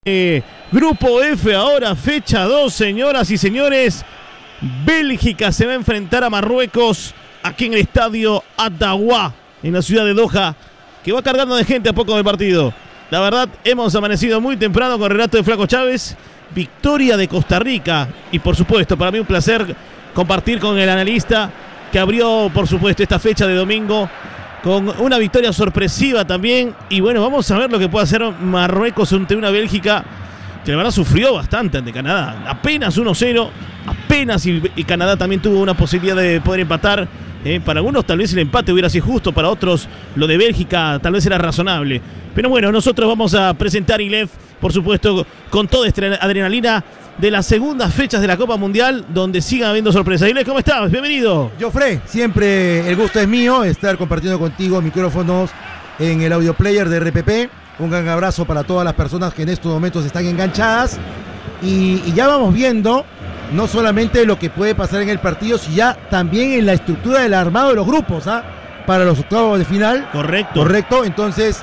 Grupo F ahora, fecha 2, señoras y señores. Bélgica se va a enfrentar a Marruecos aquí en el estadio Atawa, en la ciudad de Doha, que va cargando de gente a poco del partido. La verdad, hemos amanecido muy temprano con el relato de Flaco Chávez. Victoria de Costa Rica. Y por supuesto, para mí un placer compartir con el analista que abrió, por supuesto, esta fecha de domingo con una victoria sorpresiva también. Y bueno, vamos a ver lo que puede hacer Marruecos ante una Bélgica que la verdad sufrió bastante ante Canadá. Apenas 1-0, apenas, y Canadá también tuvo una posibilidad de poder empatar. Para algunos tal vez el empate hubiera sido justo, para otros lo de Bélgica tal vez era razonable. Pero bueno, nosotros vamos a presentar ILEF, por supuesto, con toda esta adrenalina de las segundas fechas de la Copa Mundial, donde sigan habiendo sorpresas. ILEF, ¿cómo estás? Bienvenido. Jofre, siempre el gusto es mío estar compartiendo contigo micrófonos en el audio player de RPP. Un gran abrazo para todas las personas que en estos momentos están enganchadas. Y ya vamos viendo no solamente lo que puede pasar en el partido, sino ya también en la estructura del armado de los grupos, para los octavos de final. Correcto. Entonces,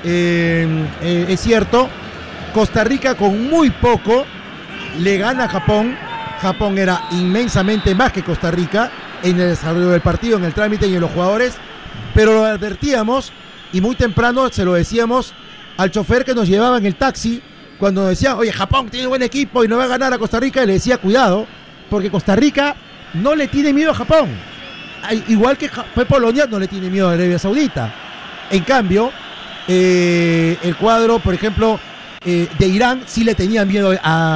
es cierto, Costa Rica con muy poco le gana a Japón. Japón era inmensamente más que Costa Rica en el desarrollo del partido, en el trámite y en los jugadores, pero lo advertíamos y muy temprano se lo decíamos al chofer que nos llevaba en el taxi. Cuando decía, oye, Japón tiene buen equipo y no va a ganar a Costa Rica, y le decía, cuidado, porque Costa Rica no le tiene miedo a Japón. Igual que Polonia no le tiene miedo a Arabia Saudita. En cambio, el cuadro, por ejemplo, de Irán sí le tenía miedo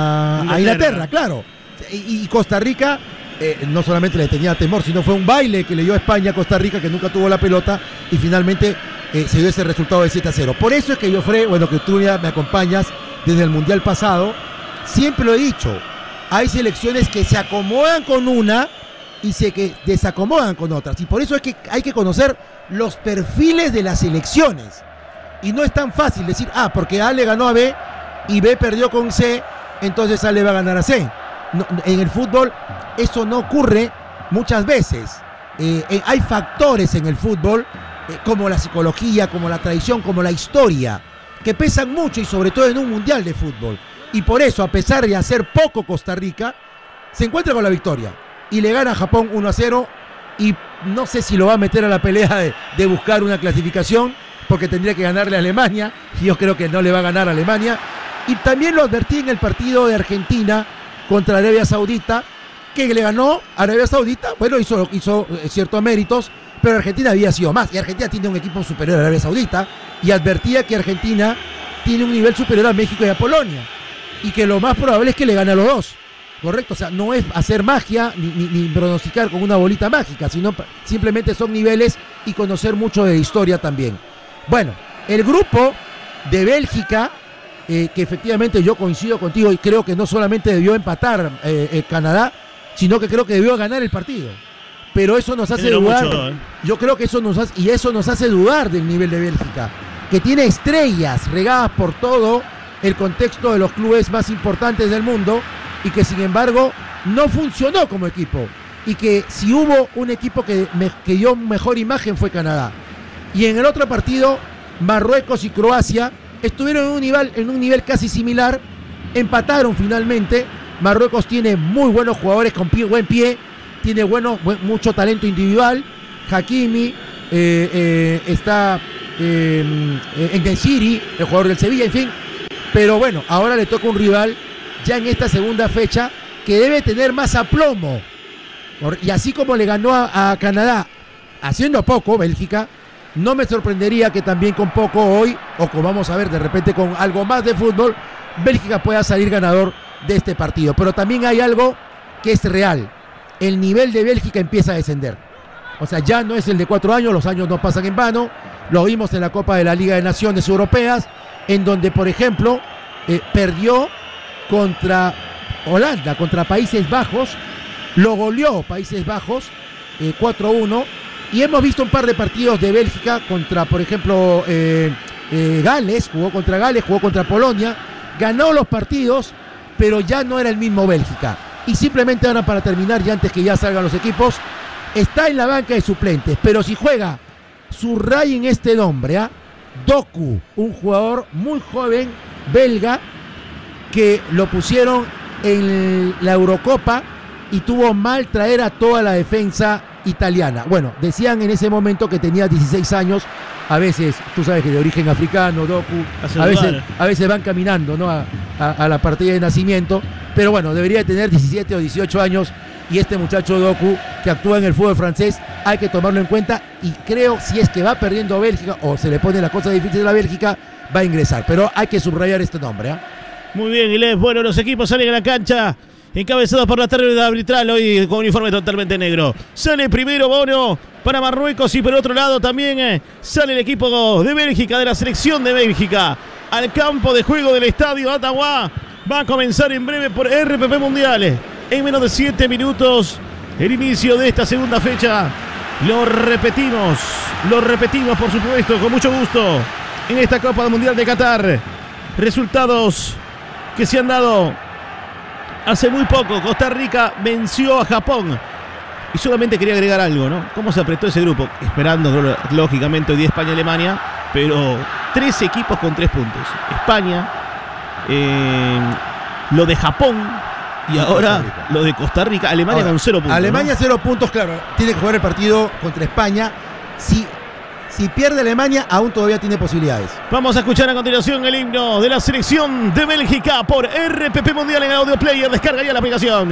a Inglaterra, claro. Y Costa Rica no solamente le tenía temor, sino fue un baile que le dio a España a Costa Rica, que nunca tuvo la pelota, y finalmente se dio ese resultado de 7-0. Por eso es que Jofre, bueno, que tú ya me acompañas desde el Mundial pasado, siempre lo he dicho, hay selecciones que se acomodan con una y que desacomodan con otras, y por eso es que hay que conocer los perfiles de las selecciones, y no es tan fácil decir, porque A le ganó a B y B perdió con C, entonces A le va a ganar a C. No, en el fútbol eso no ocurre muchas veces. Hay factores en el fútbol, como la psicología, como la tradición, como la historia, que pesan mucho, y sobre todo en un mundial de fútbol. Y por eso, a pesar de hacer poco Costa Rica, se encuentra con la victoria y le gana a Japón 1-0, y no sé si lo va a meter a la pelea de buscar una clasificación, porque tendría que ganarle a Alemania, y yo creo que no le va a ganar a Alemania. Y también lo advertí en el partido de Argentina contra Arabia Saudita, que le ganó a Arabia Saudita, bueno, hizo ciertos méritos, pero Argentina había sido más, y Argentina tiene un equipo superior a Arabia Saudita, y advertía que Argentina tiene un nivel superior a México y a Polonia, y que lo más probable es que le gane a los dos, correcto. O sea, no es hacer magia ni pronosticar con una bolita mágica, sino simplemente son niveles y conocer mucho de historia también. Bueno, el grupo de Bélgica, que efectivamente yo coincido contigo, y creo que no solamente debió empatar Canadá, sino que creo que debió ganar el partido. Pero eso nos hace dudar. Yo creo que eso nos hace dudar del nivel de Bélgica, que tiene estrellas regadas por todo el contexto de los clubes más importantes del mundo, y que sin embargo no funcionó como equipo, y que si hubo un equipo que dio mejor imagen fue Canadá. Y en el otro partido, Marruecos y Croacia estuvieron en un nivel casi similar, empataron finalmente. Marruecos tiene muy buenos jugadores con buen pie, tiene mucho talento individual. Hakimi, está Enesiri, el jugador del Sevilla, en fin. Pero bueno, ahora le toca un rival ya en esta segunda fecha que debe tener más aplomo. Y así como le ganó a Canadá haciendo poco, Bélgica, no me sorprendería que también con poco hoy, o como vamos a ver de repente con algo más de fútbol, Bélgica pueda salir ganador de este partido. Pero también hay algo que es real: el nivel de Bélgica empieza a descender. O sea, ya no es el de 4 años, los años no pasan en vano. Lo vimos en la Copa de la Liga de Naciones Europeas, en donde, por ejemplo, perdió contra Holanda, contra Países Bajos, lo goleó Países Bajos 4-1, y hemos visto un par de partidos de Bélgica contra, por ejemplo, Gales, jugó contra Gales, jugó contra Polonia, ganó los partidos, pero ya no era el mismo Bélgica. Y simplemente ahora, para terminar, ya antes que ya salgan los equipos, está en la banca de suplentes, pero si juega, subrayen este nombre, Doku, un jugador muy joven, belga, que lo pusieron en la Eurocopa y tuvo mal traer a toda la defensa italiana. Bueno, decían en ese momento que tenía 16 años. A veces, tú sabes que de origen africano, Doku, a veces van caminando, ¿no? a la partida de nacimiento. Pero bueno, debería de tener 17 o 18 años. Y este muchacho Doku, que actúa en el fútbol francés, hay que tomarlo en cuenta. Y creo, si es que va perdiendo Bélgica o se le pone la cosa difícil a la Bélgica, va a ingresar. Pero hay que subrayar este nombre, ¿eh? Muy bien, Ilés. Bueno, los equipos salen a la cancha, encabezados por la tarde arbitral, hoy con uniforme totalmente negro. Sale primero Bono para Marruecos y por otro lado también sale el equipo de Bélgica, de la selección de Bélgica, al campo de juego del estadio Ottawa. Va a comenzar en breve por RPP Mundial. En menos de 7 minutos, el inicio de esta segunda fecha. Lo repetimos por supuesto, con mucho gusto, en esta Copa del Mundial de Qatar. Resultados que se han dado hace muy poco. Costa Rica venció a Japón. Y solamente quería agregar algo, ¿no? ¿Cómo se apretó ese grupo? Esperando, lógicamente, hoy día España-Alemania. Pero 3 equipos con 3 puntos. España, lo de Japón y ahora lo de Costa Rica. Alemania ahora, con 0 puntos. Alemania, ¿no? 0 puntos, claro. Tiene que jugar el partido contra España. Si pierde Alemania, aún todavía tiene posibilidades. Vamos a escuchar a continuación el himno de la selección de Bélgica por RPP Mundial en Audio Player. Descarga ya la aplicación.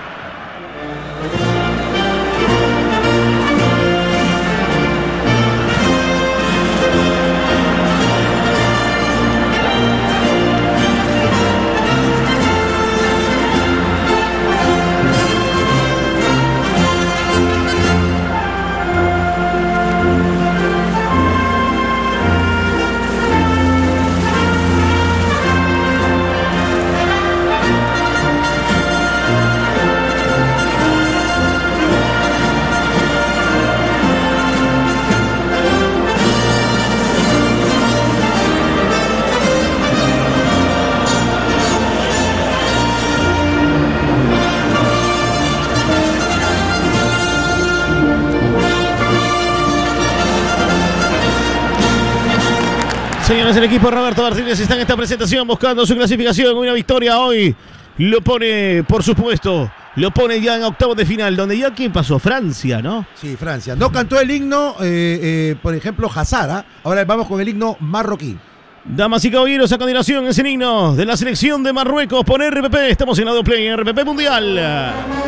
Señores, el equipo de Roberto Martínez está en esta presentación buscando su clasificación. Una victoria hoy lo pone, por supuesto, lo pone ya en octavos de final, donde ya ¿quién pasó? Francia, ¿no? Sí, Francia. No cantó el himno, por ejemplo, Hazard, ¿eh? Ahora vamos con el himno marroquí. Damas y caballeros, a continuación es el himno de la selección de Marruecos por RPP. Estamos en Audio Play en RPP Mundial.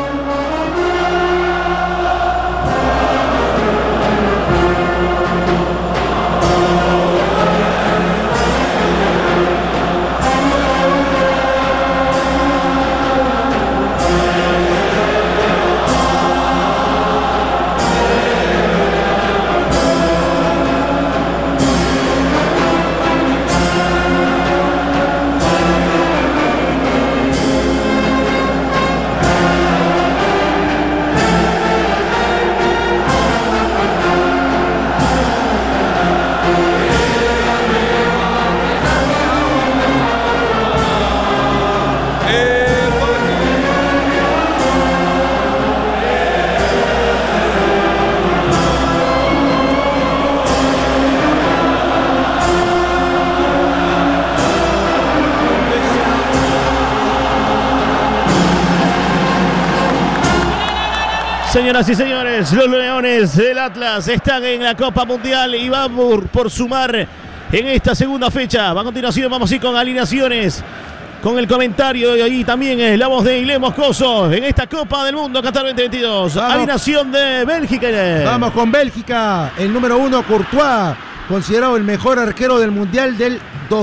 Señoras y señores, los Leones del Atlas están en la Copa Mundial y van por sumar en esta segunda fecha. A continuación vamos a ir con alineaciones, con el comentario y ahí también la voz de Ilé Moscoso en esta Copa del Mundo Qatar 2022. Vamos. Alineación de Bélgica. Vamos con Bélgica. El número 1, Courtois, considerado el mejor arquero del Mundial del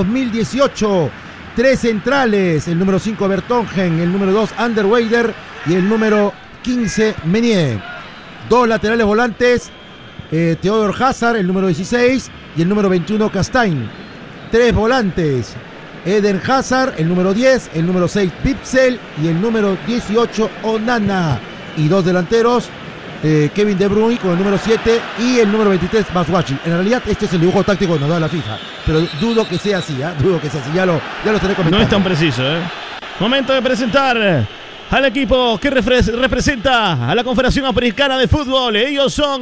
2018. 3 centrales, el número 5, Vertonghen, el número 2, Anderweider y el número 15, Meunier. 2 laterales volantes, Theodor Hazard, el número 16, y el número 21, Castaing. 3 volantes, Eden Hazard, el número 10, el número 6, Pipsel y el número 18, Onana. Y 2 delanteros, Kevin De Bruyne con el número 7 y el número 23, Batshuayi. En realidad este es el dibujo táctico que nos da la FIFA, pero dudo que sea así, dudo que sea así, ya lo estaré comentando. No es tan preciso, Momento de presentar al equipo que representa a la Confederación Africana de Fútbol. Ellos son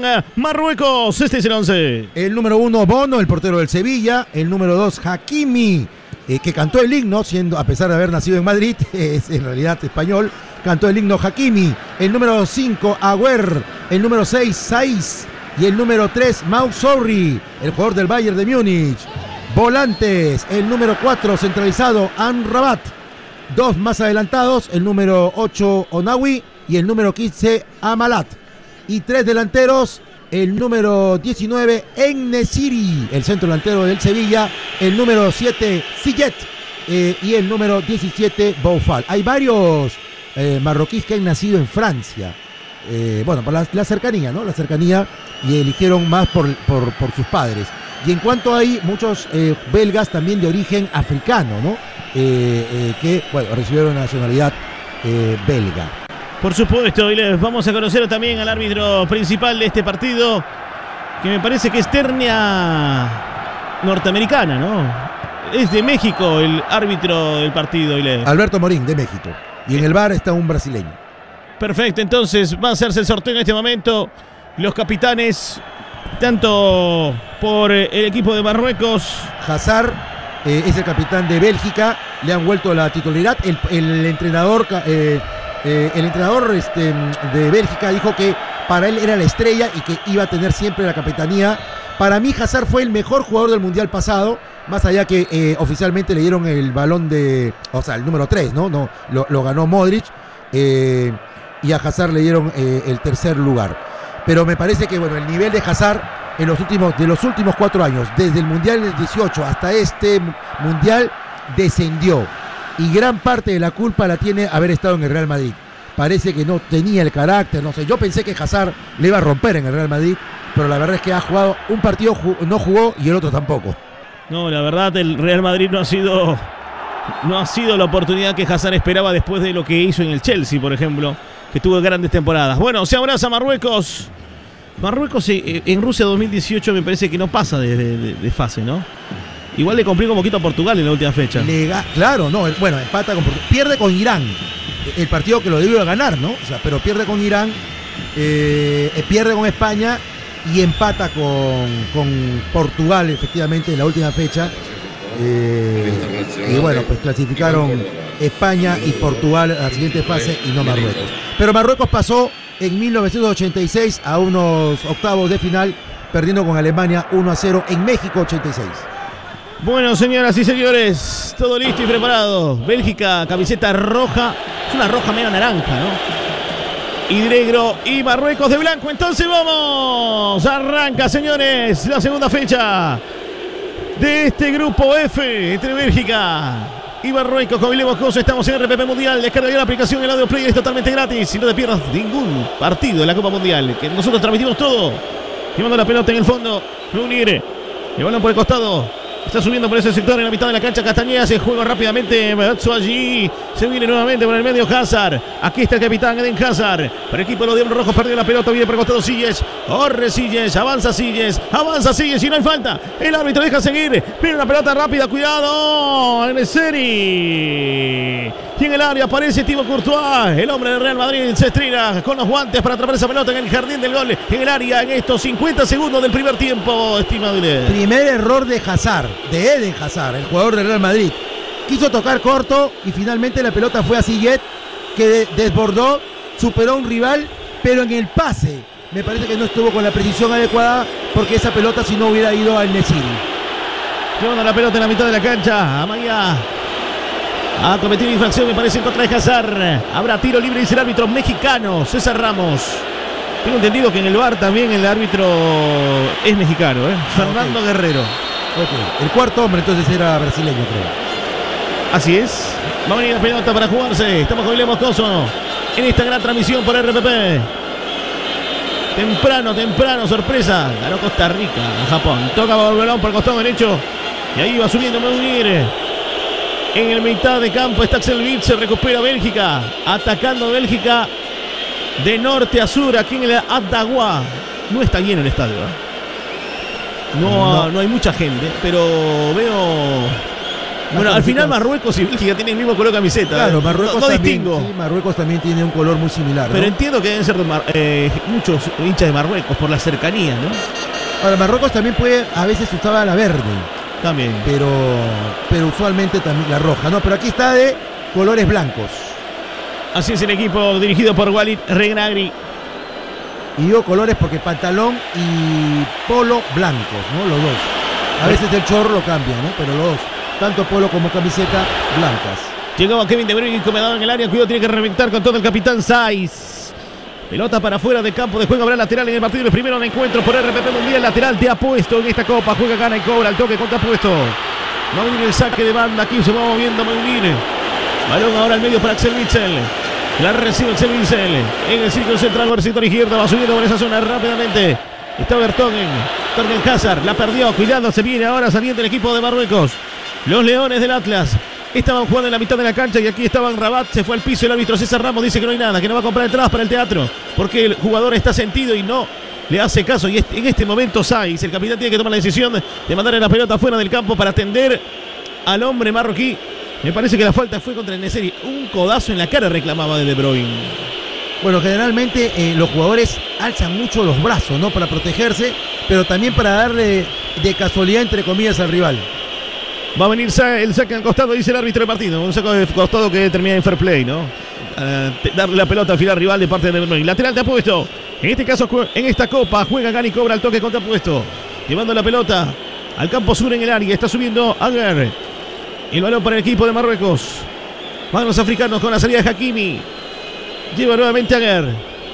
Marruecos. Este es el 11. El número 1, Bono, el portero del Sevilla. El número 2, Hakimi. que cantó el himno, siendo, a pesar de haber nacido en Madrid, es en realidad español, cantó el himno Hakimi, el número 5 Agüer, el número 6 Saiz y el número 3 Mau Sorri, el jugador del Bayern de Múnich. Volantes, el número 4 centralizado Amrabat, 2 más adelantados, el número 8 Onawi y el número 15 Amalat, y 3 delanteros, el número 19 En-Nesyri, el centro delantero del Sevilla, el número 7 Siyet y el número 17 Boufal. Hay varios marroquíes que han nacido en Francia, bueno, por la cercanía, ¿no? La cercanía, y eligieron más por sus padres. Y en cuanto hay muchos belgas también de origen africano, ¿no? Que, bueno, recibieron nacionalidad belga. Por supuesto, y les vamos a conocer también al árbitro principal de este partido, que me parece que es ternia norteamericana, ¿no? Es de México el árbitro del partido, Ile. Alberto Morín, de México. Y en el VAR está un brasileño. Perfecto, entonces va a hacerse el sorteo en este momento. Los capitanes, tanto por el equipo de Marruecos. Hazard es el capitán de Bélgica, le han vuelto la titularidad. El entrenador de Bélgica dijo que para él era la estrella y que iba a tener siempre la capitanía. Para mí Hazard fue el mejor jugador del Mundial pasado, más allá que oficialmente le dieron el balón de, o sea, el número 3, ¿no? Lo ganó Modric, y a Hazard le dieron el tercer lugar. Pero me parece que, bueno, el nivel de Hazard de los últimos 4 años, desde el Mundial del 18 hasta este Mundial, descendió. Y gran parte de la culpa la tiene haber estado en el Real Madrid. Parece que no tenía el carácter, no sé. Yo pensé que Hazard le iba a romper en el Real Madrid, pero la verdad es que ha jugado un partido, no jugó, y el otro tampoco. No, la verdad, el Real Madrid no ha sido la oportunidad que Hazard esperaba después de lo que hizo en el Chelsea, por ejemplo, que tuvo grandes temporadas. Bueno, se abraza Marruecos. Marruecos en Rusia 2018 me parece que no pasa de fase, ¿no? Igual le complica un poquito a Portugal en la última fecha. Claro, no, bueno, empata con Portugal. Pierde con Irán, el partido que lo debió ganar, ¿no? O sea, pero pierde con Irán, pierde con España y empata con Portugal, efectivamente, en la última fecha. Y bueno, pues clasificaron España y Portugal a la siguiente fase y no Marruecos. Pero Marruecos pasó en 1986 a unos octavos de final, perdiendo con Alemania 1-0 en México 86. Bueno, señoras y señores, todo listo y preparado. Bélgica, camiseta roja, es una roja medio naranja, ¿no? Y negro, y Marruecos de blanco. Entonces vamos, arranca, señores, la segunda fecha de este grupo F entre Bélgica y Marruecos. Con Vilé Moscoso, estamos en RPP Mundial. Descarga ya la aplicación, el Audio Player es totalmente gratis y no te pierdas ningún partido de la Copa Mundial, que nosotros transmitimos todo. Llevando la pelota en el fondo, Munir, el balón por el costado. Está subiendo por ese sector en la mitad de la cancha Castañeda. Se juega rápidamente Matsu allí. Se viene nuevamente por el medio Hazard. Aquí está el capitán Eden Hazard. Para el equipo de los Diablos Rojos perdió la pelota. Viene por el costado Silles. Corre Silles. Avanza Silles. Avanza Silles. Y no hay falta. El árbitro deja seguir. Viene una pelota rápida. Cuidado. En-Nesyri. Y en el área aparece Thibaut Courtois. El hombre del Real Madrid se estrena con los guantes para atrapar esa pelota en el jardín del gol. En el área en estos 50 segundos del primer tiempo. Estimado Ile. Primer error de Hazard. De Eden Hazard, el jugador del Real Madrid. Quiso tocar corto y finalmente la pelota fue a Siyet, que desbordó, superó a un rival, pero en el pase me parece que no estuvo con la precisión adecuada, porque esa pelota si no hubiera ido al Nesyri. Llevando la pelota en la mitad de la cancha. Amaya ha cometido infracción, me parece, en contra de Hazard. Habrá tiro libre, dice el árbitro mexicano César Ramos. Tengo entendido que en el VAR también el árbitro es mexicano, Fernando Guerrero. Okay. El cuarto hombre entonces era brasileño, creo. Así es. Va a venir la pelota para jugarse. Estamos con Vilé Moscoso en esta gran transmisión por RPP. Temprano, sorpresa. Ganó Costa Rica a Japón. Toca el balón por el costado derecho. Y ahí va subiendo Meunir. En el mitad de campo está Axel Witsel. Se recupera Bélgica. Atacando Bélgica de norte a sur. Aquí en el Adagua. No está lleno el estadio, No hay mucha gente, pero veo... Bueno, al final Marruecos y Bélgica tienen el mismo color de camiseta. Claro, Marruecos no también, distingo. sí, Marruecos también tiene un color muy similar, ¿no? Pero entiendo que deben ser muchos hinchas de Marruecos por la cercanía, ¿no? Ahora, Marruecos también a veces usaba la verde. También. Pero usualmente también la roja, ¿no? Pero aquí está de colores blancos. Así es el equipo dirigido por Walid Regragui. Y digo colores porque pantalón y polo blancos, ¿no? Los dos. A veces el chorro lo cambia, ¿no? Pero los dos, tanto polo como camiseta, blancas. Llegó Kevin De Bruyne encomendado en el área. Cuidado, tiene que reventar con todo el capitán Saiz. Pelota para afuera de campo de juego. Habrá lateral en el partido. El primero en encuentro por RPP Mundial. Lateral te ha puesto en esta copa. Juega, gana y cobra el toque contra puesto. Va a venir el saque de banda. Aquí se va moviendo muy bien. Balón ahora al medio para Axel Witsel. La recibe Axel Witsel. En el círculo central, por el sector izquierdo. Va subiendo por esa zona rápidamente. Está Vertonghen. Torgen Hazard. La perdió. Cuidado, se viene ahora saliendo el equipo de Marruecos. Los Leones del Atlas. Estaban jugando en la mitad de la cancha y aquí estaban Rabat, se fue al piso. El árbitro César Ramos dice que no hay nada, que no va a comprar entradas para el teatro, porque el jugador está sentido y no le hace caso. Y en este momento Saiz, el capitán, tiene que tomar la decisión de mandarle la pelota fuera del campo para atender al hombre marroquí. Me parece que la falta fue contra el Neseri. Un codazo en la cara reclamaba de Bruyne. Bueno, generalmente los jugadores alzan mucho los brazos, ¿no? Para protegerse, pero también para darle de casualidad, entre comillas, al rival. Va a venir el saque al costado, dice el árbitro del partido. Un saque de costado que termina en fair play, ¿no? Darle la pelota al final rival de parte de Bruyne. Lateral te ha puesto. En este caso, en esta copa, juega Gani, cobra el toque contrapuesto. Llevando la pelota al campo sur en el área. Está subiendo Aguer. El balón para el equipo de Marruecos. Van los africanos con la salida de Hakimi. Lleva nuevamente Aguer.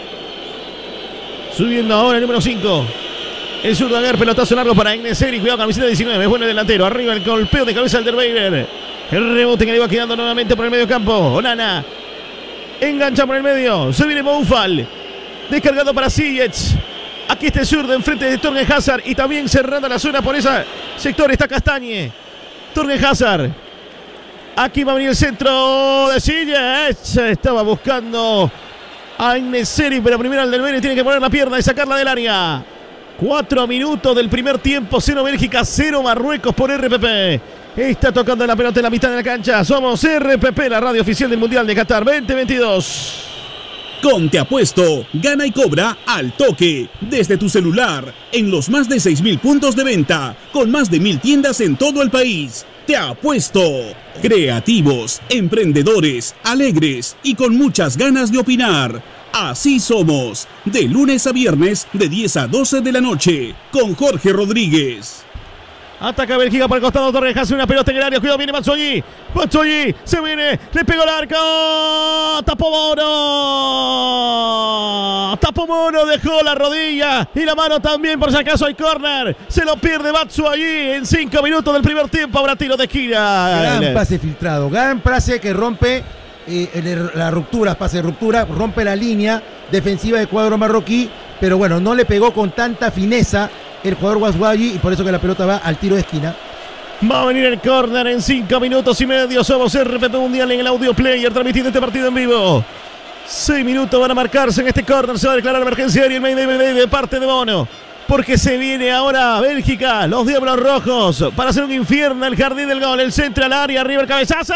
Subiendo ahora el número 5. El zurdo Aguer, pelotazo largo para En-Nesyri. Cuidado, camiseta 19. Es bueno el delantero. Arriba el golpeo de cabeza al Derweiler. El rebote que le va quedando nuevamente por el medio campo. Onana. Engancha por el medio. Se viene Boufal. Descargado para Ziyech. Aquí está el zurdo enfrente de Torgen Hazard. Y también cerrando la zona por ese sector está Castañe. Torgen Hazard. Aquí va a venir el centro de Ziyech. Estaba buscando a En-Nesyri, pero primero el Derweiler tiene que poner la pierna y sacarla del área. 4 minutos del primer tiempo, 0 Bélgica, 0 Marruecos por RPP. Está tocando la pelota en la mitad de la cancha. Somos RPP, la radio oficial del Mundial de Qatar 2022. Con Te Apuesto, gana y cobra al toque, desde tu celular, en los más de 6.000 puntos de venta, con más de 1.000 tiendas en todo el país. Te Apuesto. Creativos, emprendedores, alegres y con muchas ganas de opinar. Así somos, de lunes a viernes de 10 a 12 de la noche, con Jorge Rodríguez. Ataca Bélgica por el costado, Torres hace una pelota en el área, cuidado, viene Batshuayi. Batshuayi se viene, le pegó el arco. Tapó Mono, dejó la rodilla y la mano también, por si acaso hay córner. Se lo pierde Batshuayi en 5 minutos del primer tiempo, ahora tiro de esquina. Gran pase filtrado, gran pase que rompe la ruptura, pase de ruptura, rompe la línea defensiva del cuadro marroquí, pero bueno, no le pegó con tanta fineza el jugador Batshuayi y por eso que la pelota va al tiro de esquina. Va a venir el córner en 5 minutos y medio. Somos RPP Mundial en el Audio Player, transmitiendo este partido en vivo. 6 minutos van a marcarse en este córner. Se va a declarar emergencia aérea de parte de Bono, porque se viene ahora Bélgica, los Diablos Rojos, para hacer un infierno el jardín del gol. El centro al área, arriba el cabezazo.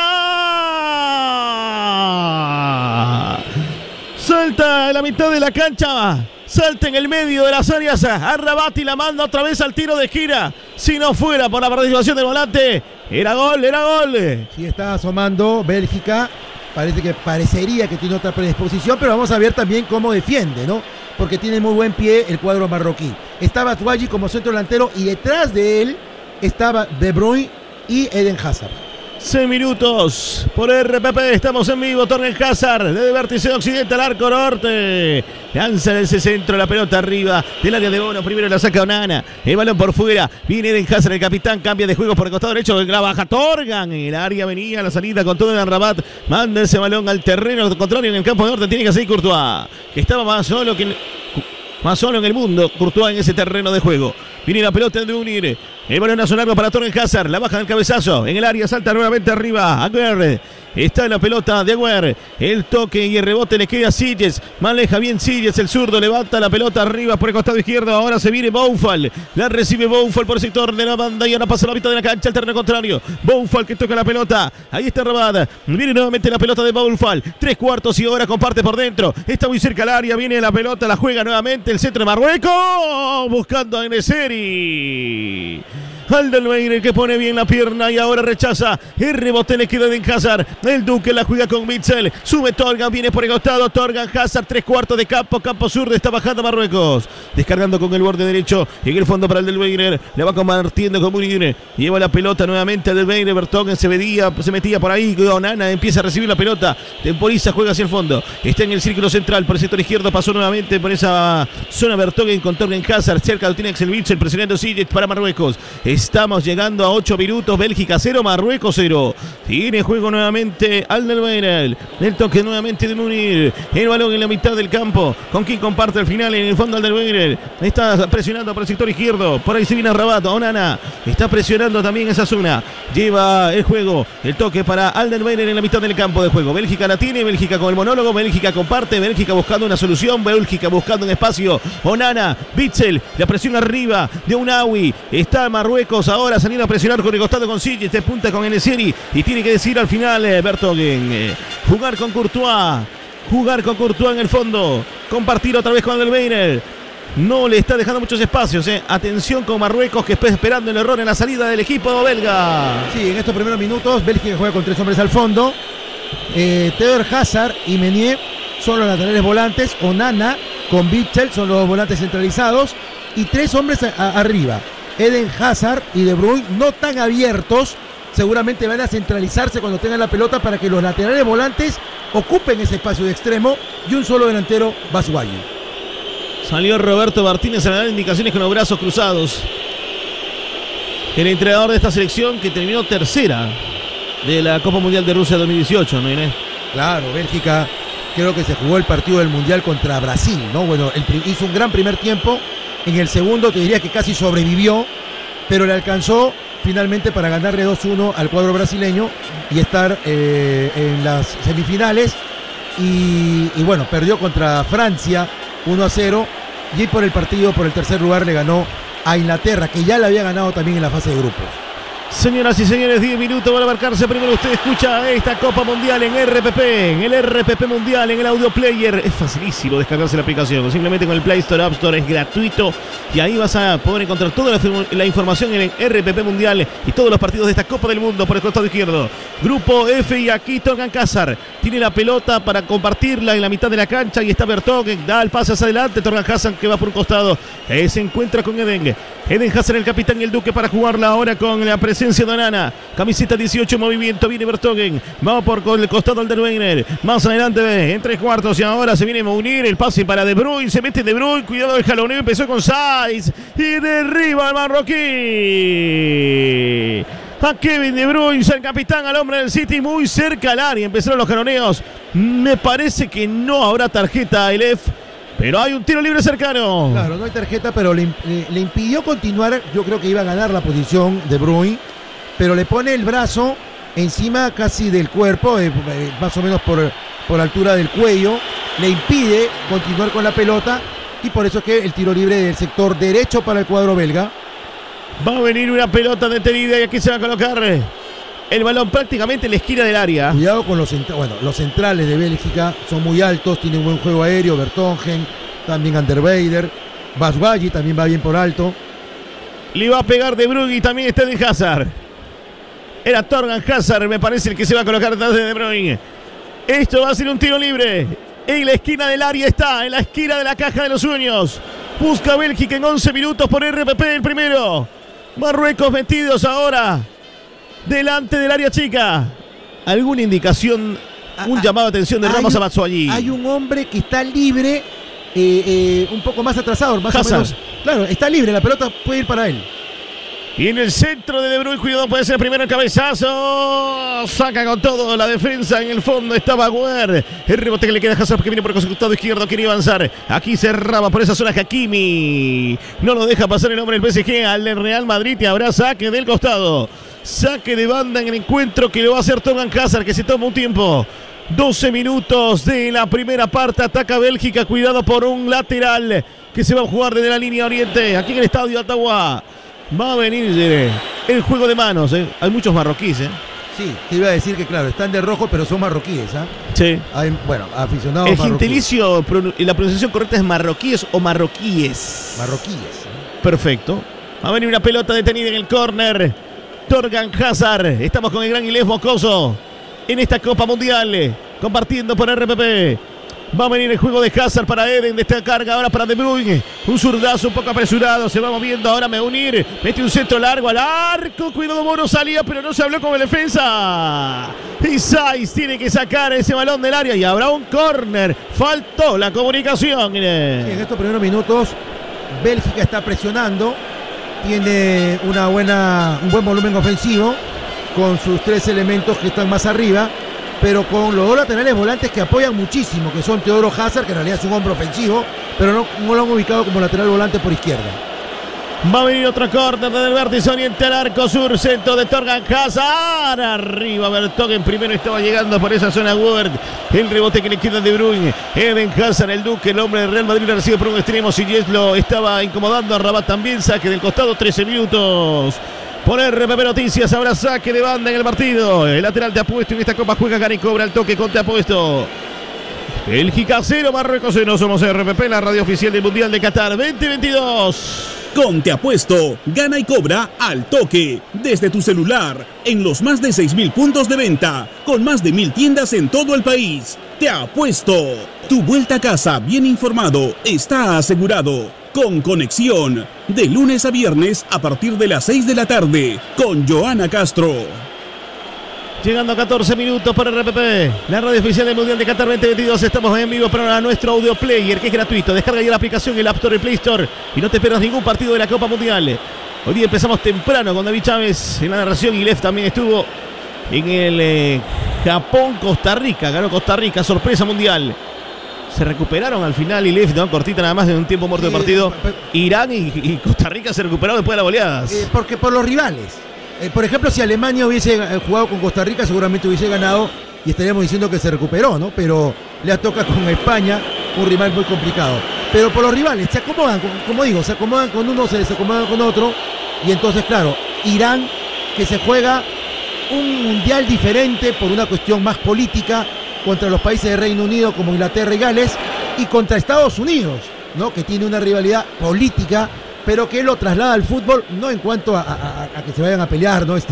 Salta en la mitad de la cancha. Salta en el medio de las áreas a Rabat y la manda otra vez al tiro de gira. Si no fuera por la participación del volante, era gol. Sí, está asomando Bélgica. Parecería que tiene otra predisposición, pero vamos a ver también cómo defiende, ¿no? Porque tiene muy buen pie el cuadro marroquí. Está Batshuayi como centro delantero y detrás de él estaba De Bruyne y Eden Hazard. 6 minutos por RPP, estamos en vivo. Torgen Hazard, de vértice occidente al arco norte. Lanza ese centro, la pelota arriba del área de Bono. Primero la saca Onana, el balón por fuera. Viene Eden Hazard, el capitán, cambia de juego por el costado derecho. La baja Torgan, en el área venía la salida con todo el Rabat. Manda ese balón al terreno contrario en el campo norte. Tiene que seguir Courtois, que estaba más solo en el mundo. Courtois en ese terreno de juego. Viene la pelota de unir. El balón a largo para Torgen Hazard. La baja del cabezazo. En el área salta nuevamente arriba. Aguer. Está en la pelota de Aguer. El toque y el rebote le queda a Ziyech. Maneja bien Ziyech, el zurdo. Levanta la pelota arriba por el costado izquierdo. Ahora se viene Boufal. La recibe Boufal por el sector de la banda. Y ahora pasa la mitad de la cancha al terreno contrario. Boufal que toca la pelota. Ahí está Rabat. Viene nuevamente la pelota de Boufal. 3/4 y ahora comparte por dentro. Está muy cerca al área. Viene la pelota. La juega nuevamente el centro de Marruecos. Buscando a En-Nesyri. Alderweireld que pone bien la pierna y ahora rechaza. El rebote le queda de Hazard. El Duque la juega con Witsel. Sube Thorgan, viene por el costado. Thorgan, Hazard, 3/4 de campo sur. Está bajando Marruecos. Descargando con el borde derecho. En el fondo para Alderweireld. Le va compartiendo con Munir. Lleva la pelota nuevamente a Alderweireld. Vertonghen se metía por ahí. Onana empieza a recibir la pelota. Temporiza, juega hacia el fondo. Está en el círculo central. Por el sector izquierdo pasó nuevamente por esa zona Vertonghen con Thorgan Hazard. Cerca lo tiene Axel Witsel presionando Sijic para Marruecos. Estamos llegando a 8 minutos. Bélgica 0, Marruecos 0. Tiene juego nuevamente Alderweireld. El toque nuevamente de Munir. El balón en la mitad del campo. Con quien comparte el final en el fondo Alderweireld. Está presionando por el sector izquierdo. Por ahí se viene Rabat. Onana está presionando también esa zona. Lleva el juego. El toque para Alderweireld en la mitad del campo de juego. Bélgica la tiene. Bélgica con el monólogo. Bélgica comparte. Bélgica buscando una solución. Bélgica buscando un espacio. Onana. Witsel. La presión arriba de Ounaoui. Está Marruecos ahora saliendo a presionar con el costado con Sijic. Este punta con Enesiri. Y tiene que decir al final Vertonghen. Jugar con Courtois. Jugar con Courtois en el fondo. Compartir otra vez con Alderweireld. No le está dejando muchos espacios. Atención con Marruecos que está esperando el error en la salida del equipo belga. Sí, en estos primeros minutos Bélgica juega con 3 hombres al fondo. Theodor Hazard y Meunier son los laterales volantes. Onana con Witsel son los volantes centralizados. Y 3 hombres arriba. Eden Hazard y De Bruyne no tan abiertos. Seguramente van a centralizarse cuando tengan la pelota para que los laterales volantes ocupen ese espacio de extremo. Y un solo delantero, Batshuayi. Salió Roberto Martínez a dar indicaciones con los brazos cruzados. El entrenador de esta selección que terminó tercera de la Copa Mundial de Rusia 2018, ¿no, Inés? Claro, Bélgica creo que se jugó el partido del Mundial contra Brasil, ¿no? Bueno, hizo un gran primer tiempo. En el segundo te diría que casi sobrevivió, pero le alcanzó finalmente para ganarle 2-1 al cuadro brasileño y estar en las semifinales. Y bueno, perdió contra Francia 1-0 y por el partido, por el tercer lugar, le ganó a Inglaterra, que ya le había ganado también en la fase de grupos. Señoras y señores, 10 minutos para marcarse. Primero usted escucha esta Copa Mundial en RPP, en el RPP Mundial, en el Audio Player. Es facilísimo descargarse la aplicación. Simplemente con el Play Store, App Store, es gratuito. Y ahí vas a poder encontrar toda la información en el RPP Mundial y todos los partidos de esta Copa del Mundo por el costado izquierdo. Grupo F y aquí Thorgan Hazard tiene la pelota para compartirla en la mitad de la cancha y está Vertonghen. Da el pase hacia adelante. Thorgan Hazard que va por un costado. Se encuentra con Eden Hazard, el capitán y el Duque para jugarla ahora con la presencia de Onana. Camiseta 18, movimiento. Viene Vertonghen. Va por el costado Alderweireld. Más adelante en 3/4 y ahora se viene Munir. El pase para De Bruyne. Se mete De Bruyne. Cuidado del jaloneo. Empezó con Saiz. Y derriba al marroquí. A Kevin De Bruyne, el capitán, al hombre del City, muy cerca al área. Empezaron los jaloneos. Me parece que no habrá tarjeta a Elef. Pero hay un tiro libre cercano. Claro, no hay tarjeta, pero le impidió continuar. Yo creo que iba a ganar la posición De Bruyne, pero le pone el brazo encima casi del cuerpo, más o menos por altura del cuello. Le impide continuar con la pelota y por eso es que el tiro libre del sector derecho para el cuadro belga. Va a venir una pelota detenida y aquí se va a colocar el balón prácticamente en la esquina del área. Cuidado con los centrales de Bélgica, son muy altos, tienen buen juego aéreo. Vertonghen, también Alderweireld, Batshuayi también va bien por alto. Le va a pegar De Bruyne y también está de Hazard. Era Thorgan Hazard, me parece, el que se va a colocar detrás de De Bruyne. Esto va a ser un tiro libre. En la esquina del área está, en la esquina de la caja de los sueños. Busca Bélgica en 11 minutos por RPP el primero. Marruecos metidos ahora delante del área chica. ¿Alguna indicación, un llamado de atención de Ramos a Batshuayi? Hay un hombre que está libre, un poco más atrasado, más Hazard. o menos. Claro, está libre, la pelota puede ir para él. Y en el centro de De Bruyne, cuidado, puede ser primero el cabezazo. Saca con todo la defensa. En el fondo estaba Agüer. El rebote que le queda a Hazard porque viene por el costado izquierdo. Quería avanzar. Aquí cerraba por esa zona Hakimi. No lo deja pasar el hombre del PSG al Real Madrid. Y habrá saque del costado. Saque de banda en el encuentro que lo va a hacer Thorgan Hazard, que se toma un tiempo. 12 minutos de la primera parte. Ataca Bélgica. Cuidado por un lateral que se va a jugar desde la línea oriente. Aquí en el estadio Ottawa. Va a venir el juego de manos. Hay muchos marroquíes. Sí, te iba a decir que claro, están de rojo, pero son marroquíes. Sí. Hay, bueno, aficionados el marroquíes. gentilicio, la pronunciación correcta es marroquíes o marroquíes. Marroquíes. Perfecto. Va a venir una pelota detenida en el córner. Torgan Hazard. Estamos con el gran Ilés Mocoso en esta Copa Mundial, compartiendo por RPP. Va a venir el juego de Hazard para Eden, de esta carga ahora para De Bruyne. Un zurdazo un poco apresurado, se va moviendo ahora Meunir. Mete un centro largo al arco. Cuidado, Bono salía, pero no se habló con el defensa. Y Saiz tiene que sacar ese balón del área y habrá un córner. Faltó la comunicación. Sí, en estos primeros minutos Bélgica está presionando. Tiene un buen volumen ofensivo con sus 3 elementos que están más arriba, pero con los 2 laterales volantes que apoyan muchísimo, que son Teodoro Hazard, que en realidad es un hombre ofensivo, pero no lo han ubicado como lateral volante por izquierda. Va a venir otro córner del vértice oriente al arco sur, centro de Torgan Hazard. Arriba Vertonghen, primero estaba llegando por esa zona Woodward. El rebote que le queda De Bruyne. Eden Hazard, el Duque, el hombre del Real Madrid, recibe por un extremo. Sillés lo estaba incomodando a Rabat también. Saque del costado, 13 minutos. Por RPP Noticias habrá saque de banda en el partido. El lateral Te Apuesto en esta Copa juega, gana y cobra el toque con Te Apuesto. Bélgica 0, Marruecos 0. Somos RPP, la radio oficial del Mundial de Qatar 2022. Con Te Apuesto, gana y cobra al toque, desde tu celular, en los más de 6.000 puntos de venta, con más de 1.000 tiendas en todo el país. Te Apuesto, tu vuelta a casa bien informado está asegurado. Con conexión, de lunes a viernes a partir de las 6 de la tarde, con Joana Castro. Llegando a 14 minutos para RPP, la radio oficial del Mundial de Qatar 2022. Estamos en vivo para nuestro audio player, que es gratuito. Descarga ya la aplicación en el App Store y Play Store y no te pierdas ningún partido de la Copa Mundial. Hoy día empezamos temprano con David Chávez en la narración. Y Lev también estuvo en el Japón-Costa Rica. Ganó Costa Rica, sorpresa mundial. Se recuperaron al final y Lev, ¿no? Cortita nada más de un tiempo muerto de partido. Irán y Costa Rica se recuperaron después de las goleadas. Porque por los rivales. Por ejemplo, si Alemania hubiese jugado con Costa Rica, seguramente hubiese ganado y estaríamos diciendo que se recuperó, ¿no? Pero le toca con España, un rival muy complicado. Pero por los rivales, se acomodan, como digo, se acomodan con uno, se desacomodan con otro. Y entonces, claro, Irán, que se juega un mundial diferente por una cuestión más política contra los países de Reino Unido como Inglaterra y Gales, y contra Estados Unidos, ¿no? Que tiene una rivalidad política, pero que lo traslada al fútbol, no en cuanto a que se vayan a pelear, ¿no?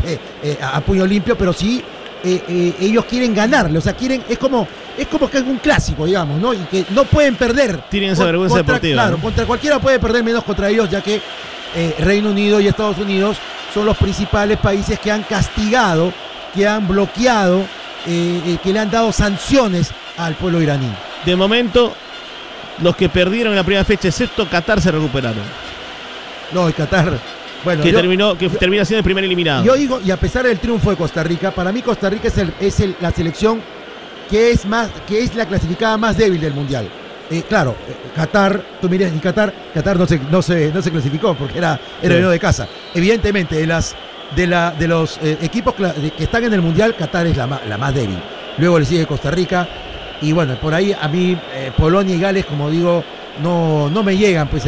A puño limpio, pero sí ellos quieren ganarle, o sea, es como que es un clásico, digamos, ¿no? Y que no pueden perder. Tienen esa vergüenza deportiva. Claro, ¿no? Contra cualquiera puede perder, menos contra ellos, ya que Reino Unido y Estados Unidos son los principales países que han castigado, que han bloqueado, que le han dado sanciones al pueblo iraní. De momento, los que perdieron en la primera fecha, excepto Qatar, se recuperaron. No, el Qatar, bueno, que termina siendo el primer eliminado. Yo digo, y a pesar del triunfo de Costa Rica, para mí Costa Rica es la selección que es la clasificada más débil del mundial. Claro, Qatar, tú miras, y Qatar no se clasificó porque era venido de casa. Evidentemente, de los equipos que están en el mundial, Qatar es la más débil. Luego le sigue Costa Rica. Y bueno, por ahí a mí Polonia y Gales, como digo, no me llegan pues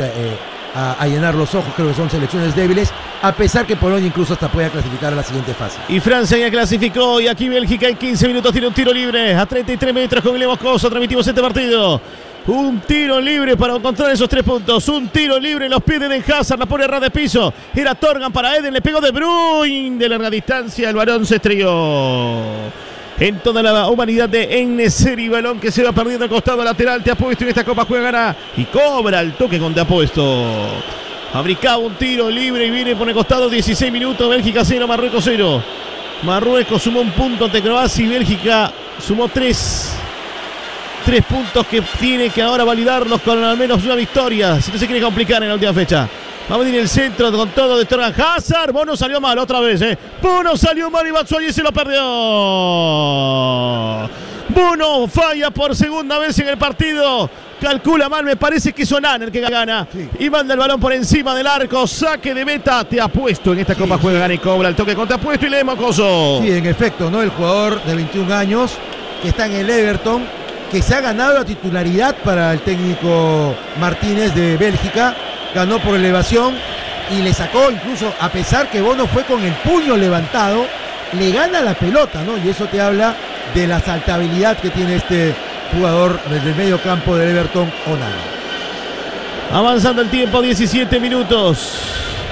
a llenar los ojos. Creo que son selecciones débiles, a pesar que Polonia incluso hasta pueda clasificar a la siguiente fase. Y Francia ya clasificó, y aquí Bélgica en 15 minutos tiene un tiro libre a 33 metros con Ilés Mocoso. Transmitimos este partido. Un tiro libre para encontrar esos 3 puntos. Un tiro libre en los pies de Eden Hazard. La pone a ras de piso. Era Torgan para Eden. Le pegó De Bruyne de larga distancia. El balón se estrelló en toda la humanidad de En-Nesyri. Balón que se va perdiendo al costado lateral. Te Apuesto en esta Copa juega, gana y cobra el toque con Te Apuesto. Fabricaba un tiro libre y viene por el costado. 16 minutos. Bélgica 0, Marruecos 0. Marruecos sumó un punto ante Croacia y Bélgica sumó 3 puntos que tiene que ahora validarlos con al menos una victoria, si no se quiere complicar en la última fecha. Va a venir el centro con todo de Torgan Hazard. Bono salió mal otra vez, Bono salió mal y Batshuayi se lo perdió. Bono falla por segunda vez en el partido. Calcula mal, me parece que es Onana el que gana. Sí. Y manda el balón por encima del arco. Saque de meta. Te Apuesto en esta Copa juega, gana y cobra el toque con Te Apuesto y Ilés Mocoso. Sí, en efecto, ¿no? El jugador de 21 años que está en el Everton, que se ha ganado la titularidad para el técnico Martínez de Bélgica. Ganó por elevación y le sacó, incluso a pesar que Bono fue con el puño levantado, le gana la pelota, ¿no? Y eso te habla de la saltabilidad que tiene este jugador desde el medio campo del Everton, Onana. Avanzando el tiempo, 17 minutos.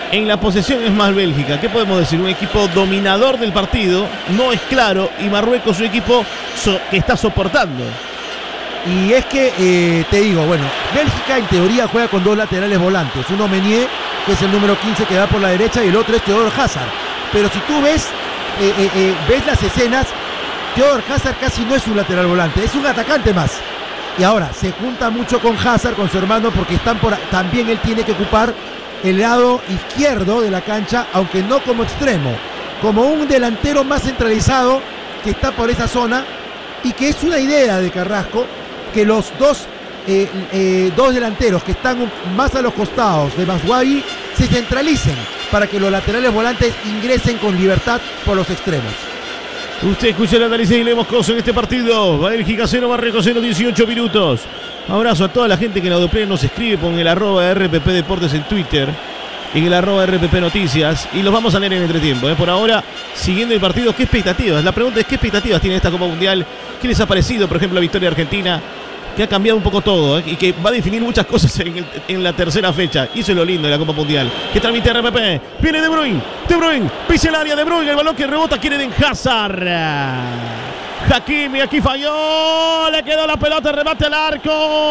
En la posesión es más Bélgica. ¿Qué podemos decir? Un equipo dominador del partido, no es claro, y Marruecos un equipo que está soportando. Y es que, te digo, bueno, Bélgica en teoría juega con dos laterales volantes. Uno Meunier, que es el número 15 que va por la derecha, y el otro es Theodor Hazard. Pero si tú ves las escenas, Theodor Hazard casi no es un lateral volante, es un atacante más. Y ahora, se junta mucho con Hazard, con su hermano, porque también él tiene que ocupar el lado izquierdo de la cancha, aunque no como extremo, como un delantero más centralizado que está por esa zona, y que es una idea de Carrasco que los dos delanteros que están más a los costados de Batshuayi se centralicen para que los laterales volantes ingresen con libertad por los extremos. Usted escucha el análisis y leemos cosas en este partido. Bélgica 0, Marruecos 0, 18 minutos. Abrazo a toda la gente que en AudioPlayer nos escribe con el @RPP Deportes en Twitter, en el @RPP Noticias, y los vamos a leer en entretiempo. Por ahora, siguiendo el partido, ¿qué expectativas? La pregunta es, ¿qué expectativas tiene esta Copa Mundial? ¿Qué les ha parecido, por ejemplo, la victoria de Argentina? Que ha cambiado un poco todo, y que va a definir muchas cosas en la tercera fecha. Y eso es lo lindo de la Copa Mundial, que transmite RPP. Viene De Bruyne, pisa el área, De Bruyne, el balón que rebota, quiere Den Hazard. Hakimi, aquí falló, le quedó la pelota, remate al arco.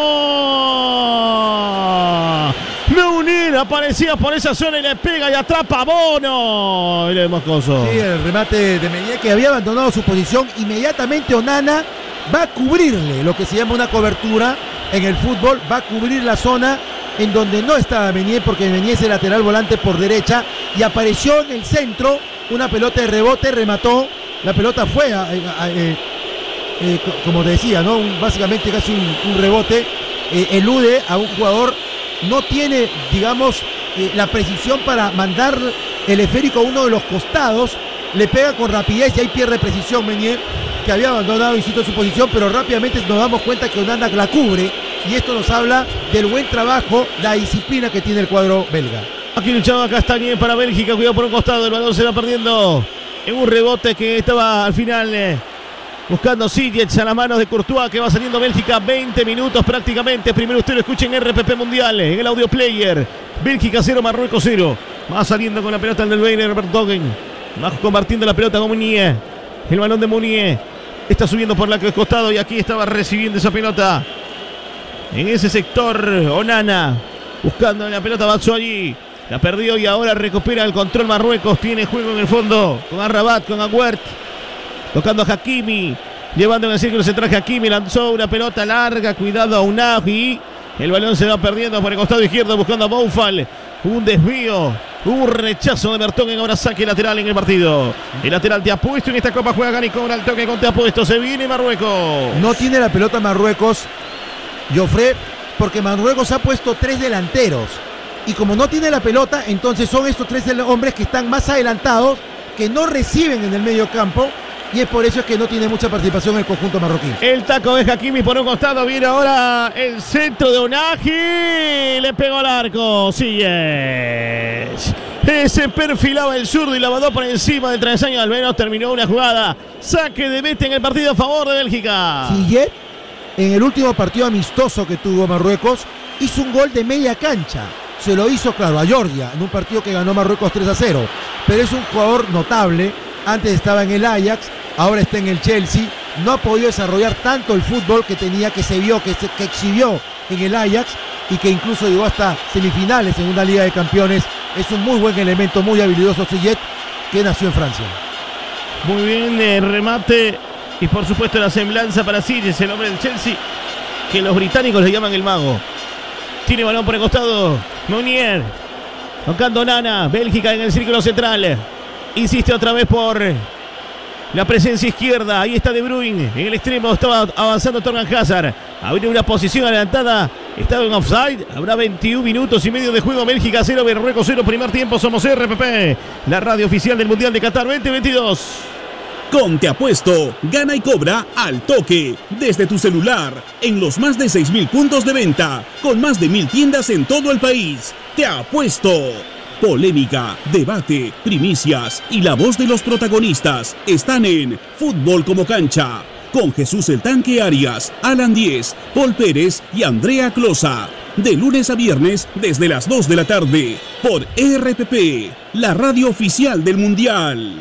Meunier aparecía por esa zona y le pega y atrapa a Bono. Y le Moscoso. Sí, el remate de Meunier, que había abandonado su posición. Inmediatamente Onana va a cubrirle lo que se llama una cobertura en el fútbol, va a cubrir la zona en donde no estaba Meunier, porque Meunier es el lateral volante por derecha, y apareció en el centro una pelota de rebote, remató, la pelota fue como te decía, ¿no? Básicamente casi un rebote, elude a un jugador, no tiene, digamos, la precisión para mandar el esférico a uno de los costados, le pega con rapidez y ahí pierde precisión Meunier, que había abandonado, insisto, su posición, pero rápidamente nos damos cuenta que Onana la cubre, y esto nos habla del buen trabajo, la disciplina que tiene el cuadro belga. Aquí luchaba Castañé para Bélgica, cuidado por un costado, el balón se va perdiendo en un rebote que estaba al final buscando Ziyech a las manos de Courtois, que va saliendo Bélgica, 20 minutos prácticamente. Primero usted lo escucha en RPP Mundial, en el AudioPlayer. Bélgica 0, Marruecos 0. Va saliendo con la pelota el del Bayern, Vertonghen. Va compartiendo la pelota con Meunier. El balón de Meunier está subiendo por la costado y aquí estaba recibiendo esa pelota. En ese sector, Onana buscando la pelota, Batshuayi. La perdió y ahora recupera el control Marruecos. Tiene juego en el fondo con Amrabat, con Aguert. Tocando a Hakimi. Llevando en el círculo central Hakimi. Lanzó una pelota larga. Cuidado a Ounahi. El balón se va perdiendo por el costado izquierdo buscando a Boufal. Un desvío. Un rechazo de Vertonghen. Ahora saque lateral en el partido. El lateral Te Apuesto en esta Copa juega Gani con el toque con Te Apuesto. Se viene Marruecos. No tiene la pelota Marruecos, Joffre, porque Marruecos ha puesto 3 delanteros. Y como no tiene la pelota, entonces son estos 3 hombres que están más adelantados, que no reciben en el medio campo, y es por eso es que no tiene mucha participación en el conjunto marroquí. El taco de Hakimi por un costado, viene ahora el centro de Ounahi, le pegó al arco, Ziyech. Se perfilaba el zurdo y la mandó por encima del travesaño, al menos terminó una jugada. Saque de meta en el partido a favor de Bélgica. Ziyech, en el último partido amistoso que tuvo Marruecos, hizo un gol de media cancha. Se lo hizo, claro, a Georgia, en un partido que ganó Marruecos 3-0. Pero es un jugador notable. Antes estaba en el Ajax, ahora está en el Chelsea. No ha podido desarrollar tanto el fútbol que tenía, que se vio, que exhibió en el Ajax, y que incluso llegó hasta semifinales en una Liga de Campeones. Es un muy buen elemento, muy habilidoso Ziyech, que nació en Francia. Muy bien, el remate y por supuesto la semblanza para Ziyech, el hombre del Chelsea, que los británicos le llaman el mago. Tiene balón por el costado, Meunier, tocando Onana, Bélgica en el círculo central. Insiste otra vez por la presencia izquierda. Ahí está De Bruyne. En el extremo estaba avanzando Torgan Hazard. Habría una posición adelantada. Estaba en offside. Habrá 21 minutos y medio de juego. Bélgica 0, Marruecos 0. Primer tiempo. Somos RPP, la radio oficial del Mundial de Qatar 2022. Con Te Apuesto, gana y cobra al toque, desde tu celular, en los más de 6.000 puntos de venta, con más de 1.000 tiendas en todo el país. Te Apuesto. Polémica, debate, primicias y la voz de los protagonistas están en Fútbol como Cancha, con Jesús el Tanque Arias, Alan Díez, Paul Pérez y Andrea Closa. de lunes a viernes desde las 2 de la tarde por RPP, la radio oficial del Mundial.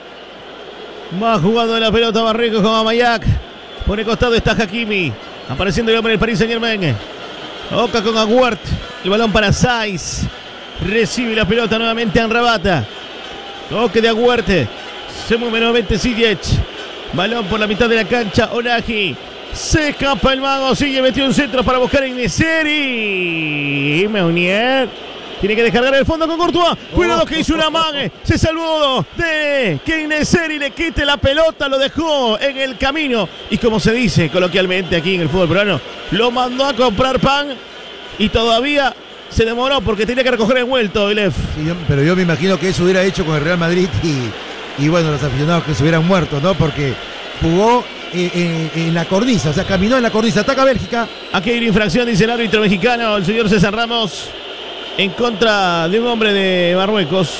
Va jugando la pelota Marruecos con Amayak. Por el costado está Hakimi. Apareciendo el hombre del Paris Saint-Germain. Oca con Aguert. El balón para Saiz. Recibe la pelota nuevamente Amrabat. Toque de Aguert. Se mueve nuevamente Ziyech. Balón por la mitad de la cancha. Olaji. Se escapa el mago. Sigue metió un centro para buscar a En-Nesyri. Meunier. Tiene que descargar el fondo con Courtois. Cuidado que hizo una mague. Se salvó de que En-Nesyri le quite la pelota. Lo dejó en el camino. Y como se dice coloquialmente aquí en el fútbol peruano, lo mandó a comprar pan. Y todavía se demoró porque tenía que recoger el vuelto, Ilef. Sí, pero yo me imagino que eso hubiera hecho con el Real Madrid y bueno, los aficionados que se hubieran muerto, ¿no? Porque jugó en la cornisa, o sea, caminó en la cornisa. Ataca Bélgica. Aquí hay una infracción, dice el árbitro mexicano, el señor César Ramos, en contra de un hombre de Marruecos.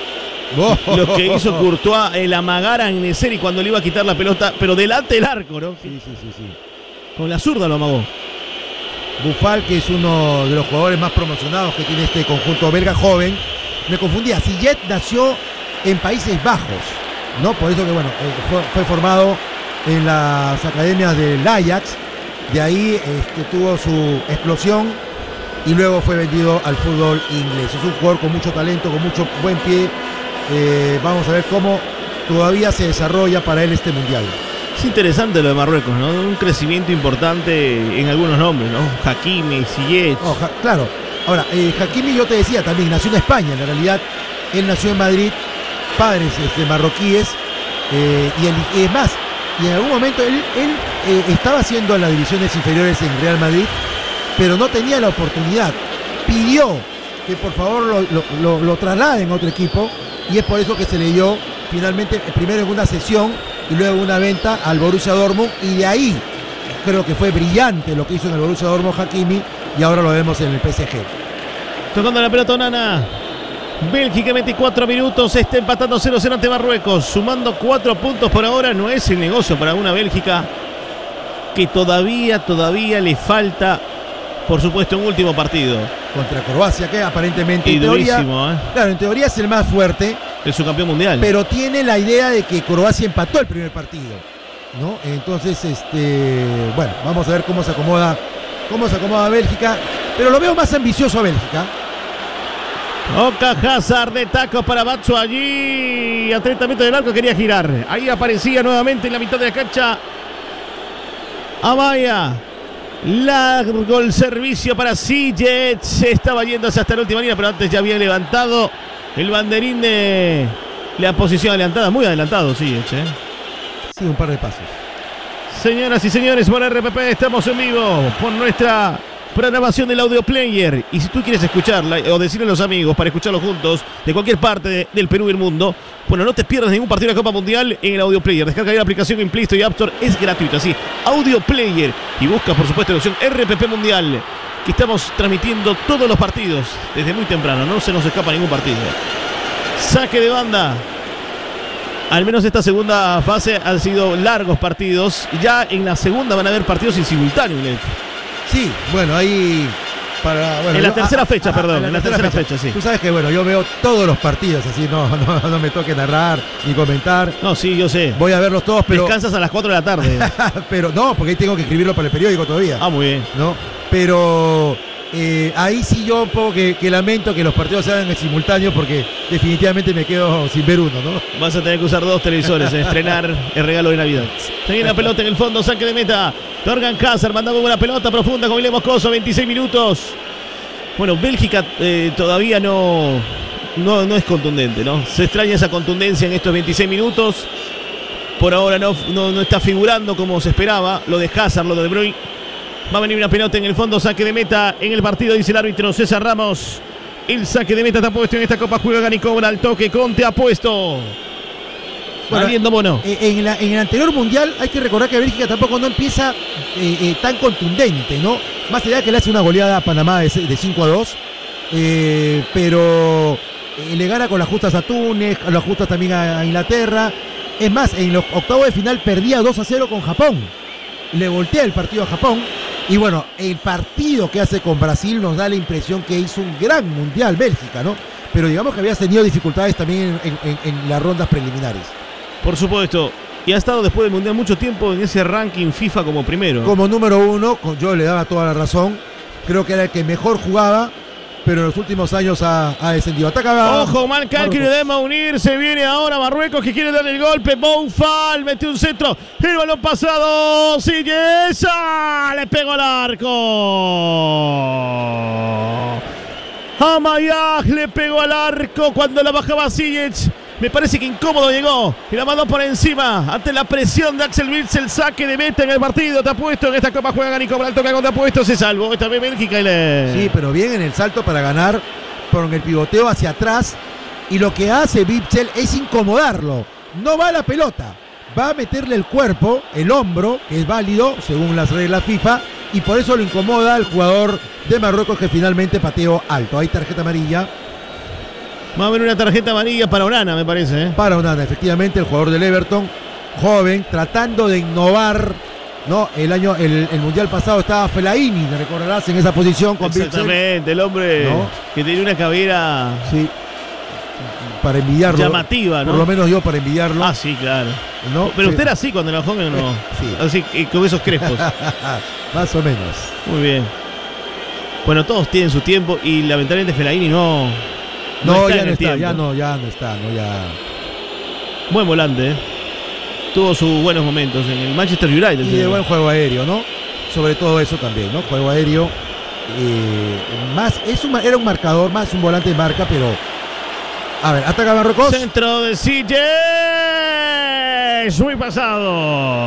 Lo que hizo Courtois, el amagar a En-Nesyri cuando le iba a quitar la pelota, pero delante del arco, ¿no? Sí. Con la zurda lo amagó. Bufal, que es uno de los jugadores más promocionados que tiene este conjunto belga joven. Me confundía, Ziyech nació en Países Bajos, ¿no? Por eso que, bueno, fue formado en las academias del Ajax. De ahí tuvo su explosión y luego fue vendido al fútbol inglés. Es un jugador con mucho talento, con mucho buen pie. Vamos a ver cómo todavía se desarrolla para él este mundial. Es interesante lo de Marruecos, ¿no? Un crecimiento importante en algunos nombres, ¿no? Hakimi, Ziyech. Claro. Ahora, Hakimi, yo te decía también, nació en España. En realidad, él nació en Madrid, padres marroquíes. Y es más, y en algún momento él estaba haciendo las divisiones inferiores en Real Madrid, pero no tenía la oportunidad. Pidió que por favor lo trasladen a otro equipo, y es por eso que se le dio finalmente primero en una cesión y luego una venta al Borussia Dortmund, y de ahí creo que fue brillante lo que hizo en el Borussia Dortmund Hakimi, y ahora lo vemos en el PSG. Tocando la pelota Onana. Bélgica 24 minutos, está empatando 0-0 ante Marruecos, sumando 4 puntos por ahora. No es el negocio para una Bélgica que todavía le falta, por supuesto, un último partido contra Croacia, que aparentemente y en teoría, durísimo, ¿eh? Claro, en teoría es el más fuerte, es su campeón mundial, pero tiene la idea de que Croacia empató el primer partido, ¿no? Entonces, bueno, vamos a ver cómo se acomoda Bélgica, pero lo veo más ambicioso a Bélgica. Oca Hazard de taco para Batshuayi. A 30 metros del arco quería girar. Ahí aparecía nuevamente en la mitad de la cancha Amaya. Largo el servicio para Ziyech. Se estaba yendo hasta la última línea, pero antes ya había levantado el banderín de la posición adelantada. Muy adelantado Ziyech, ¿eh? Sí, un par de pasos. Señoras y señores, por RPP estamos en vivo por nuestra programación del audio player. Y si tú quieres escucharla o decirle a los amigos para escucharlo juntos de cualquier parte del Perú y el mundo, bueno, no te pierdas ningún partido de la Copa Mundial en el audio player. Descarga ahí la aplicación en Play Store y App Store, es gratuito, así, audio player, y busca por supuesto la opción RPP Mundial, que estamos transmitiendo todos los partidos desde muy temprano, no se nos escapa ningún partido. Saque de banda. Al menos esta segunda fase han sido largos partidos. Ya en la segunda van a haber partidos en simultáneo, Lef. Sí, bueno, ahí en la tercera fecha, perdón. En la tercera fecha, sí. Tú sabes que, bueno, yo veo todos los partidos, así no me toque narrar ni comentar. No, sí, yo sé. Voy a verlos todos, pero... Descansas a las 4 de la tarde. Pero no, porque ahí tengo que escribirlo para el periódico todavía. Ah, muy bien. ¿No? Pero ahí sí yo un poco que lamento que los partidos se hagan en simultáneo, porque definitivamente me quedo sin ver uno, ¿no? Vas a tener que usar 2 televisores, estrenar el regalo de Navidad. Se viene la pelota en el fondo, saque de meta. Torgan Hazard mandando una pelota profunda con William Moscoso, 26 minutos. Bueno, Bélgica todavía no es contundente, ¿no? Se extraña esa contundencia en estos 26 minutos. Por ahora no está figurando como se esperaba. Lo de Hazard, lo de De Bruyne. Va a venir una pelota en el fondo, saque de meta en el partido, dice el árbitro César Ramos. El saque de meta está puesto en esta Copa, juega Gana y Cobra al toque con Te Apuesto. Saliendo Mono. En el anterior mundial hay que recordar que Bélgica tampoco no empieza tan contundente, ¿no? Más allá de que le hace una goleada a Panamá de 5-2, pero le gana con las justas a Túnez, las justas también a Inglaterra. Es más, en los octavos de final perdía 2-0 con Japón. Le voltea el partido a Japón Y bueno, el partido que hace con Brasil nos da la impresión que hizo un gran mundial Bélgica, ¿no? Pero digamos que había tenido dificultades también en las rondas preliminares. Por supuesto. Y ha estado después del mundial mucho tiempo en ese ranking FIFA como primero. Como número 1, yo le daba toda la razón. Creo que era el que mejor jugaba, pero en los últimos años ha descendido. Ataca. Ojo, mal cálculo de Maunir. Se viene ahora Marruecos que quiere darle el golpe. Boufal metió un centro. El balón pasado. Sillesa. Le pegó al arco. Amayaj le pegó al arco cuando la bajaba Ziyech. Me parece que incómodo llegó y la mandó por encima ante la presión de Axel Witsel. Saque de meta en el partido. Te apuesto en esta Copa juega Gana y Cobra. El toque con te apuesto se salvó. Esta vez Bélgica Sí, pero bien en el salto para ganar con el pivoteo hacia atrás. Y lo que hace Witsel es incomodarlo. No va a la pelota. Va a meterle el cuerpo, el hombro, que es válido según las reglas FIFA. Y por eso lo incomoda al jugador de Marruecos que finalmente pateó alto. Hay tarjeta amarilla. Va a haber una tarjeta amarilla para Onana, me parece. Para Onana, efectivamente, el jugador del Everton, joven, tratando de innovar, ¿no? El mundial pasado estaba Fellaini, te recordarás, en esa posición con exactamente, Witsel. El hombre, ¿no?, que tenía una cabellera, sí, para envidiarlo. Llamativa, ¿no? Por lo menos yo para envidiarlo. Ah, sí, claro. ¿No? Pero usted era así cuando era joven, ¿no? Sí. Así, con esos crespos. Más o menos. Muy bien. Bueno, todos tienen su tiempo y lamentablemente Fellaini no ya no está. Buen volante, ¿eh? Tuvo sus buenos momentos en el Manchester United. Y de buen juego aéreo, ¿no? Sobre todo eso también, ¿no? Juego aéreo. Era un marcador, más un volante de marca, pero... A ver, ataca Marruecos. Centro de Ziyech. Muy pasado.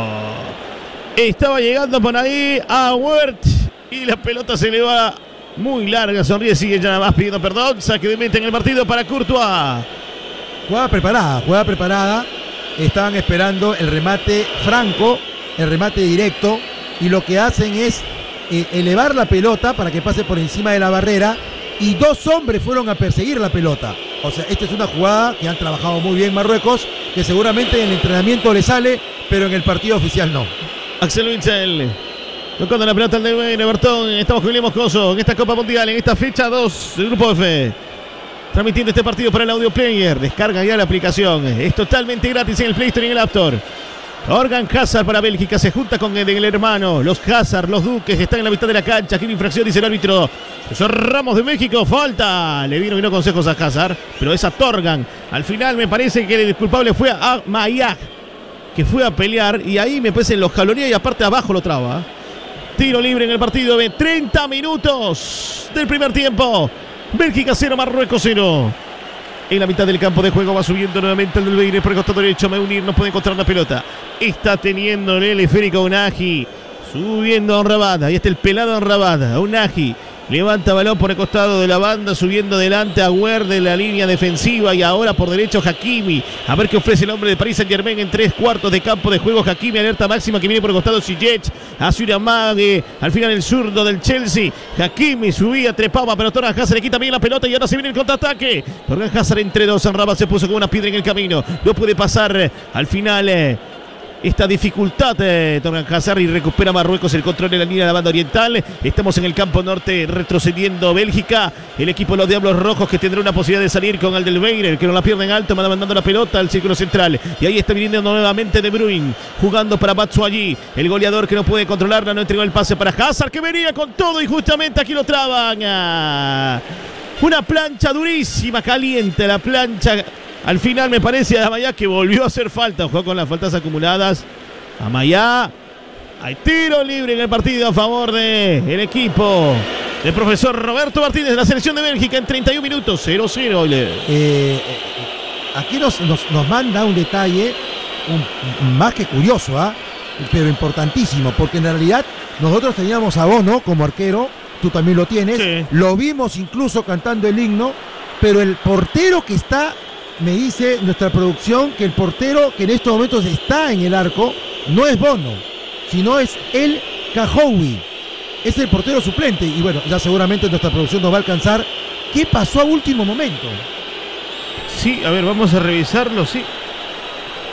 Estaba llegando por ahí a Wert y la pelota se le va muy larga. Sonríe, sigue ya nada más pidiendo perdón. Saque de meta en el partido para Courtois. Jugada preparada. Estaban esperando el remate franco, el remate directo. Y lo que hacen es elevar la pelota para que pase por encima de la barrera. Y dos hombres fueron a perseguir la pelota. O sea, esta es una jugada que han trabajado muy bien Marruecos, que seguramente en el entrenamiento le sale, pero en el partido oficial no. Axel Witsel tocando la pelota de Everton. Estamos con William Moscoso en esta Copa Mundial, en esta fecha 2 del Grupo F. Transmitiendo este partido para el Audio Player. Descarga ya la aplicación. Es totalmente gratis en el Play Store y en el App Store. Organ Hazard para Bélgica. Se junta con el hermano. Los Hazard, los Duques están en la mitad de la cancha. Aquí una infracción, dice el árbitro. Ramos de México. Falta. Le vino consejos a Hazard. Pero es a Torgan. Al final me parece que el culpable fue a Mayak, que fue a pelear. Y ahí me parece los jalonía y aparte abajo lo traba. Tiro libre en el partido de 30 minutos del primer tiempo. Bélgica 0, Marruecos 0. En la mitad del campo de juego va subiendo nuevamente el del Beire por el costado derecho. Meunir no puede encontrar la pelota. Está teniendo el esférico Unahi. Subiendo a Amrabat. Ahí está el pelado Amrabat. Unahi levanta balón por el costado de la banda. Subiendo adelante a Guer de la línea defensiva. Y ahora por derecho Hakimi. A ver qué ofrece el hombre de Paris Saint-Germain en 3/4 de campo de juego. Hakimi, alerta máxima que viene por el costado Ziyech. Hace una mague. Al final el zurdo del Chelsea. Hakimi subía, trepaba, pero Torgan Hazard le quita bien la pelota y ahora se viene el contraataque. Torgan Hazard entre dos. Amrabat se puso como una piedra en el camino. No puede pasar al final esta dificultad Torgan Hazard y recupera Marruecos el control de la línea de la banda oriental. Estamos en el campo norte retrocediendo Bélgica. El equipo de los Diablos Rojos que tendrá una posibilidad de salir con el del Beire, que no la pierde en alto, mandando la pelota al círculo central. Y ahí está viniendo nuevamente De Bruyne, jugando para Batshuayi, el goleador que no puede controlarla, no entregó el pase para Hazard, que venía con todo y justamente aquí lo traban. Una plancha durísima, caliente la plancha. Al final me parece a Amayá que volvió a hacer falta. Jugó con las faltas acumuladas. Amayá. Hay tiro libre en el partido a favor del equipo del profesor Roberto Martínez de la selección de Bélgica en 31 minutos. 0-0. Aquí nos manda un detalle más que curioso, pero importantísimo. Porque en realidad nosotros teníamos a Bono como arquero. Tú también lo tienes. Sí. Lo vimos incluso cantando el himno. Pero el portero que está... Me dice nuestra producción que el portero que en estos momentos está en el arco no es Bono, sino es el Kahoui. Es el portero suplente. Y bueno, ya seguramente nuestra producción nos va a alcanzar. ¿Qué pasó a último momento? Sí, a ver, vamos a revisarlo, sí.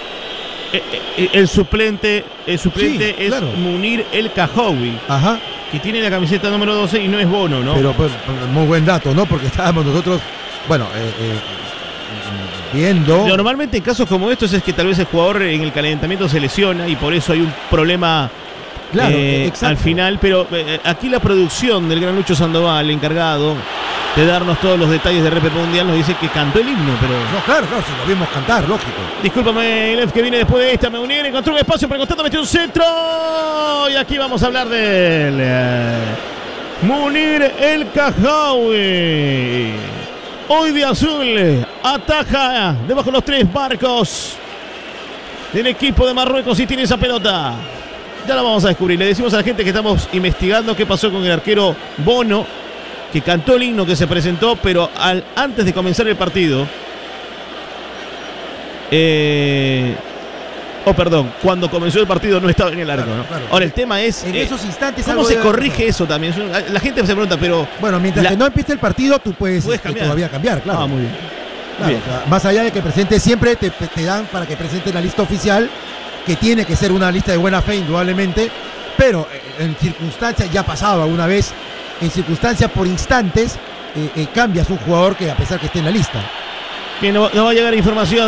El suplente sí, es claro. Munir El Kahoui. Ajá. que tiene la camiseta número 12 y no es Bono, ¿no? Pero pues, muy buen dato, ¿no? Porque estábamos nosotros, bueno, viendo... Normalmente en casos como estos es que tal vez el jugador en el calentamiento se lesiona y por eso hay un problema Claro, al final, pero aquí la producción del gran Lucho Sandoval, encargado de darnos todos los detalles de RPP Mundial, nos dice que cantó el himno, pero... No, claro, si lo vimos cantar, lógico. Discúlpame, Ilef, que viene después de esta. Meunier encontró un espacio por el costado, metió un centro. Y aquí vamos a hablar del Munir El Cajawi. Hoy de azul, ataja debajo de los 3 marcos del equipo de Marruecos y tiene esa pelota. Ya la vamos a descubrir. Le decimos a la gente que estamos investigando qué pasó con el arquero Bono, que cantó el himno, que se presentó, pero antes de comenzar el partido, cuando comenzó el partido no estaba en el arco, ¿no? Claro. Ahora el tema es en esos instantes ¿cómo se corrige eso también? La gente se pregunta, pero bueno, mientras que no empiece el partido, tú puedes cambiar. todavía cambiar, claro. Ah, muy bien. Claro, Bien. o sea, más allá de que presente siempre, te dan para que presente la lista oficial, que tiene que ser una lista de buena fe, indudablemente, pero en circunstancias, ya ha pasado alguna vez, en circunstancias por instantes, cambias un jugador que a pesar que esté en la lista. Bien, nos va a llegar información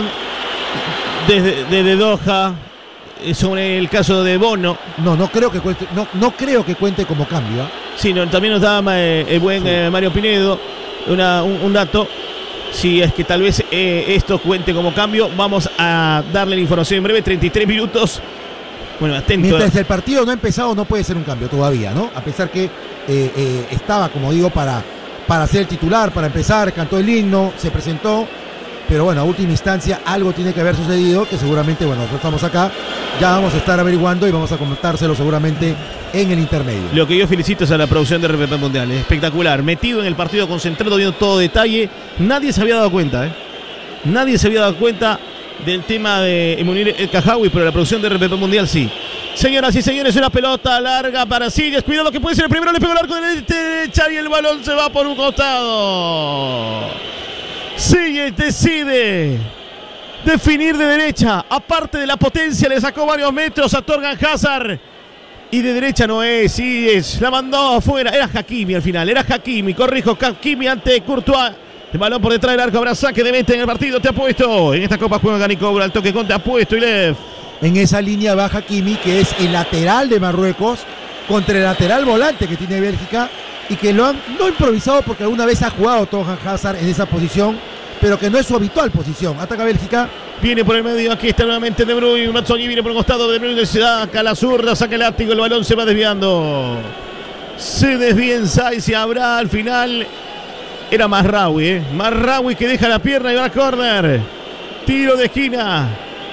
desde Doha sobre el caso de Bono. No creo que cuente, no creo que cuente como cambio. Sí, también nos da el buen Mario Pinedo un dato. Si es que tal vez esto cuente como cambio, vamos a darle la información en breve. 33 minutos. Bueno, atento. Mientras el partido no ha empezado, no puede ser un cambio todavía, ¿no? A pesar que estaba, como digo, para ser el titular, para empezar, cantó el himno, se presentó. Pero bueno, a última instancia algo tiene que haber sucedido, que seguramente, bueno, nosotros estamos acá, ya vamos a estar averiguando y vamos a comentárselo seguramente en el intermedio. Lo que yo felicito es a la producción de RPP Mundial, espectacular, metido en el partido, concentrado, viendo todo detalle. Nadie se había dado cuenta, Nadie se había dado cuenta del tema de Munir El Cajawi, pero la producción de RPP Mundial sí. Señoras y señores, una pelota larga para Sillas, cuidado que puede ser el primero, le pegó el arco de la derecha y el balón se va por un costado. Sillas decide definir de derecha, aparte de la potencia, le sacó varios metros a Torgan Hazard. Y de derecha no es, sí es, la mandó afuera, era Hakimi al final, corrijo, Hakimi ante Courtois. El balón por detrás del arco, habrá saque de meta en el partido, te apuesto. En esta Copa juega Gana y Cobra, el toque con te apuesto, Ilef. En esa línea va Hakimi, que es el lateral de Marruecos, contra el lateral volante que tiene Bélgica, y que lo han no improvisado porque alguna vez ha jugado Torgan Hazard en esa posición, pero que no es su habitual posición. Ataca Bélgica. Viene por el medio, aquí está nuevamente De Bruyne. Mazzoni viene por el costado, De Bruyne se saca la zurda, saca el látigo, el balón se va desviando. Se desvía en Saiz y habrá al final. Era Mazraoui, Mazraoui que deja la pierna y va a córner. Tiro de esquina.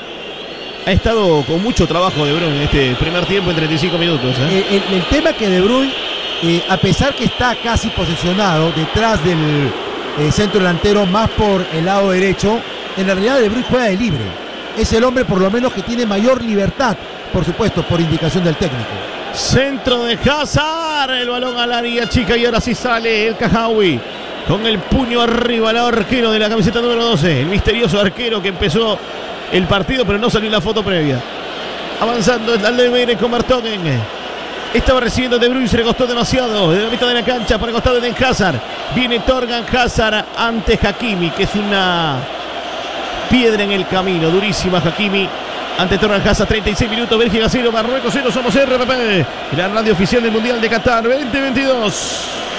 Ha estado con mucho trabajo De Bruyne en este primer tiempo en 35 minutos. El tema que De Bruyne, a pesar que está casi posicionado detrás del centro delantero, más por el lado derecho, en la realidad De Bruyne juega de libre. Es el hombre por lo menos que tiene mayor libertad, por supuesto, por indicación del técnico. Centro de Hazard, el balón al área chica y ahora sí sale el Cajawi con el puño arriba al arquero de la camiseta número 12, el misterioso arquero que empezó el partido pero no salió en la foto previa. Avanzando el Aldeveire con Bartogen. Estaba recibiendo De Bruyne, se le costó demasiado. De la mitad de la cancha para el costado de Hazard. Viene Torgan Hazard ante Hakimi, que es una piedra en el camino. Durísima Hakimi ante Torgan Hazard. 36 minutos, Bélgica 0, Marruecos 0. Somos RPP, la radio oficial del Mundial de Qatar 2022.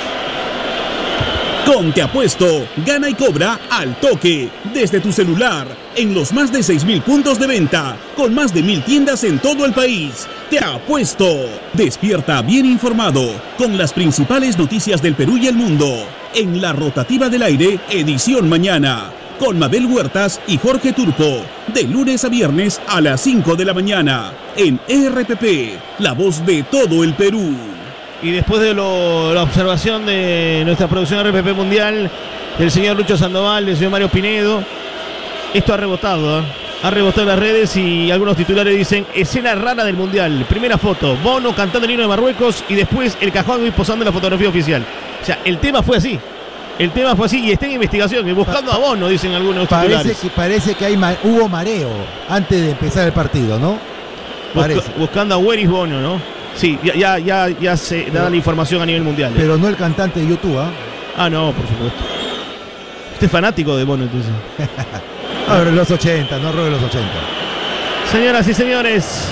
Con Te Apuesto, gana y cobra al toque, desde tu celular, en los más de 6.000 puntos de venta, con más de 1.000 tiendas en todo el país. Te Apuesto. Despierta bien informado, con las principales noticias del Perú y el mundo, en la rotativa del aire, edición mañana, con Mabel Huertas y Jorge Turpo, de lunes a viernes a las 5 de la mañana, en RPP, la voz de todo el Perú. Y después de la observación de nuestra producción RPP Mundial, del señor Lucho Sandoval, del señor Mario Pinedo, esto ha rebotado en las redes y algunos titulares dicen: escena rara del Mundial. Primera foto, Bono cantando el himno de Marruecos y después el Cajawi posando en la fotografía oficial. O sea, el tema fue así. Y está en investigación, y buscando a Bono, dicen algunos titulares. Parece que hubo mareo antes de empezar el partido, ¿no? Buscando a Where is Bono, ¿no? Sí, ya se da la información a nivel mundial. Pero no el cantante de YouTube, ¿ah? Ah, no, por supuesto. Usted es fanático de Bono, entonces. Ahora los 80, no robe los 80. Señoras y señores,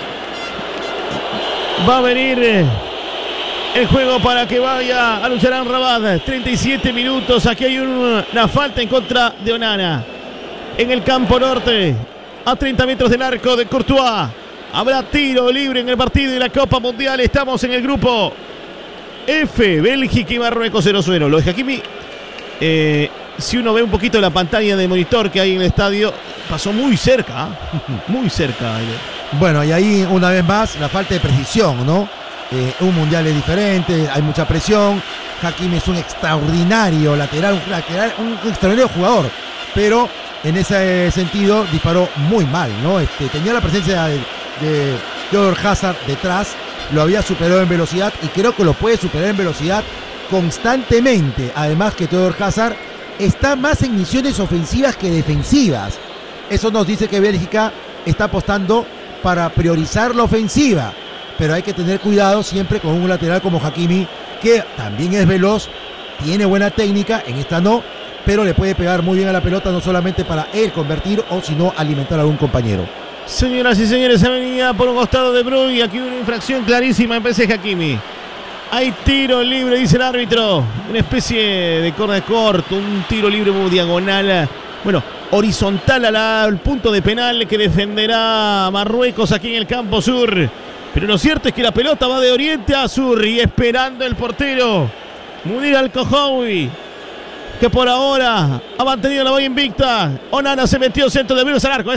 va a venir el juego para que vaya a luchar en Rabat. 37 minutos. Aquí hay una falta en contra de Onana. En el campo norte, a 30 metros del arco de Courtois. Habrá tiro libre en el partido de la Copa Mundial. Estamos en el grupo F. Bélgica y Marruecos 0-0. Lo de Hakimi, si uno ve un poquito la pantalla de monitor que hay en el estadio, pasó muy cerca. Muy cerca. Bueno, y ahí una vez más la falta de precisión, ¿no? Un mundial es diferente, hay mucha presión. Hakimi es un extraordinario lateral, un extraordinario jugador, pero en ese sentido disparó muy mal, ¿no? Tenía la presencia de Theodor Hazard detrás, lo había superado en velocidad y creo que lo puede superar en velocidad constantemente. Además que Theodor Hazard está más en misiones ofensivas que defensivas. Eso nos dice que Bélgica está apostando para priorizar la ofensiva, pero hay que tener cuidado siempre con un lateral como Hakimi, que también es veloz, tiene buena técnica, en esta no, pero le puede pegar muy bien a la pelota, no solamente para él convertir o sino alimentar a algún compañero. Señoras y señores, se venía por un costado de Bruyne y aquí una infracción clarísima en PC Hakimi. Hay tiro libre, dice el árbitro, una especie de córner corto, un tiro libre muy diagonal, bueno, horizontal al punto de penal que defenderá Marruecos aquí en el campo sur. Pero lo cierto es que la pelota va de oriente a sur y esperando el portero Munir Al-Kohawi, que por ahora ha mantenido la valla invicta. Onana se metió centro de Bruyne, es el arco,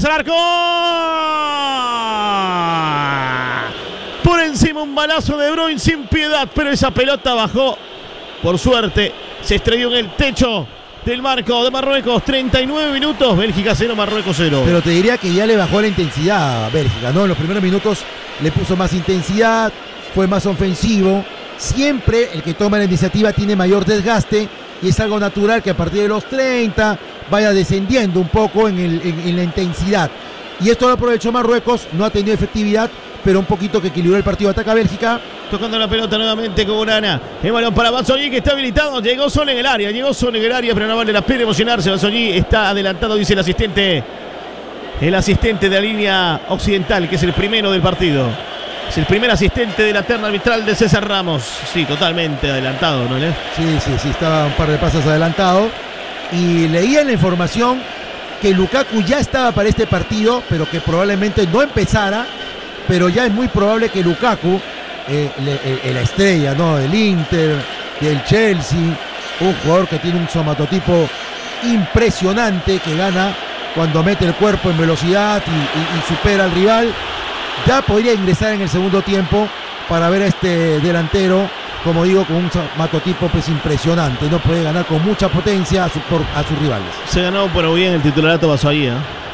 por encima un balazo de Bruyne sin piedad, pero esa pelota bajó, por suerte, se estrelló en el techo del marco de Marruecos. 39 minutos, Bélgica 0, Marruecos 0. Pero te diría que ya le bajó la intensidad a Bélgica, ¿no? En los primeros minutos le puso más intensidad, fue más ofensivo. Siempre el que toma la iniciativa tiene mayor desgaste y es algo natural que a partir de los 30 vaya descendiendo un poco en la intensidad. Y esto lo aprovechó Marruecos, no ha tenido efectividad, pero un poquito que equilibró el partido. Ataca Bélgica. Tocando la pelota nuevamente con Onana. El balón para Batshuayi, que está habilitado. Llegó solo en el área, pero no vale la pena emocionarse. Batshuayi está adelantado, dice el asistente. El asistente de la línea occidental, que es el primero del partido. Es el primer asistente de la terna arbitral de César Ramos. Sí, totalmente adelantado, ¿no? Sí, estaba un par de pasos adelantado. Y leía en la información que Lukaku ya estaba para este partido, pero que probablemente no empezara. Pero ya es muy probable que Lukaku, la estrella, ¿no?, del Inter, del Chelsea, un jugador que tiene un somatotipo impresionante, que gana cuando mete el cuerpo en velocidad y supera al rival, ya podría ingresar en el segundo tiempo para ver a este delantero, como digo, con un somatotipo pues impresionante, no puede ganar con mucha potencia a sus rivales. Se ganó por bien el titularato Batshuayi, ¿eh?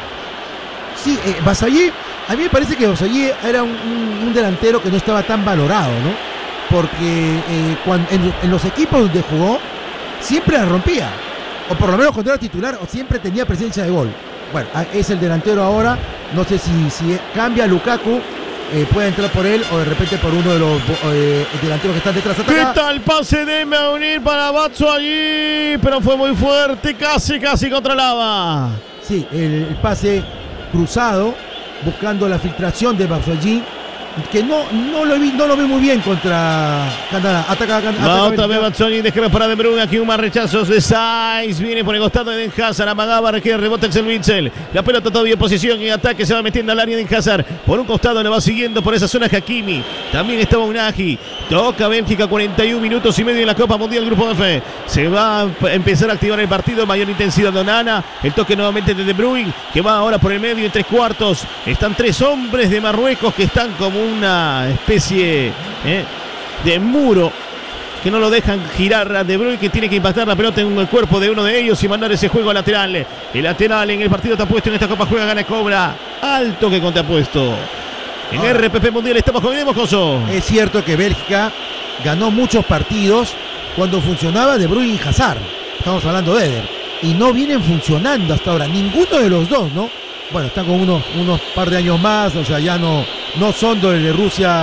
Sí, Batshuayi, a mí me parece que Batshuayi era un delantero que no estaba tan valorado, ¿no? Porque en los equipos donde jugó siempre la rompía, o por lo menos cuando era titular, o siempre tenía presencia de gol. Bueno, es el delantero ahora, no sé si cambia Lukaku, puede entrar por él o de repente por uno de los delanteros que están detrás. ¿Qué tal pase de Meunir para Batshuayi? Pero fue muy fuerte, casi controlaba. Sí, el pase cruzado, buscando la filtración de Batshuayi, que no lo vi muy bien contra Canadá. Ataca otra vez Batshuayi, descarga para De Bruyne, aquí un más rechazos de Sainz, viene por el costado de Den Hazard, amagaba, que rebota el Witsel, la pelota todavía en posición y ataque, se va metiendo al área de Den Hazard, por un costado le va siguiendo por esa zona Hakimi, también estaba Unagi, toca Bélgica, 41 minutos y medio en la Copa Mundial Grupo F, se va a empezar a activar el partido, mayor intensidad de Onana, el toque nuevamente de De Bruyne, que va ahora por el medio en 3/4, están 3 hombres de Marruecos que están como una especie de muro que no lo dejan girar a De Bruyne, que tiene que impactar la pelota en el cuerpo de uno de ellos y mandar ese juego lateral. El lateral en el partido te ha puesto en esta Copa Juega, gana, cobra. Alto que con te ha puesto. En RPP Mundial estamos con Coso. Es cierto que Bélgica ganó muchos partidos cuando funcionaba De Bruyne y Hazard. Estamos hablando de Eder. Y no vienen funcionando hasta ahora. Ninguno de los dos, ¿no? Bueno, están con unos par de años más, o sea, ya no son de Rusia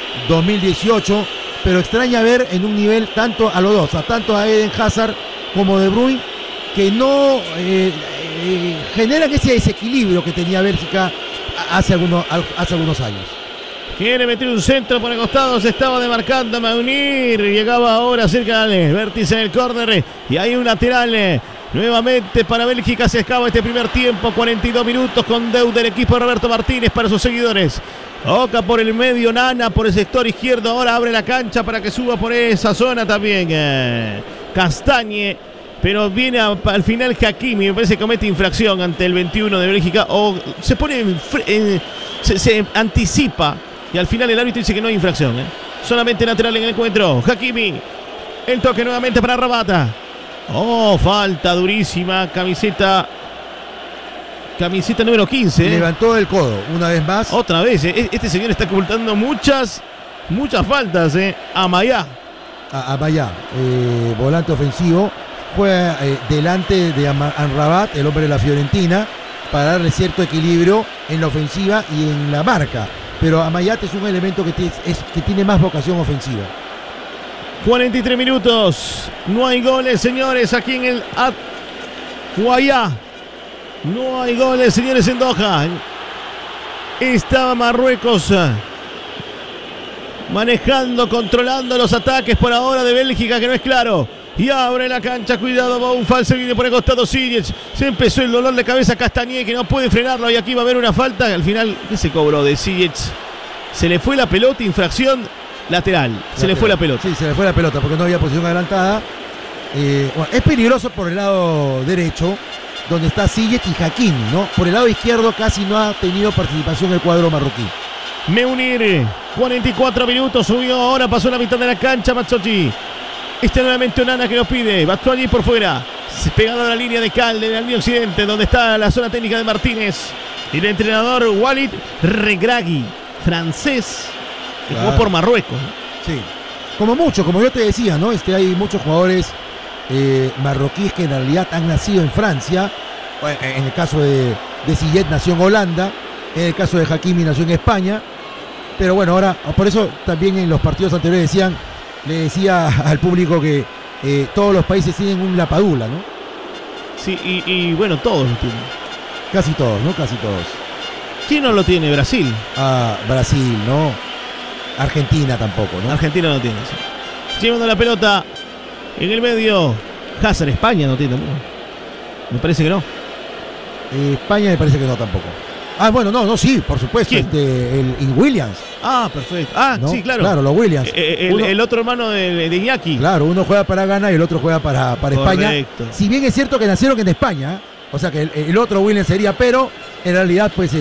2018, pero extraña ver en un nivel tanto a los dos, tanto a Eden Hazard como De Bruyne, que no generan ese desequilibrio que tenía Bélgica hace algunos años. Quiere meter un centro por el costado, se estaba demarcando Meunier, llegaba ahora cerca del vértice del córner y hay un lateral nuevamente para Bélgica. Se acaba este primer tiempo, 42 minutos con deuda del equipo de Roberto Martínez para sus seguidores. Oca por el medio, Nana por el sector izquierdo, ahora abre la cancha para que suba por esa zona también Castañe, pero viene al final Hakimi, me parece que comete infracción ante el 21 de Bélgica, o se pone se anticipa. Y al final el árbitro dice que no hay infracción. Solamente lateral en el encuentro. Hakimi. El toque nuevamente para Rabata. Oh, falta durísima. Camiseta número 15. Levantó el codo una vez más. Otra vez. Este señor está ocultando muchas faltas. Amaya. Amaya, volante ofensivo. Juega delante de Amrabat, el hombre de la Fiorentina, para darle cierto equilibrio en la ofensiva y en la marca. Pero Amayat es un elemento que tiene más vocación ofensiva. 43 minutos. No hay goles, señores, aquí en el Guayá. No hay goles, señores, en Doha. Estaba Marruecos manejando, controlando los ataques por ahora de Bélgica, que no es claro. Y abre la cancha, cuidado, Boufal se viene por el costado Ziyech. Se empezó el dolor de cabeza Castañé, que no puede frenarlo. Y aquí va a haber una falta. Al final, ¿qué se cobró de Ziyech? Se le fue la pelota, infracción lateral. Se le fue la pelota. Sí, se le fue la pelota porque no había posición adelantada. Bueno, es peligroso por el lado derecho, donde está Ziyech y Hakimi, ¿no? Por el lado izquierdo casi no ha tenido participación el cuadro marroquí. Meunier, 44 minutos, subió ahora, pasó la mitad de la cancha Mazzotti. Nuevamente Onana que nos pide, Batshuayi por fuera, pegado a la línea de Cal, de la línea occidente, donde está la zona técnica de Martínez. Y el entrenador Walid Regragui, francés, que jugó por Marruecos. Sí, como yo te decía, ¿no? Hay muchos jugadores marroquíes que en realidad han nacido en Francia. En el caso de Ziyech nació en Holanda, en el caso de Hakimi nació en España. Pero bueno, ahora, por eso también en los partidos anteriores le decía al público que todos los países tienen un Lapadula, ¿no? Sí, y bueno, todos lo tienen. Casi todos, ¿no? Casi todos. ¿Quién no lo tiene? Brasil. Brasil, ¿no? Argentina tampoco, ¿no? Argentina no tiene, sí. Llevando la pelota en el medio. Hazard, España no tiene. Me parece que no. España me parece que no tampoco. Bueno, no, sí, por supuesto. El Williams. Perfecto. ¿No? Sí, claro. Claro, los Williams. El otro hermano de Iñaki. Claro, uno juega para Ghana y el otro juega para España. Si bien es cierto que nacieron en España, o sea que el otro Williams sería, pero en realidad, pues,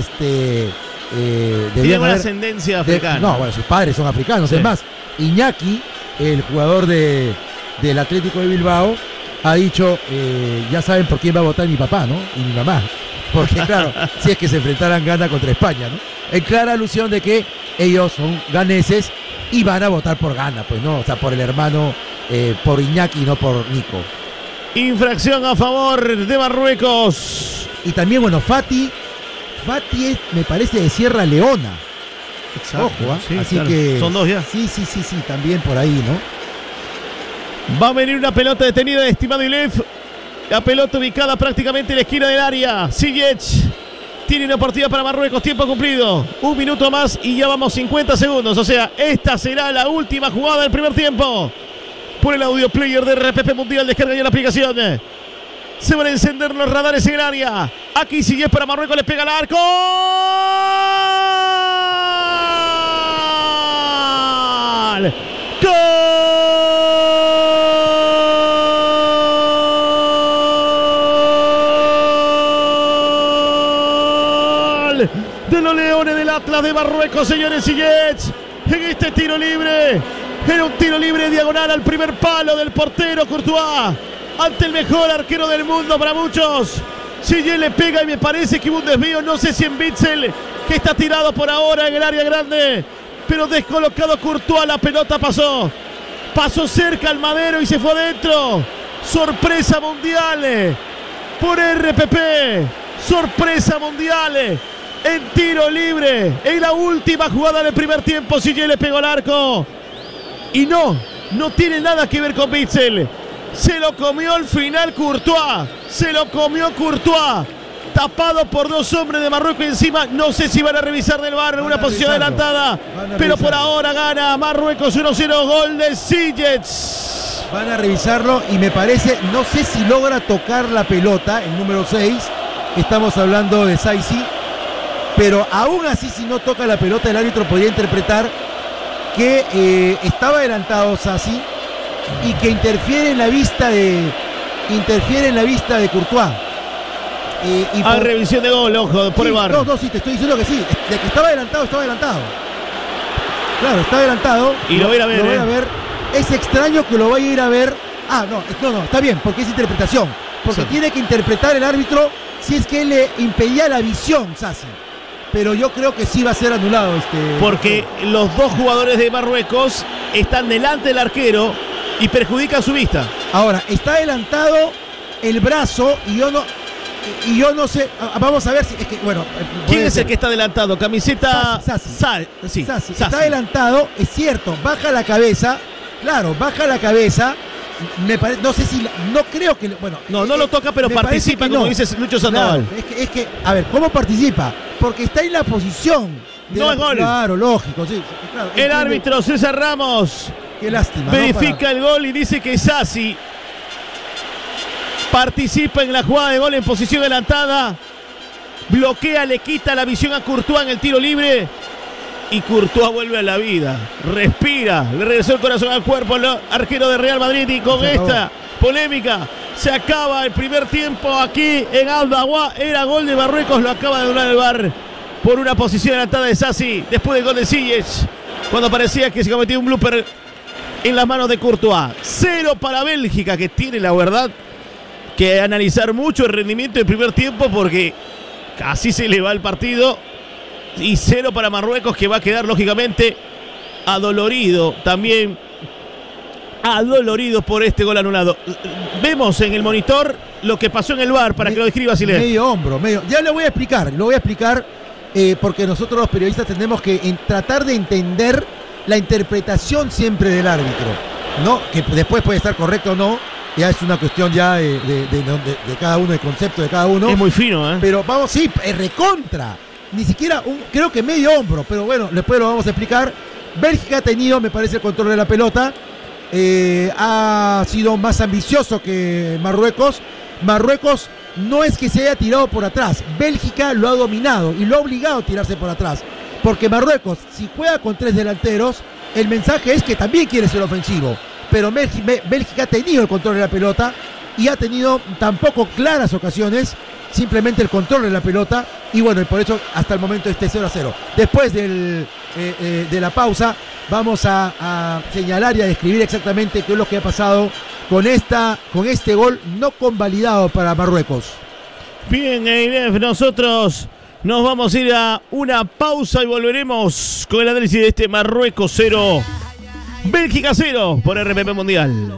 tiene una ascendencia africana. Bueno, sus padres son africanos. Sí. Es más, Iñaki, el jugador del Atlético de Bilbao, ha dicho, ya saben por quién va a votar mi papá, ¿no? Y mi mamá. Porque claro, si es que se enfrentaran Ghana contra España, ¿no? En clara alusión de que ellos son ganeses y van a votar por Ghana, pues no, o sea, por el hermano, por Iñaki y no por Nico. Infracción a favor de Marruecos. Y también, bueno, Fati es, me parece, de Sierra Leona. Exacto. Ojo, sí, así claro. que... Son dos ya. Sí, también por ahí, ¿no? Va a venir una pelota detenida de estimado Ilef. La pelota ubicada prácticamente en la esquina del área. Ziyech tiene una partida para Marruecos. Tiempo cumplido. Un minuto más y ya vamos 50 segundos. O sea, esta será la última jugada del primer tiempo. Por el audio player de RPP Mundial. Descarga ya la aplicación. Se van a encender los radares en el área. Aquí Ziyech para Marruecos. Le pega al arco. ¡Gol! De los Leones del Atlas de Marruecos, señores. Ziyech en este tiro libre. Era un tiro libre diagonal al primer palo del portero Courtois, ante el mejor arquero del mundo para muchos. Ziyech le pega y me parece que hubo un desvío. No sé si en Witsel, que está tirado por ahora en el área grande, pero descolocado Courtois. La pelota pasó cerca al madero y se fue adentro. Sorpresa mundial por RPP. Sorpresa mundial. en tiro libre. En la última jugada del primer tiempo, Sillé le pegó al arco. Y no tiene nada que ver con Bitzel. Se lo comió al final Courtois. Se lo comió Courtois. Tapado por dos hombres de Marruecos encima. No sé si van a revisar del VAR en una posición adelantada. Pero por ahora gana Marruecos 1-0. Gol de Ziyech. Van a revisarlo y me parece, no sé si logra tocar la pelota, el número 6. Estamos hablando de Saisi. Pero aún así, si no toca la pelota, el árbitro podría interpretar que estaba adelantado Sassi y que interfiere en la vista de Courtois. Revisión de gol, ojo, por el VAR. No, sí, te estoy diciendo que sí. De que estaba adelantado. Claro, está adelantado. Y lo voy a ir a ver. Es extraño que lo vaya a ir a ver. No, está bien, porque es interpretación. Porque tiene que interpretar el árbitro si es que le impedía la visión, Sassi. Pero yo creo que sí va a ser anulado porque los dos jugadores de Marruecos están delante del arquero y perjudican su vista. Ahora, está adelantado el brazo y yo no sé. Vamos a ver si es que, bueno. ¿Quién es el que está adelantado? Camiseta Sassi. Está adelantado, es cierto, baja la cabeza. Claro, baja la cabeza. Me parece, no sé si, no creo que, bueno. No lo toca, pero participa, como dice Lucho Sandoval. Claro, es que, a ver, ¿cómo participa? Porque está en la posición. No es gol. Claro, lógico, sí. Claro, el árbitro César Ramos. Qué lástima. Verifica el gol y dice que Sassi participa en la jugada de gol en posición adelantada. Bloquea, le quita la visión a Courtois en el tiro libre. Y Courtois vuelve a la vida, respira, le regresó el corazón al cuerpo al arquero de Real Madrid. Y con esta polémica se acaba el primer tiempo aquí en Al-Dawa. Era gol de Marruecos, lo acaba de anular el VAR por una posición adelantada de Sassi después del gol de Ziyech, cuando parecía que se cometió un blooper en las manos de Courtois. 0 para Bélgica, que tiene la verdad que analizar mucho el rendimiento del primer tiempo porque casi se le va el partido. Y 0 para Marruecos, que va a quedar lógicamente adolorido también. Adolorido por este gol anulado. Vemos en el monitor lo que pasó en el VAR para que lo describa Siles. Medio hombro. Ya lo voy a explicar. Porque nosotros los periodistas tenemos que tratar de entender la interpretación siempre del árbitro, ¿no? Que después puede estar correcto o no. Ya es una cuestión ya de cada uno, el concepto de cada uno. Es muy fino, ¿eh? Pero vamos, sí, recontra. Ni siquiera creo que medio hombro, pero bueno, después lo vamos a explicar. Bélgica ha tenido, me parece, el control de la pelota. Ha sido más ambicioso que Marruecos. Marruecos no es que se haya tirado por atrás. Bélgica lo ha dominado y lo ha obligado a tirarse por atrás. Porque Marruecos, si juega con 3 delanteros, el mensaje es que también quiere ser ofensivo. Pero Bélgica ha tenido el control de la pelota y ha tenido tampoco claras ocasiones. Simplemente el control de la pelota. Y bueno, y por eso hasta el momento 0-0. Después de la pausa vamos a señalar y a describir exactamente qué es lo que ha pasado con este gol no convalidado para Marruecos. Bien, Inés, nosotros nos vamos a ir a una pausa y volveremos con el análisis de este Marruecos 0, Bélgica 0 por RPP Mundial.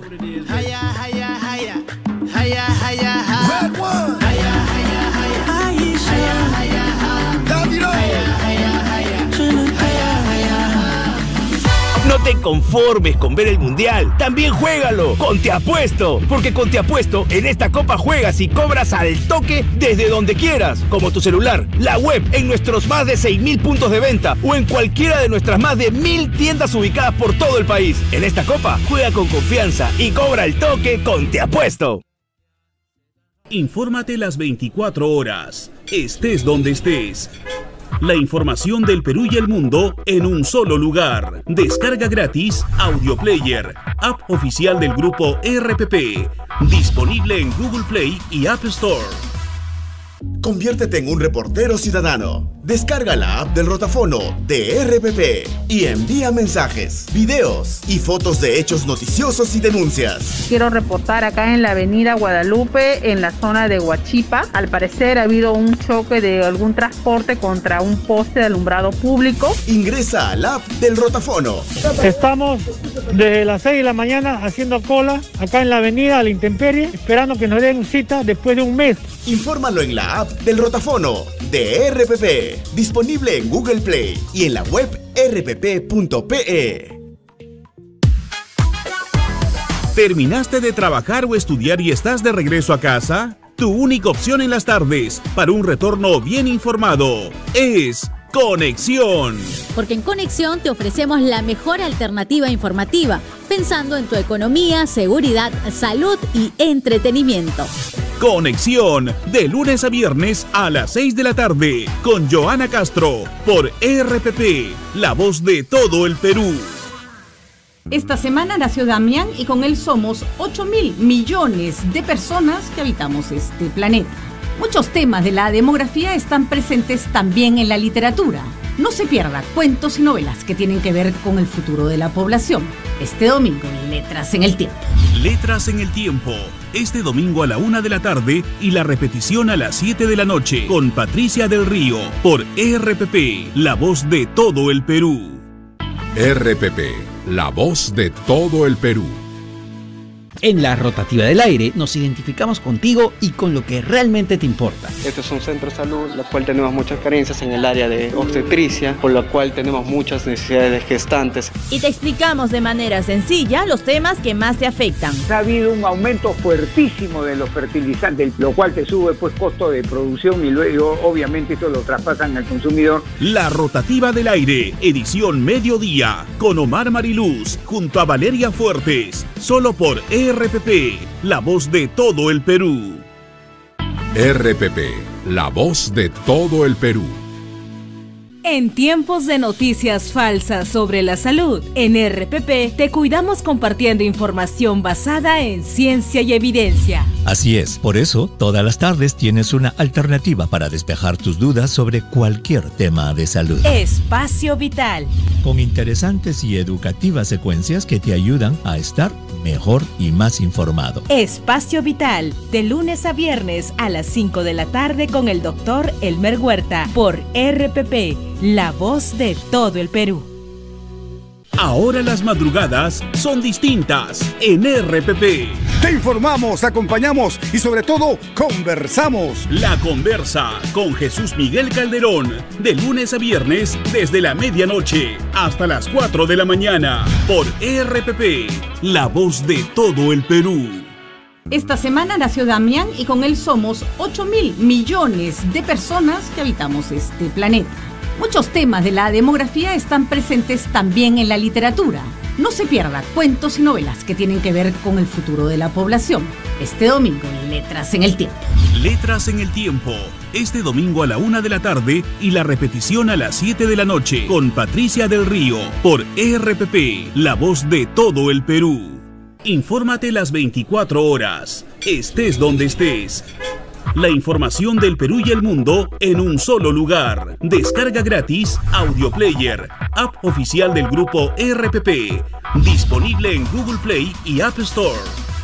No te conformes con ver el Mundial, también juégalo con Te Apuesto, porque con Te Apuesto en esta copa juegas y cobras al toque desde donde quieras, como tu celular, la web, en nuestros más de 6.000 puntos de venta o en cualquiera de nuestras más de 1.000 tiendas ubicadas por todo el país. En esta copa juega con confianza y cobra al toque con Te Apuesto. Infórmate las 24 horas, estés donde estés. La información del Perú y el mundo en un solo lugar. Descarga gratis Audio Player, app oficial del grupo RPP. Disponible en Google Play y App Store. Conviértete en un reportero ciudadano. Descarga la app del rotafono de RPP y envía mensajes, videos y fotos de hechos noticiosos y denuncias. Quiero reportar acá en la avenida Guadalupe, en la zona de Huachipa. Al parecer ha habido un choque de algún transporte contra un poste de alumbrado público. Ingresa al app del rotafono. Estamos desde las 6 de la mañana haciendo cola acá en la avenida a la intemperie, esperando que nos den cita después de un mes. Infórmalo en la app del rotafono de RPP, disponible en Google Play y en la web rpp.pe. ¿Terminaste de trabajar o estudiar y estás de regreso a casa? Tu única opción en las tardes para un retorno bien informado es Conexión. Porque en Conexión te ofrecemos la mejor alternativa informativa, pensando en tu economía, seguridad, salud y entretenimiento. Conexión, de lunes a viernes a las 6 de la tarde, con Joana Castro, por RPP, la voz de todo el Perú. Esta semana nació Damián y con él somos 8.000 millones de personas que habitamos este planeta. Muchos temas de la demografía están presentes también en la literatura. No se pierda cuentos y novelas que tienen que ver con el futuro de la población. Este domingo, Letras en el Tiempo. Letras en el Tiempo, este domingo a la 1 de la tarde y la repetición a las 7 de la noche con Patricia del Río por RPP, la voz de todo el Perú. RPP, la voz de todo el Perú. En la rotativa del aire nos identificamos contigo y con lo que realmente te importa. Este es un centro de salud, en el cual tenemos muchas carencias en el área de obstetricia, por lo cual tenemos muchas necesidades de gestantes. Y te explicamos de manera sencilla los temas que más te afectan. Ha habido un aumento fuertísimo de los fertilizantes, lo cual te sube pues costo de producción y luego obviamente esto lo traspasan al consumidor. La rotativa del aire, edición mediodía, con Omar Mariluz, junto a Valeria Fuertes, solo por RPP, la voz de todo el Perú. RPP, la voz de todo el Perú. En tiempos de noticias falsas sobre la salud, en RPP te cuidamos compartiendo información basada en ciencia y evidencia. Así es, por eso todas las tardes tienes una alternativa para despejar tus dudas sobre cualquier tema de salud. Espacio Vital. Con interesantes y educativas secuencias que te ayudan a estar mejor y más informado. Espacio Vital, de lunes a viernes a las 5 de la tarde con el doctor Elmer Huerta por RPP, la voz de todo el Perú. Ahora las madrugadas son distintas en RPP. Te informamos, acompañamos y sobre todo conversamos. La Conversa con Jesús Miguel Calderón, de lunes a viernes desde la medianoche hasta las 4 de la mañana por RPP, la voz de todo el Perú. Esta semana nació Damián y con él somos 8.000 millones de personas que habitamos este planeta. Muchos temas de la demografía están presentes también en la literatura. No se pierda cuentos y novelas que tienen que ver con el futuro de la población. Este domingo, Letras en el Tiempo. Letras en el Tiempo, este domingo a la 1 de la tarde y la repetición a las 7 de la noche con Patricia del Río por RPP, la voz de todo el Perú. Infórmate las 24 horas, estés donde estés. La información del Perú y el mundo en un solo lugar. Descarga gratis Audio Player, app oficial del grupo RPP, disponible en Google Play y App Store.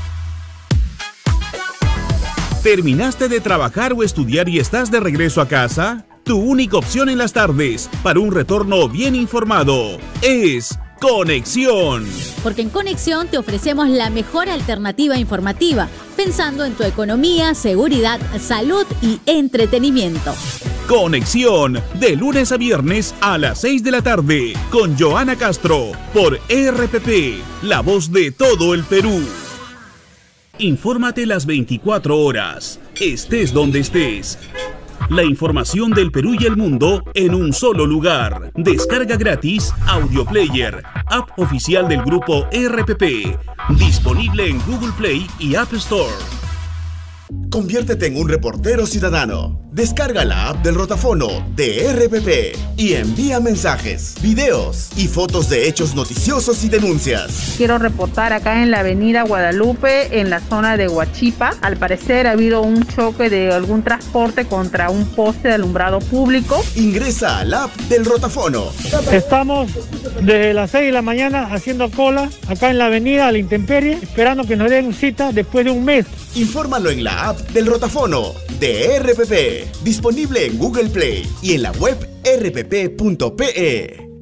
¿Terminaste de trabajar o estudiar y estás de regreso a casa? Tu única opción en las tardes para un retorno bien informado es Conexión. Porque en Conexión te ofrecemos la mejor alternativa informativa, pensando en tu economía, seguridad, salud y entretenimiento. Conexión, de lunes a viernes a las 6 de la tarde, con Joana Castro, por RPP, la voz de todo el Perú. Infórmate las 24 horas, estés donde estés. La información del Perú y el mundo en un solo lugar. Descarga gratis Audio Player, app oficial del grupo RPP, disponible en Google Play y App Store. Conviértete en un reportero ciudadano. Descarga la app del rotafono de RPP y envía mensajes, videos y fotos de hechos noticiosos y denuncias. Quiero reportar acá en la avenida Guadalupe, en la zona de Huachipa. Al parecer ha habido un choque de algún transporte contra un poste de alumbrado público. Ingresa al app del rotafono. Estamos desde las 6 de la mañana haciendo cola acá en la avenida a la intemperie, esperando que nos den cita después de un mes. Infórmalo en la app del rotafono de RPP, disponible en Google Play y en la web rpp.pe.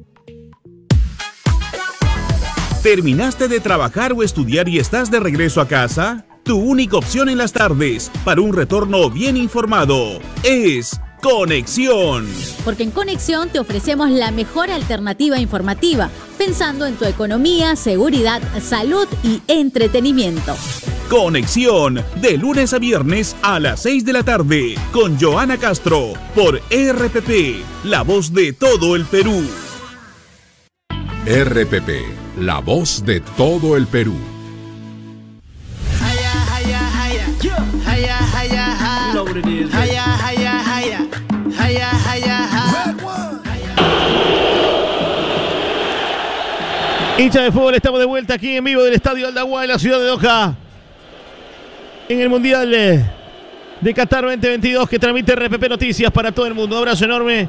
¿Terminaste de trabajar o estudiar y estás de regreso a casa? tu única opción en las tardes para un retorno bien informado es Conexión. Porque en Conexión te ofrecemos la mejor alternativa informativa, pensando en tu economía, seguridad, salud y entretenimiento. Conexión, de lunes a viernes a las 6 de la tarde, con Joana Castro, por RPP, la voz de todo el Perú. RPP, la voz de todo el Perú. Hincha de fútbol, estamos de vuelta aquí en vivo del Estadio Al-Dawaa en la ciudad de Doha, en el Mundial de Qatar 2022 que transmite RPP Noticias para todo el mundo. Un abrazo enorme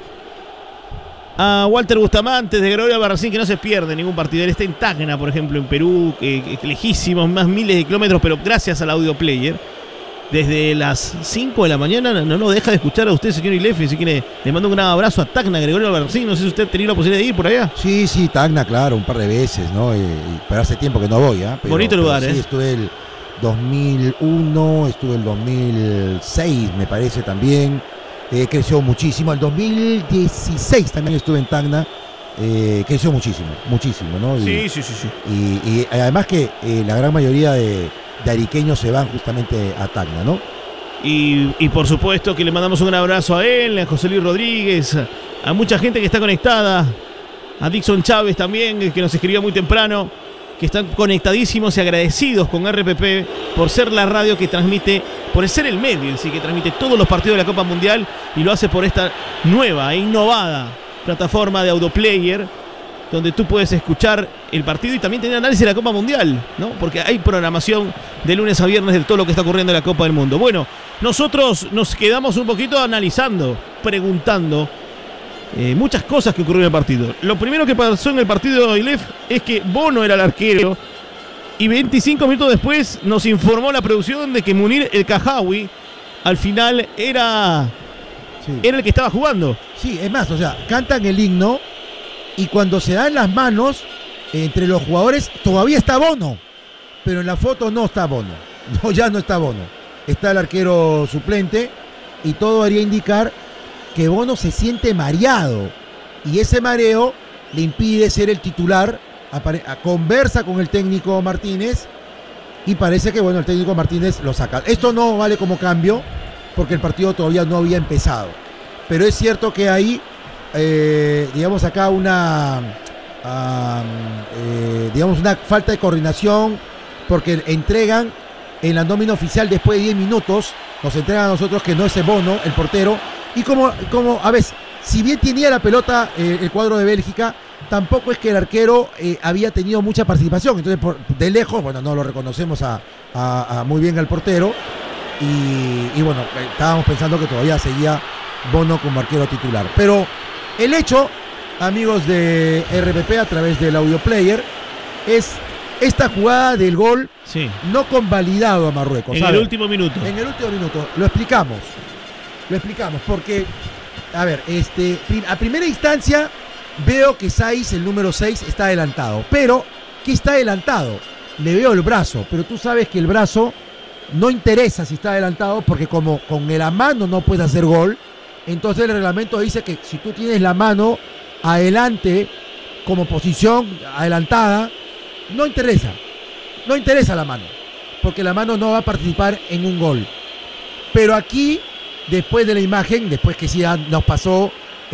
a Walter Bustamante de Gregorio Albarracín, que no se pierde ningún partido. Él está en Tacna, por ejemplo, en Perú, lejísimos, más miles de kilómetros, pero gracias al audio player, desde las 5 de la mañana no nos deja de escuchar a usted, señor Ilefi. Así que le mando un gran abrazo a Tacna, Gregorio Albarracín. No sé si usted ha tenido la posibilidad de ir por allá. Sí, Tacna, claro, un par de veces, ¿no? Pero hace tiempo que no voy, ¿eh? Bonito lugar, sí, estuve el 2001, estuve el 2006, me parece también. Creció muchísimo. El 2016 también estuve en Tacna. Creció muchísimo, ¿no? Sí. Y además que la gran mayoría de ariqueños se van justamente a Tacna, ¿no? Y por supuesto que le mandamos un abrazo a él, a José Luis Rodríguez, a mucha gente que está conectada, a Dixon Chávez también, que nos escribió muy temprano, que están conectadísimos y agradecidos con RPP por ser la radio que transmite, por ser el medio en sí, que transmite todos los partidos de la Copa Mundial, y lo hace por esta nueva e innovada plataforma de AudioPlayer, donde tú puedes escuchar el partido y también tener análisis de la Copa Mundial, ¿no? Porque hay programación de lunes a viernes de todo lo que está ocurriendo en la Copa del Mundo. Bueno, nosotros nos quedamos un poquito analizando, preguntando muchas cosas que ocurrieron en el partido. Lo primero que pasó en el partido de Ilef es que Bono era el arquero, y 25 minutos después nos informó la producción de que Munir El Kajawi al final era el que estaba jugando. Sí, es más, o sea, cantan el himno y cuando se dan las manos entre los jugadores todavía está Bono, pero en la foto no está Bono. No, ya no está Bono. Está el arquero suplente y todo haría indicar que Bono se siente mareado y ese mareo le impide ser el titular. Conversa con el técnico Martínez y parece que, bueno, el técnico Martínez lo saca. Esto no vale como cambio porque el partido todavía no había empezado, pero es cierto que hay digamos acá una falta de coordinación, porque entregan en la nómina oficial después de 10 minutos, nos entregan a nosotros que no es Bono, el portero, y como a veces, si bien tenía la pelota el cuadro de Bélgica, tampoco es que el arquero había tenido mucha participación, entonces de lejos, bueno, no lo reconocemos muy bien al portero, y bueno, estábamos pensando que todavía seguía Bono como arquero titular, pero el hecho, amigos de RPP, a través del audio player, es esta jugada del gol no convalidado a Marruecos. En el último minuto. En el último minuto. Lo explicamos, porque, a ver, a primera instancia veo que Saiz, el número 6, está adelantado. Pero, ¿qué está adelantado? Le veo el brazo, pero tú sabes que el brazo no interesa si está adelantado, porque como con la mano no puedes hacer gol. Entonces el reglamento dice que si tú tienes la mano adelante como posición adelantada, no interesa la mano, porque la mano no va a participar en un gol. Pero aquí, después de la imagen, después que sí nos pasó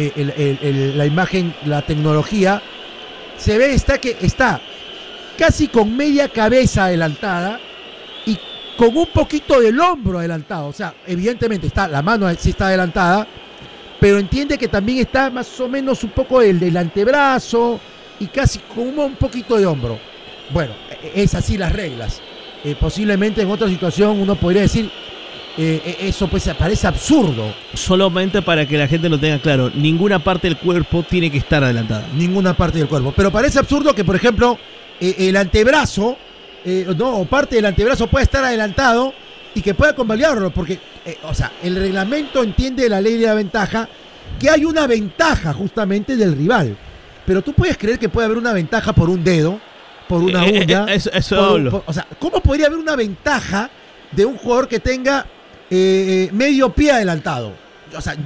la imagen, la tecnología, se ve que está casi con media cabeza adelantada y con un poquito del hombro adelantado. O sea, evidentemente la mano sí está adelantada, pero entiende que también está más o menos un poco del antebrazo y casi con un poquito de hombro. Bueno, es así las reglas. Posiblemente en otra situación uno podría decir, eso pues parece absurdo. Solamente para que la gente lo tenga claro, ninguna parte del cuerpo tiene que estar adelantada. Ninguna parte del cuerpo. Pero parece absurdo que, por ejemplo, el antebrazo, o parte del antebrazo pueda estar adelantado y que pueda convalidarlo, porque, o sea, el reglamento entiende la ley de la ventaja, que hay una ventaja justamente del rival. Pero tú puedes creer que puede haber una ventaja por un dedo, por una uña. Eso hablo. O sea, ¿cómo podría haber una ventaja de un jugador que tenga medio pie adelantado? O sea,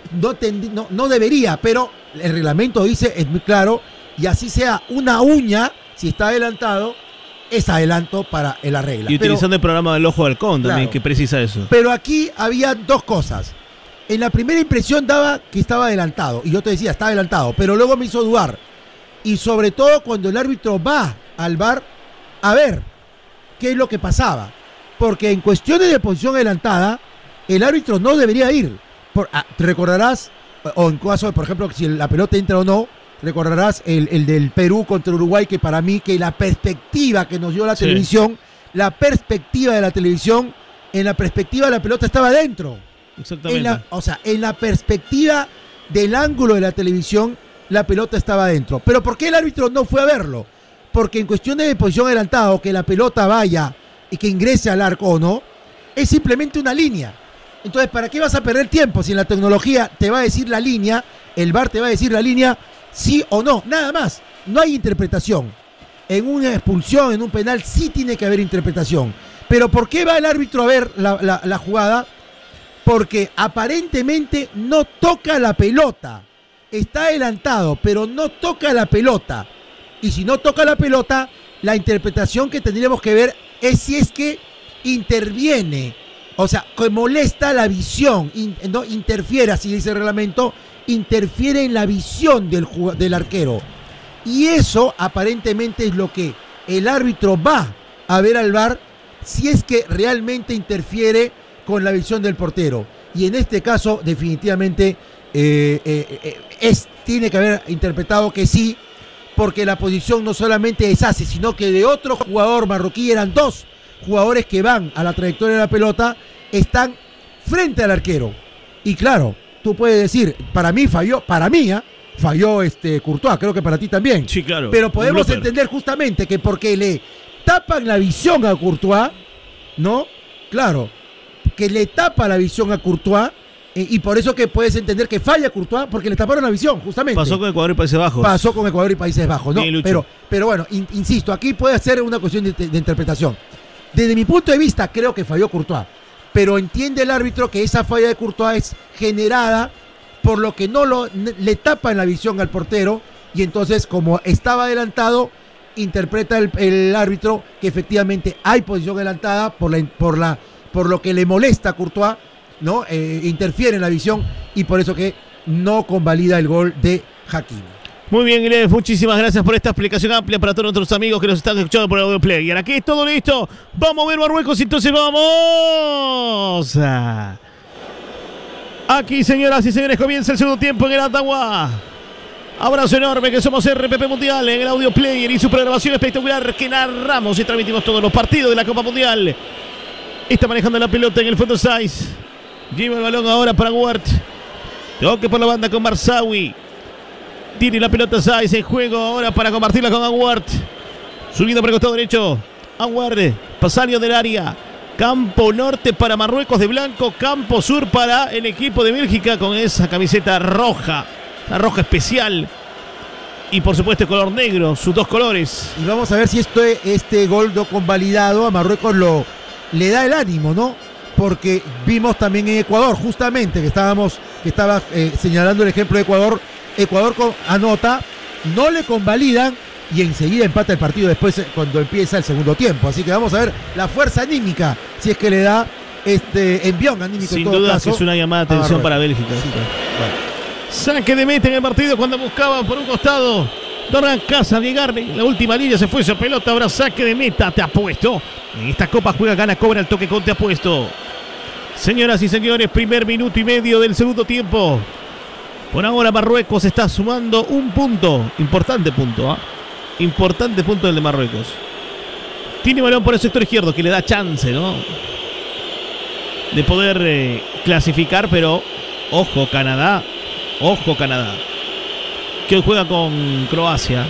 no debería, pero el reglamento dice, es muy claro, y así sea una uña, si está adelantado, es adelanto para la regla. Y utilizando el programa del ojo de halcón también, claro, que precisa eso. Pero aquí había dos cosas. En la primera impresión daba que estaba adelantado, y yo te decía, está adelantado, pero luego me hizo dudar. Y sobre todo cuando el árbitro va al VAR a ver qué es lo que pasaba. Porque en cuestiones de posición adelantada, el árbitro no debería ir. Te recordarás, o en caso, por ejemplo, si la pelota entra o no, recordarás el del Perú contra Uruguay, que para mí, que la perspectiva que nos dio la televisión, la perspectiva de la televisión, en la perspectiva de la pelota estaba dentro. Exactamente. En la perspectiva del ángulo de la televisión, la pelota estaba dentro. Pero ¿por qué el árbitro no fue a verlo? Porque en cuestiones de posición adelantada, o que la pelota vaya y que ingrese al arco o no, es simplemente una línea. Entonces, ¿para qué vas a perder tiempo si en la tecnología te va a decir la línea, el VAR te va a decir la línea, sí o no? Nada más, no hay interpretación. En una expulsión, en un penal, sí tiene que haber interpretación. Pero ¿por qué va el árbitro a ver la jugada? Porque aparentemente no toca la pelota. Está adelantado, pero no toca la pelota. Y si no toca la pelota, la interpretación que tendríamos que ver es si es que interviene, o sea, que molesta la visión, no interfiere, así dice el reglamento, interfiere en la visión del arquero. Y eso aparentemente es lo que el árbitro va a ver al VAR, si es que realmente interfiere con la visión del portero. Y en este caso, definitivamente, tiene que haber interpretado que sí, porque la posición no solamente es Ace, sino que de otro jugador marroquí, eran dos jugadores que van a la trayectoria de la pelota, están frente al arquero. Y claro, tú puedes decir, para mí falló Courtois, creo que para ti también. Sí, claro. Pero podemos entender justamente que porque le tapan la visión a Courtois, ¿no? Claro, que le tapa la visión a Courtois, y por eso que puedes entender que falla Courtois, porque le taparon la visión, justamente. Pasó con Ecuador y Países Bajos. Pasó con Ecuador y Países Bajos, ¿no? Pero bueno, insisto, aquí puede ser una cuestión de interpretación. Desde mi punto de vista, creo que falló Courtois, pero entiende el árbitro que esa falla de Courtois es generada por lo que le tapan la visión al portero, y entonces, como estaba adelantado, interpreta el árbitro que efectivamente hay posición adelantada por lo que le molesta a Courtois, ¿no? Interfiere en la visión, y por eso que no convalida el gol de Hakimi. Muy bien, Gref, muchísimas gracias por esta explicación amplia para todos nuestros amigos que nos están escuchando por Audio Player. Aquí es todo listo. Vamos a ver Marruecos, entonces vamos. Aquí, señoras y señores, comienza el segundo tiempo en el Atagua. Abrazo enorme, que somos RPP Mundial en el Audio Player y su programación espectacular que narramos y transmitimos todos los partidos de la Copa Mundial. Está manejando la pelota en el fondo Saiz. Lleva el balón ahora para Ward. Toque por la banda con Marzawi. Tiene la pelota Saiz en juego ahora para compartirla con Anwar. Subiendo por el costado derecho. Anwar, pasario del área. Campo norte para Marruecos de blanco. Campo sur para el equipo de Bélgica con esa camiseta roja. La roja especial. Y por supuesto el color negro, sus dos colores. Y vamos a ver si este gol no convalidado a Marruecos le da el ánimo, ¿no? Porque vimos también en Ecuador, justamente, que estaba señalando el ejemplo de Ecuador. Ecuador anota, no le convalidan y enseguida empata el partido después cuando empieza el segundo tiempo. Así que vamos a ver la fuerza anímica, si es que le da envión anímico. Sin duda que es una llamada de atención para Bélgica. Sí, bueno. Saque de meta en el partido cuando buscaban por un costado Dorran Casa llegarle. La última línea se fue esa pelota, ahora saque de meta. Te apuesto. En esta copa juega, gana, cobra el toque con Te Apuesto. Señoras y señores, primer minuto y medio del segundo tiempo. Por ahora Marruecos está sumando un punto. Importante punto, Importante punto el de Marruecos. Tiene balón por el sector izquierdo que le da chance, ¿no? De poder clasificar, pero ojo Canadá. Ojo Canadá. Que hoy juega con Croacia.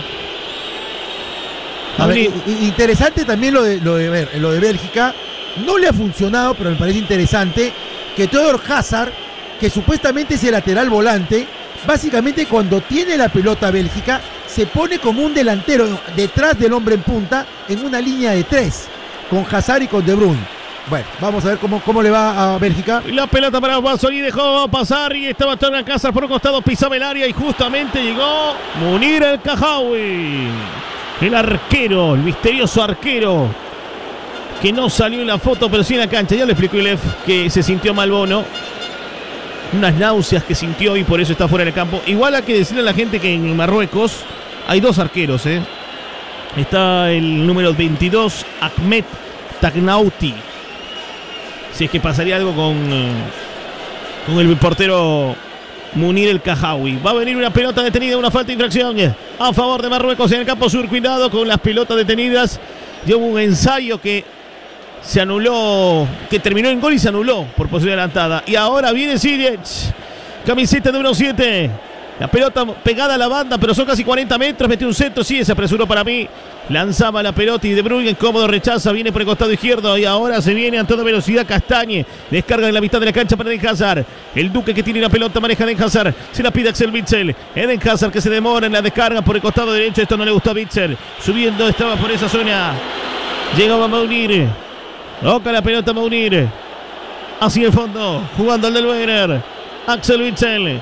A ver, interesante también lo de Bélgica. No le ha funcionado, pero me parece interesante que Theodor Hazard, que supuestamente es el lateral volante, básicamente cuando tiene la pelota Bélgica, se pone como un delantero detrás del hombre en punta en una línea de 3, con Hazard y con De Bruyne. Bueno, vamos a ver cómo le va a Bélgica. La pelota para Guasoli, dejó pasar y estaba Torgan Hazard por un costado, pisaba el área y justamente llegó Munir El Kahaoui. El arquero, el misterioso arquero, que no salió en la foto, pero sí en la cancha. Ya le explicó Ilef que se sintió mal Bono. Unas náuseas que sintió y por eso está fuera del campo. Igual hay que decirle a la gente que en Marruecos hay 2 arqueros, ¿eh? Está el número 22, Ahmed Tagnauti. Si es que pasaría algo con el portero Munir El Kahaoui. Va a venir una pelota detenida, una falta de infracción a favor de Marruecos en el campo sur. Cuidado con las pelotas detenidas. Ya hubo un ensayo que se anuló, que terminó en gol y se anuló por posición adelantada. Y ahora viene Ziyech, camiseta número 7. La pelota pegada a la banda, pero son casi 40 metros. Metió un centro, sí, se apresuró para mí. Lanzaba la pelota y De Bruyne, cómodo, rechaza, viene por el costado izquierdo. Y ahora se viene a toda velocidad Castañe. Descarga en la mitad de la cancha para Eden Hazard. El Duque que tiene la pelota, maneja Eden Hazard. Se la pide Axel Witsel. Eden Hazard que se demora en la descarga por el costado derecho. Esto no le gustó a Witsel. Subiendo, estaba por esa zona. Llegaba Mounir. Toca la pelota Mounir. Hacia el fondo, jugando al del Werner. Axel Witsel.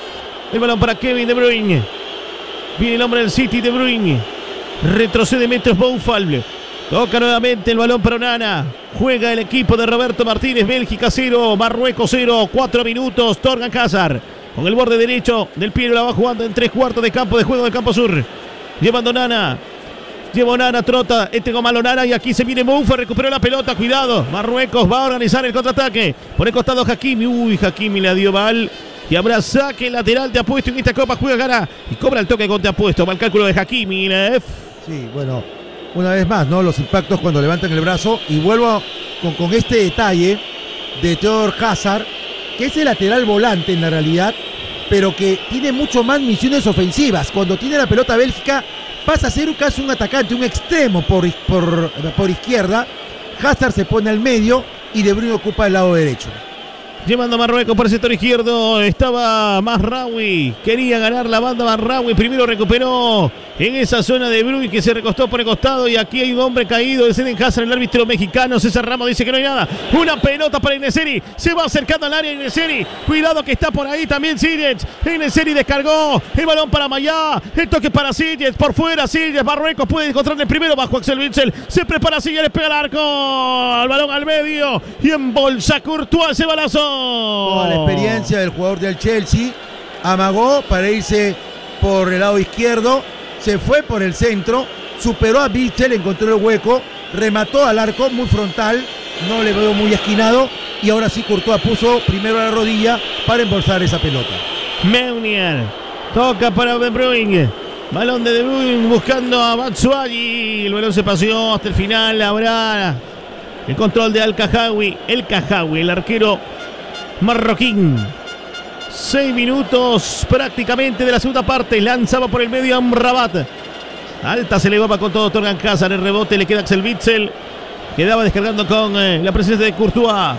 El balón para Kevin De Bruyne. Viene el hombre del City, De Bruyne. Retrocede metros Boufal. Toca nuevamente el balón para Onana. Juega el equipo de Roberto Martínez. Bélgica 0, Marruecos 0. 4 minutos. Torgan Hazard con el borde derecho del pie. La va jugando en 3/4 de campo de juego del campo sur. Llevando Onana. Lleva Onana, trota, goma Onana y aquí se viene Moufa, recuperó la pelota, cuidado. Marruecos va a organizar el contraataque. Por el costado Hakimi. Uy, Hakimi la dio mal. Y habrá saque lateral de Apuesto en esta copa. Juega, gana y cobra el toque con Te Apuesto. Mal cálculo de Hakimi. Sí, bueno, una vez más, ¿no? Los impactos cuando levantan el brazo. Y vuelvo con este detalle de Theodor Hazard, que es el lateral volante en la realidad, pero que tiene mucho más misiones ofensivas. Cuando tiene la pelota Bélgica, pasa a ser casi un atacante, un extremo por izquierda. Hazard se pone al medio y De Bruyne ocupa el lado derecho. Llevando a Marruecos por el sector izquierdo estaba Mazraoui. Quería ganar la banda Mazraoui. Primero recuperó en esa zona De Bruyne que se recostó por el costado. Y aquí hay un hombre caído. Es Eden Hazard, el árbitro mexicano. César Ramos dice que no hay nada. Una pelota para En-Nesyri. Se va acercando al área En-Nesyri. Cuidado que está por ahí también Ziyech. En-Nesyri descargó. El balón para Mayá. El toque para Ziyech. Por fuera Ziyech. Marruecos puede encontrar el primero bajo Axel Witsel. Se prepara Ziyech. Le pega el arco. El balón al medio. Y embolsa Courtois ese balazo. Toda la experiencia del jugador del Chelsea. Amagó para irse por el lado izquierdo. Se fue por el centro. Superó a Witsel, encontró el hueco. Remató al arco muy frontal. No le veo muy esquinado. Y ahora sí Courtois puso primero la rodilla para embolsar esa pelota. Meunier. Toca para De Bruyne. Balón de De Bruyne buscando a Batshuayi. El balón se paseó hasta el final. Habrá el control de Al Kahaoui. El Kahaoui, el arquero marroquín. 6 minutos prácticamente de la segunda parte. Lanzaba por el medio Amrabat. Alta se elevaba con todo Torgan Hazard. El rebote le queda Axel Witsel. Quedaba descargando con la presencia de Courtois.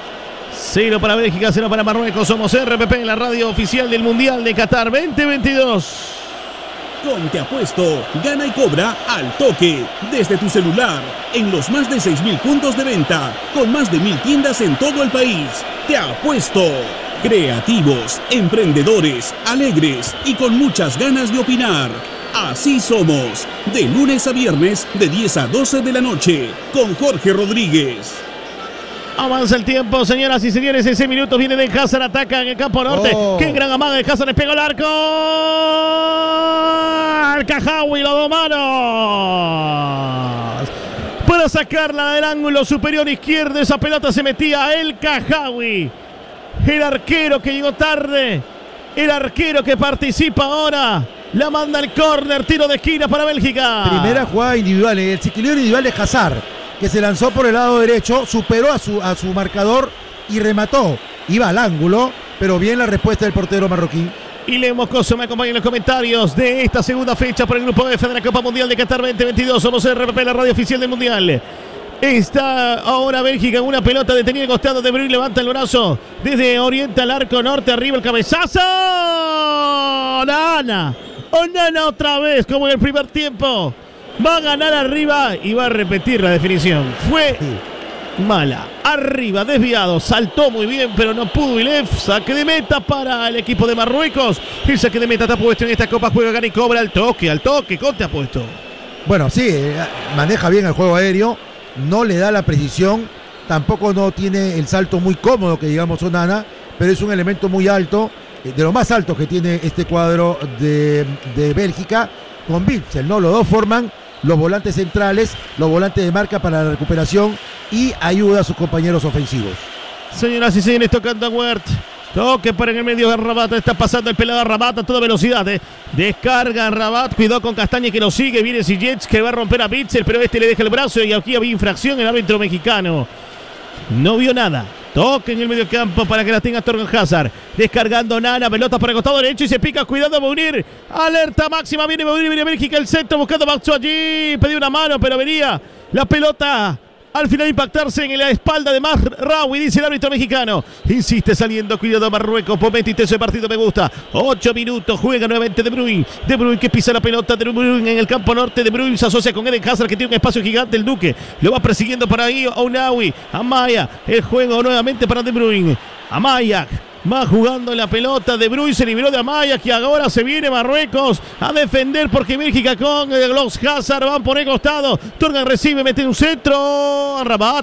0 para Bélgica, 0 para Marruecos. Somos RPP, la radio oficial del Mundial de Qatar 2022. Con Te Apuesto, gana y cobra al toque, desde tu celular, en los más de 6.000 puntos de venta, con más de 1.000 tiendas en todo el país. Te Apuesto. Creativos, emprendedores, alegres y con muchas ganas de opinar. Así somos, de lunes a viernes de 10 a 12 de la noche, con Jorge Rodríguez. Avanza el tiempo, señoras y señores. En 6 minutos viene de Hazard, ataca en el campo norte. ¡Qué gran amaga de Hazard! Le pegó el arco. Al Kahaoui, los 2 manos para sacarla del ángulo superior izquierdo. Esa pelota se metía a El Kahaoui, el arquero que llegó tarde, el arquero que participa ahora. La manda al córner, tiro de esquina para Bélgica. Primera jugada individual, el equilibrio individual de Hazard, que se lanzó por el lado derecho, superó a su marcador y remató. Iba al ángulo, pero bien la respuesta del portero marroquí. Y Leo Moscoso me acompaña en los comentarios de esta segunda fecha por el Grupo F de la Copa Mundial de Qatar 2022. Somos RPP, la radio oficial del Mundial. Está ahora Bélgica en una pelota detenida al costado. De Bruyne levanta el brazo desde orienta al arco norte, arriba el cabezazo. Onana. Onana otra vez, como en el primer tiempo. Va a ganar arriba y va a repetir la definición. Fue mala. Arriba, desviado. Saltó muy bien, pero no pudo. Ilef, saque de meta para el equipo de Marruecos. El saque de meta te ha puesto en esta Copa Juega, gana y cobra al toque. ¿Cómo te ha puesto? Bueno, sí, maneja bien el juego aéreo. No le da la precisión. Tampoco no tiene el salto muy cómodo que digamos Onana, pero es un elemento muy alto, de lo más alto que tiene este cuadro de Bélgica con Witsel, ¿no? Los dos forman los volantes centrales, los volantes de marca para la recuperación y ayuda a sus compañeros ofensivos. Señoras y señores, tocando a Weert. Toque para en el medio de Rabat. Está pasando el pelado a Rabat a toda velocidad. Descarga a Rabat. Cuidado con Castaña que lo sigue. Viene Ziyech que va a romper a Witsel, pero este le deja el brazo y aquí había infracción. El árbitro mexicano no vio nada. Toque en el medio campo para que la tenga Torgan Hazard. Descargando Nana, pelota para el costado derecho y se pica. Cuidado Mounir. Alerta máxima. Viene Mounir, viene Bélgica. El centro buscando a Maxo allí. Pedía una mano, pero venía la pelota al final impactarse en la espalda de Mazraoui, dice el árbitro mexicano. Insiste saliendo, cuidado Marruecos. Momento intenso de partido, me gusta. 8 minutos, juega nuevamente De Bruyne. De Bruyne que pisa la pelota. De Bruyne en el campo norte. De Bruyne se asocia con Eden Hazard que tiene un espacio gigante. El Duque lo va persiguiendo para ahí. Ounaoui, Amaya. El juego nuevamente para De Bruyne. Amaya va jugando la pelota. De Bruyne se libró de Amaya, que ahora se viene Marruecos a defender porque Bélgica con los Hazard van por el costado. Torgan recibe, mete un centro.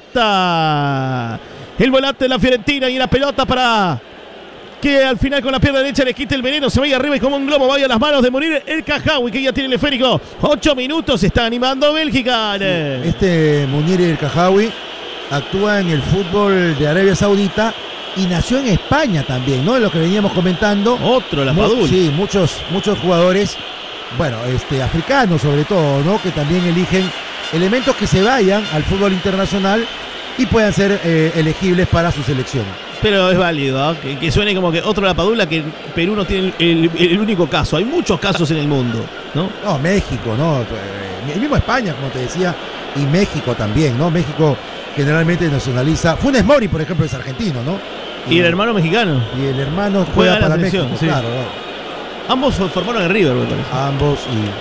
Arrabata el volante de la Fiorentina y la pelota para que al final con la pierna derecha le quite el veneno. Se vaya arriba y como un globo vaya a las manos de morir el Cajawi, que ya tiene el esférico. 8 minutos, se está animando Bélgica. Sí, este Munir el Cajawi actúa en el fútbol de Arabia Saudita y nació en España también, ¿no? Es lo que veníamos comentando. Otro, la Padul. Sí, muchos jugadores, bueno, africanos sobre todo, ¿no? Que también eligen elementos que se vayan al fútbol internacional y puedan ser elegibles para su selección. Pero es válido, ¿eh? que suene como que otro la Padula, que Perú no tiene el único caso. Hay muchos casos en el mundo, ¿no? No, México, ¿no? El mismo España, como te decía, y México también, ¿no? México generalmente nacionaliza. Funes Mori, por ejemplo, es argentino, ¿no? Y el hermano mexicano. Y el hermano juega para México, sí. Claro, ¿no? Ambos formaron el River, me parece. Ambos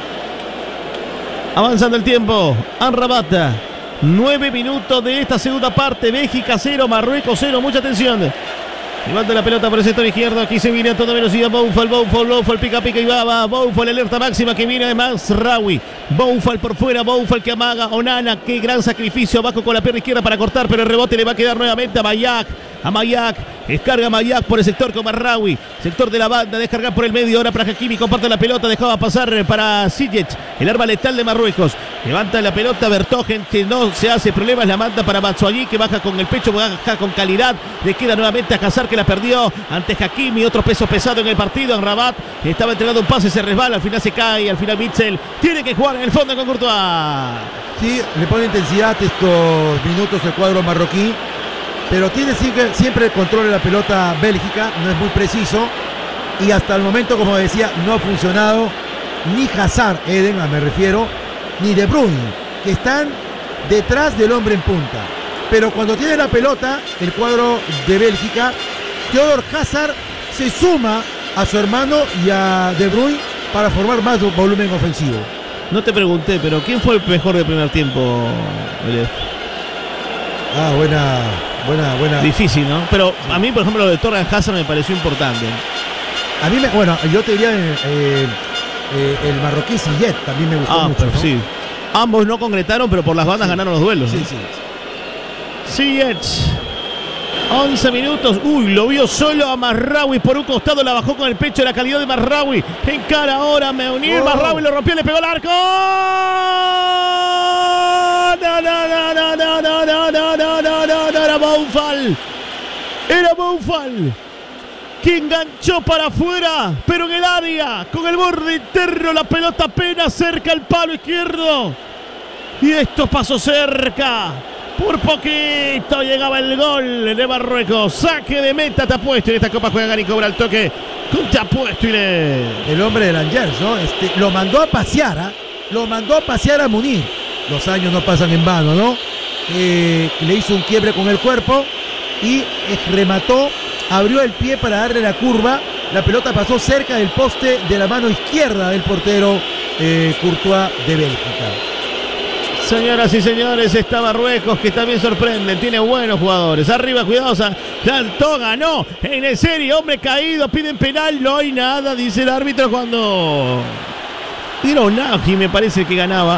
y... Avanzando el tiempo, Amrabat. 9 minutos de esta segunda parte. Bélgica 0, Marruecos 0. Mucha atención. Levanta la pelota por el sector izquierdo. Aquí se viene a toda velocidad. Boufal, pica y va. Boufal, alerta máxima que viene de Mazraoui. Boufal por fuera. Boufal que amaga. Onana, qué gran sacrificio. Abajo con la pierna izquierda para cortar, pero el rebote le va a quedar nuevamente a Mayak. Descarga Mayak por el sector con Mazraoui. Sector de la banda. Descarga por el medio. Ahora para Hakimi. Comparte la pelota. Dejaba pasar para Ziyech, el arma letal de Marruecos. Levanta la pelota Vertogen, que no se hace problemas. La manda para Batshuayi, que baja con el pecho. Baja con calidad. Le queda nuevamente a Hazard, que la perdió ante Hakimi. Otro peso pesado en el partido. En Rabat estaba entregando un pase. Se resbala. Al final se cae. Al final Witsel tiene que jugar en el fondo con Courtois. Sí, le pone intensidad estos minutos el cuadro marroquí. Pero tiene siempre el control de la pelota Bélgica, no es muy preciso. Y hasta el momento, como decía, no ha funcionado ni Hazard, Eden, me refiero, ni De Bruyne, que están detrás del hombre en punta. Pero cuando tiene la pelota, el cuadro de Bélgica, Theodor Hazard se suma a su hermano y a De Bruyne para formar más volumen ofensivo. No te pregunté, pero ¿quién fue el mejor del primer tiempo, Elef? Ah, buena. Difícil, ¿no? Pero a mí, por ejemplo, lo de Torgan Hazard me pareció importante. A mí, yo te diría el marroquí Ziyech también me gustó mucho, ¿no? Sí. Ambos no concretaron, pero por las bandas ganaron los duelos. Sí. Ziyech. 11 minutos. Uy, lo vio solo a Mazraoui por un costado. La bajó con el pecho. La calidad de Mazraoui. Encara ahora Meunir. Mazraoui lo rompió, le pegó al arco. Era Boufal que enganchó para afuera, pero en el área, con el borde interno, la pelota apenas cerca al palo izquierdo. Y esto pasó cerca. Por poquito llegaba el gol de Marruecos. Saque de meta, te apuesto. En esta Copa juega Gani, cobra el toque. Te apuesto y el hombre del Angers, ¿no? Lo mandó a pasear, Lo mandó a pasear a Munir. Los años no pasan en vano, ¿no? Le hizo un quiebre con el cuerpo y remató, abrió el pie para darle la curva la pelota pasó cerca del poste de la mano izquierda del portero Courtois de Bélgica. Señoras y señores, está Marruecos, que también sorprende, tiene buenos jugadores. Arriba, cuidadosa, saltó, ganó en el serie, hombre caído, piden penal, no hay nada, dice el árbitro cuando... Era Onahi, me parece que ganaba.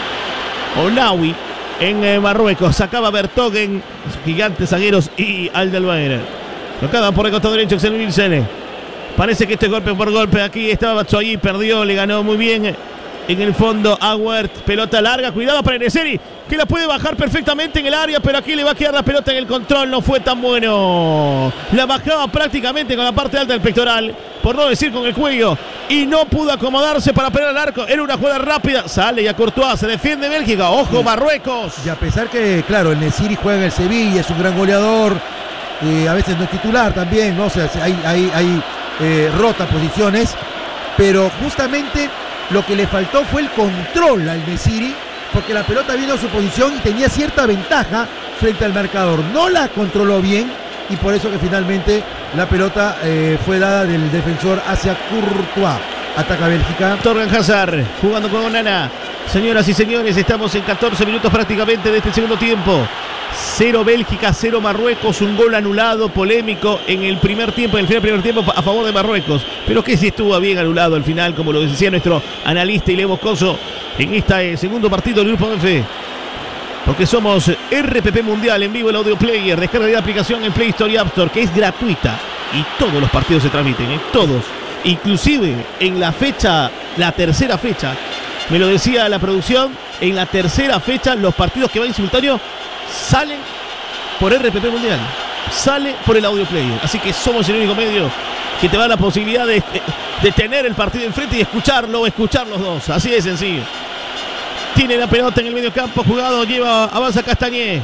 Onahi en Marruecos, sacaba Vertonghen, gigantes zagueros y Aldelweireld. Tocada por el costado derecho, Axel Wilson. Parece que este golpe por golpe, aquí estaba Batshuayi, perdió, le ganó muy bien. En el fondo, Awert, pelota larga, cuidado para Enesiri, que la puede bajar perfectamente en el área, pero aquí le va a quedar la pelota en el control, no fue tan bueno. La bajaba prácticamente con la parte alta del pectoral, por no decir con el cuello, y no pudo acomodarse para pegar al arco. Era una jugada rápida, sale ya Courtois, se defiende Bélgica, ojo Marruecos. Y a pesar que, claro, el Enesiri juega en el Sevilla, es un gran goleador, a veces no es titular también, ¿no? O sea, hay rota posiciones, pero justamente... Lo que le faltó fue el control al Enesiri, porque la pelota vino a su posición y tenía cierta ventaja frente al marcador. No la controló bien y por eso que finalmente la pelota fue dada del defensor hacia Courtois. Ataca Bélgica. Torgan Hazard jugando con Onana. Señoras y señores, estamos en 14 minutos prácticamente de este segundo tiempo. 0 Bélgica, 0 Marruecos, un gol anulado polémico en el primer tiempo, en el final del primer tiempo a favor de Marruecos, pero que sí estuvo bien anulado al final, como lo decía nuestro analista Ile Moscoso en este segundo partido del Grupo F. Porque somos RPP Mundial en vivo, el audio player, descarga de la aplicación en Play Store y App Store, que es gratuita y todos los partidos se transmiten, todos, inclusive en la fecha, la tercera fecha, me lo decía la producción, en la tercera fecha los partidos que van en simultáneo salen por RPP Mundial, sale por el audio player, así que somos el único medio que te da la posibilidad de tener el partido enfrente y escucharlo o escuchar los dos, así de sencillo. Tiene la pelota en el medio campo, jugado, avanza Castañé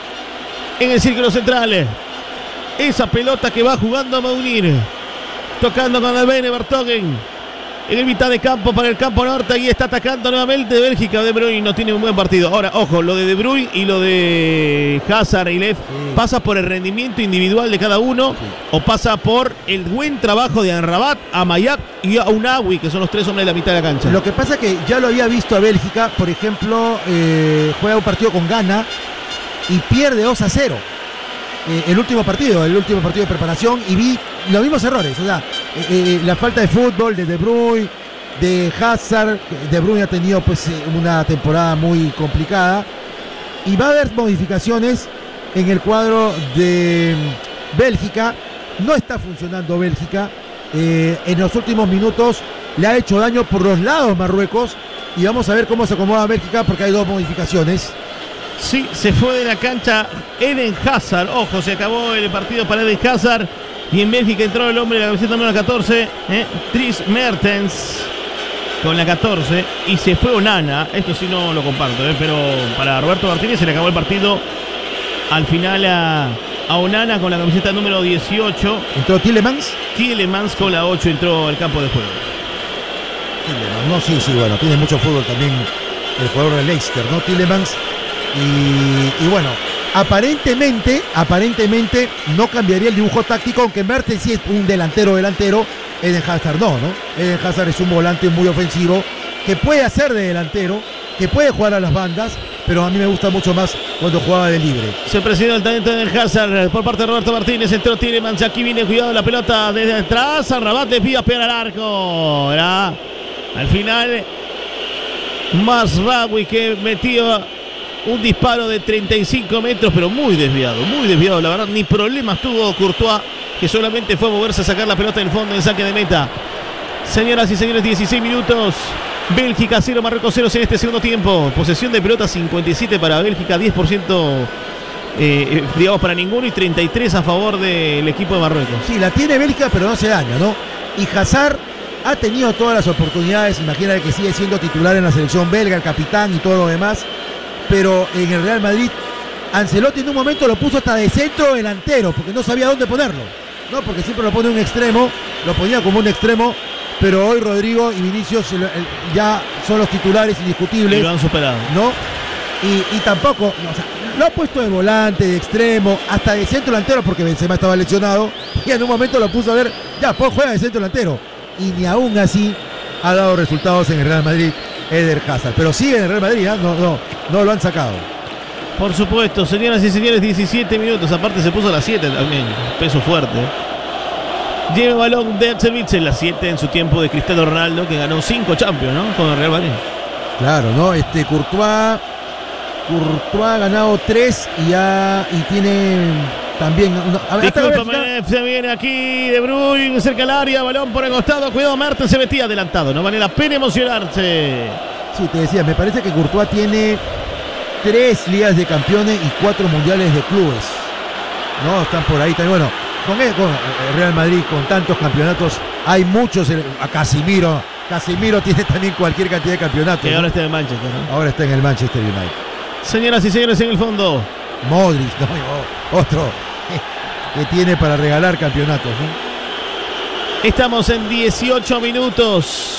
en el círculo central, esa pelota que va jugando a Maunir, tocando con el Bene Vertonghen en el mitad de campo para el campo norte, y está atacando nuevamente Bélgica. De Bruyne no tiene un buen partido. Ahora, ojo, lo de Bruyne y lo de Hazard y Lev pasa por el rendimiento individual de cada uno, o pasa por el buen trabajo de Amrabat, Amayak y Ounahi, que son los tres hombres de la mitad de la cancha. Lo que pasa es que ya lo había visto a Bélgica, por ejemplo, juega un partido con Ghana y pierde 2-0. El último partido de preparación, y vi los mismos errores, o sea, la falta de fútbol de Bruyne, de Hazard. De Bruyne ha tenido pues una temporada muy complicada, y va a haber modificaciones en el cuadro de Bélgica. No está funcionando Bélgica, en los últimos minutos le ha hecho daño por los lados Marruecos, y vamos a ver cómo se acomoda Bélgica, porque hay dos modificaciones. Sí, se fue de la cancha Eden Hazard. Ojo, se acabó el partido para Eden Hazard. Y en Bélgica entró el hombre de la camiseta número 14, Dries Mertens, con la 14. Y se fue Onana. Esto sí no lo comparto, pero para Roberto Martínez se le acabó el partido al final a Onana con la camiseta número 18. ¿Entró Tielemans? Tielemans con la 8 entró al campo de juego. Tielemans, no, sí, bueno, tiene mucho fútbol también el jugador de Leicester, ¿no? Tielemans. Y bueno, aparentemente no cambiaría el dibujo táctico, aunque Mertens sí es un delantero. Eden Hazard no. Eden Hazard es un volante muy ofensivo, que puede hacer de delantero, que puede jugar a las bandas, pero a mí me gusta mucho más cuando jugaba de libre. Se presiona el talento de Eden Hazard por parte de Roberto Martínez. Entró Tielemans, aquí viene cuidado la pelota desde atrás. Amrabat desvía, pega al arco. Al final Mazraoui, que metió un disparo de 35 metros, pero muy desviado, la verdad. Ni problemas tuvo Courtois, que solamente fue a moverse a sacar la pelota del fondo en saque de meta. Señoras y señores, 16 minutos. Bélgica 0, Marruecos 0 en este segundo tiempo. Posesión de pelota 57 para Bélgica, 10% digamos para ninguno, y 33 a favor del equipo de Marruecos. Sí, la tiene Bélgica, pero no se daña, ¿no? Y Hazard ha tenido todas las oportunidades. Imagínate que sigue siendo titular en la selección belga, el capitán y todo lo demás. Pero en el Real Madrid, Ancelotti en un momento lo puso hasta de centro delantero, porque no sabía dónde ponerlo, ¿no? Porque siempre lo pone un extremo, lo ponía como un extremo, pero hoy Rodrigo y Vinicius ya son los titulares indiscutibles. Y lo han superado, ¿no? Y tampoco, o sea, lo ha puesto de volante, de extremo, hasta de centro delantero, porque Benzema estaba lesionado, y en un momento lo puso a ver ya, pues juega de centro delantero. Y ni aún así ha dado resultados en el Real Madrid Eder Hazard. Pero sigue en el Real Madrid, ¿eh? No lo han sacado. Por supuesto, señoras y señores, 17 minutos. Aparte se puso a las 7 también. Peso fuerte. Lleva el balón de Axel Witsel, las 7 en su tiempo de Cristiano Ronaldo, que ganó 5 Champions, ¿no? Con el Real Madrid. Claro, ¿no? Courtois ha ganado 3 y tiene también... Discúlpame, se viene aquí De Bruyne, cerca del área, balón por el costado, cuidado, Mertens se metía adelantado, no vale la pena emocionarse. Sí, te decía, me parece que Courtois tiene 3 ligas de campeones y 4 mundiales de clubes. No, están por ahí también. Bueno, con el Real Madrid, con tantos campeonatos, hay muchos. A Casemiro tiene también cualquier cantidad de campeonatos. Que ahora está en el Manchester, ¿no? Ahora está en el Manchester United. Señoras y señores, en el fondo, Modric, otro que tiene para regalar campeonatos, ¿no? Estamos en 18 minutos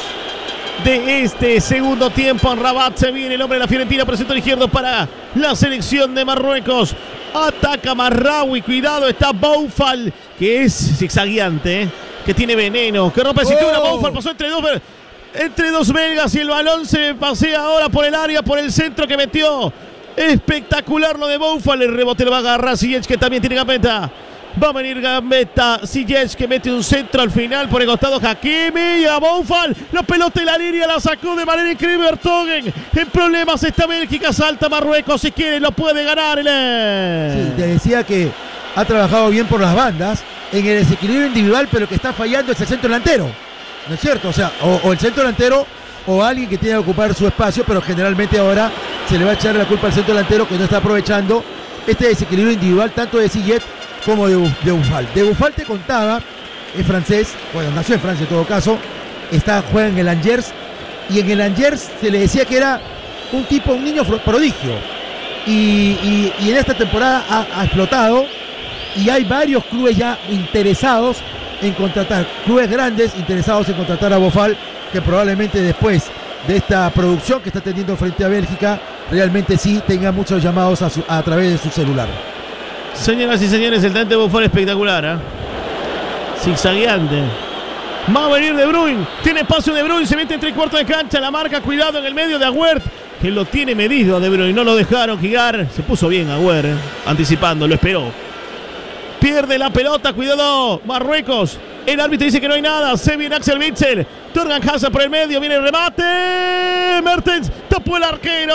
de este segundo tiempo. En Rabat se viene el hombre de la Fiorentina por el sector izquierdo para la selección de Marruecos. Ataca Marraoui, cuidado, está Boufal, que es zigzagueante, que tiene veneno, que rompe cintura. Boufal pasó entre dos belgas y el balón se pasea ahora por el área, por el centro que metió. Espectacular lo de Boufal, el rebote lo va a agarrar Ziyech, que también tiene gambeta. Va a venir gambeta, Ziyech, que mete un centro al final por el costado. Hakimi, a Boufal, la pelota en la línea, la sacó de manera increíble Vertonghen. En problemas está Bélgica, salta Marruecos, si quiere lo puede ganar. Sí, te decía que ha trabajado bien por las bandas, en el desequilibrio individual, pero que está fallando es el centro delantero, ¿no es cierto? O sea, o el centro delantero o alguien que tiene que ocupar su espacio, pero generalmente ahora se le va a echar la culpa al centro delantero, que no está aprovechando este desequilibrio individual tanto de Ziyech como de Boufal. De Boufal te contaba, es francés, bueno, nació en Francia en todo caso, juega en el Angers, y en el Angers se le decía que era un niño prodigio, y en esta temporada ha explotado, y hay varios clubes ya interesados en contratar, clubes grandes interesados en contratar a Boufal, que probablemente después de esta producción que está teniendo frente a Bélgica, realmente sí tenga muchos llamados a través de su celular. Señoras y señores, el talento de Boufal espectacular, ¿eh? Zigzagueante. Va a venir De Bruyne, tiene espacio De Bruyne, se mete en 3/4 de cancha, la marca, cuidado en el medio de Agüert, que lo tiene medido a De Bruyne, no lo dejaron girar, se puso bien Agüert, anticipando, lo esperó. Pierde la pelota, cuidado Marruecos, el árbitro dice que no hay nada, se viene Axel Witsel, Torgan Hazard por el medio, viene el remate, Mertens, tapó el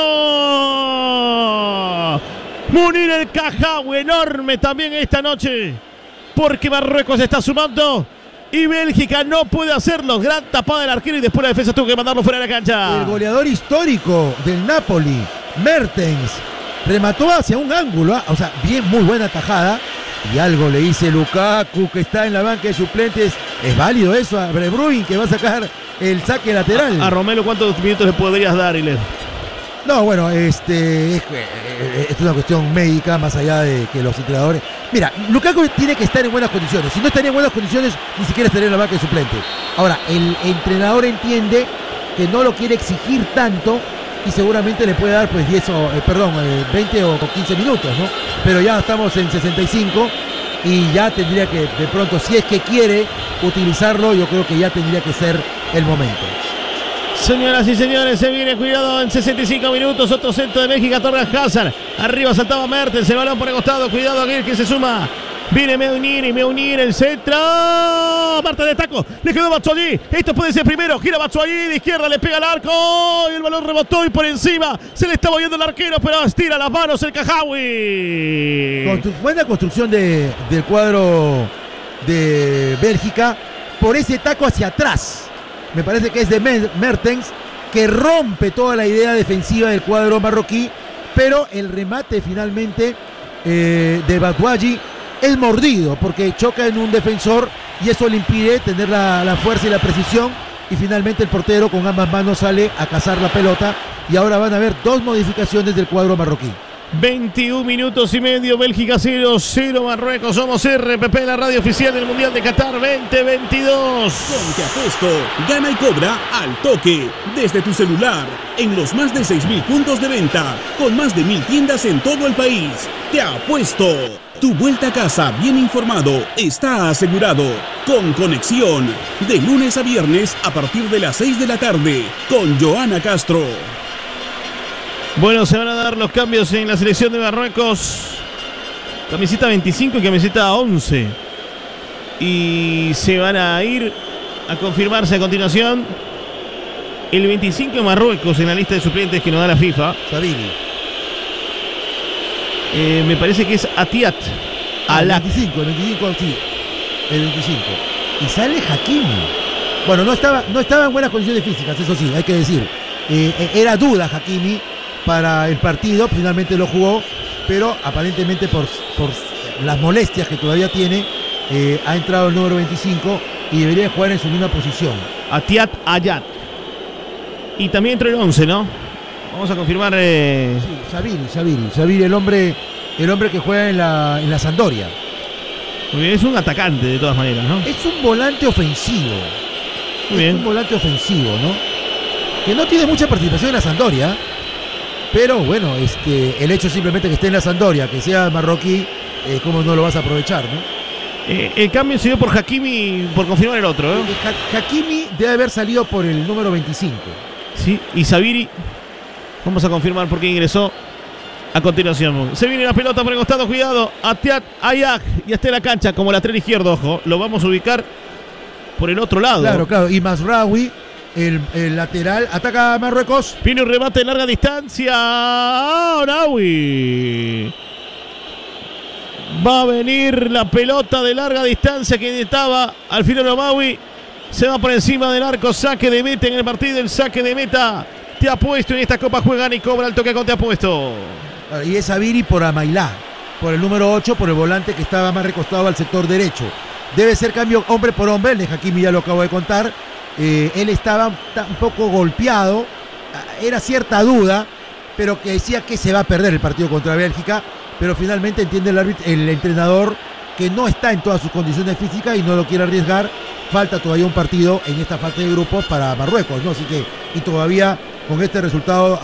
arquero. Munir El Khachaoui, enorme también esta noche, porque Marruecos está sumando y Bélgica no puede hacerlo. Gran tapada del arquero y después la defensa tuvo que mandarlo fuera de la cancha. El goleador histórico del Napoli, Mertens, remató hacia un ángulo, o sea, bien, muy buena tajada. Y algo le dice Lukaku, que está en la banca de suplentes. ¿Es válido eso a De Bruyne, que va a sacar el saque lateral? A Romelu, ¿cuántos minutos le podrías dar, Iler? No, bueno, es una cuestión médica, más allá de que los entrenadores... Mira, Lukaku tiene que estar en buenas condiciones. Si no estaría en buenas condiciones, ni siquiera estaría en la banca de suplente. Ahora, el entrenador entiende que no lo quiere exigir tanto y seguramente le puede dar pues 20 o 15 minutos, ¿no? Pero ya estamos en 65 y ya tendría que, de pronto, si es que quiere utilizarlo, yo creo que ya tendría que ser el momento. Señoras y señores, se viene, cuidado, en 65 minutos, otro centro de Bélgica, Torgan Hazard, arriba saltaba Mertens, el balón por el costado, cuidado aquí que se suma, viene Meunier, el centro, Marta de taco, le quedó Batshuayi, esto puede ser primero, gira Batshuayi, de izquierda le pega al arco, y el balón rebotó y por encima se le está moviendo el arquero, pero estira las manos el Khachaoui. Buena construcción del cuadro de Bélgica, por ese taco hacia atrás. Me parece que es de Mertens, que rompe toda la idea defensiva del cuadro marroquí, pero el remate finalmente de Batshuayi es mordido, porque choca en un defensor y eso le impide tener la fuerza y la precisión, y finalmente el portero con ambas manos sale a cazar la pelota, y ahora van a haber 2 modificaciones del cuadro marroquí. 21 minutos y medio, Bélgica 0-0 Marruecos. Somos RPP, la radio oficial del Mundial de Qatar 2022. Con Te Apuesto, gana y cobra al toque, desde tu celular, en los más de 6.000 puntos de venta, con más de 1.000 tiendas en todo el país. Te Apuesto. Tu vuelta a casa bien informado está asegurado. Con conexión, de lunes a viernes a partir de las 6 de la tarde, con Joana Castro. Bueno, se van a dar los cambios en la selección de Marruecos. Camiseta 25 y camiseta 11. Y se van a ir a confirmarse a continuación. El 25 de Marruecos en la lista de suplentes que nos da la FIFA. Sabini. Me parece que es Atiat. El 25, sí. El 25. Y sale Hakimi. Bueno, no estaba en buenas condiciones físicas, eso sí, hay que decir. Era duda Hakimi para el partido, finalmente lo jugó, pero aparentemente por las molestias que todavía tiene, ha entrado el número 25 y debería jugar en su misma posición. Atiat Ayat. Y también entró el 11, ¿no? Vamos a confirmar. Sí, Sabiri, el hombre que juega en la Sampdoria. Muy bien, es un atacante de todas maneras, ¿no? Es un volante ofensivo. Muy bien. Es un volante ofensivo, ¿no? Que no tiene mucha participación en la Sampdoria. Pero bueno, el hecho simplemente que esté en la Sampdoria, que sea marroquí, ¿cómo no lo vas a aprovechar, no? El cambio se dio por Hakimi, por confirmar el otro, ¿eh? Hakimi debe haber salido por el número 25. Sí, y Sabiri, vamos a confirmar por qué ingresó a continuación. Se viene la pelota por el costado, cuidado. Atiat Ayak, ya está en la cancha como lateral izquierdo, ojo. Lo vamos a ubicar por el otro lado. Claro, y Mazraoui, el lateral, ataca a Marruecos. Viene un remate de larga distancia. Naui. Va a venir la pelota de larga distancia que estaba al final Maui. Se va por encima del arco. Saque de meta en el partido. El saque de meta. Te Apuesto en esta Copa juegan y cobra el toque con Te Apuesto. Y es Sabiri por Amailá, por el número 8, por el volante que estaba más recostado al sector derecho. Debe ser cambio hombre por hombre. El de Hakimi ya lo acabo de contar. Él estaba un poco golpeado. Era cierta duda, pero que decía que se va a perder el partido contra Bélgica. Pero finalmente entiende el entrenador que no está en todas sus condiciones físicas y no lo quiere arriesgar. Falta todavía un partido en esta fase de grupos para Marruecos, ¿no? Así que, y todavía con este resultado,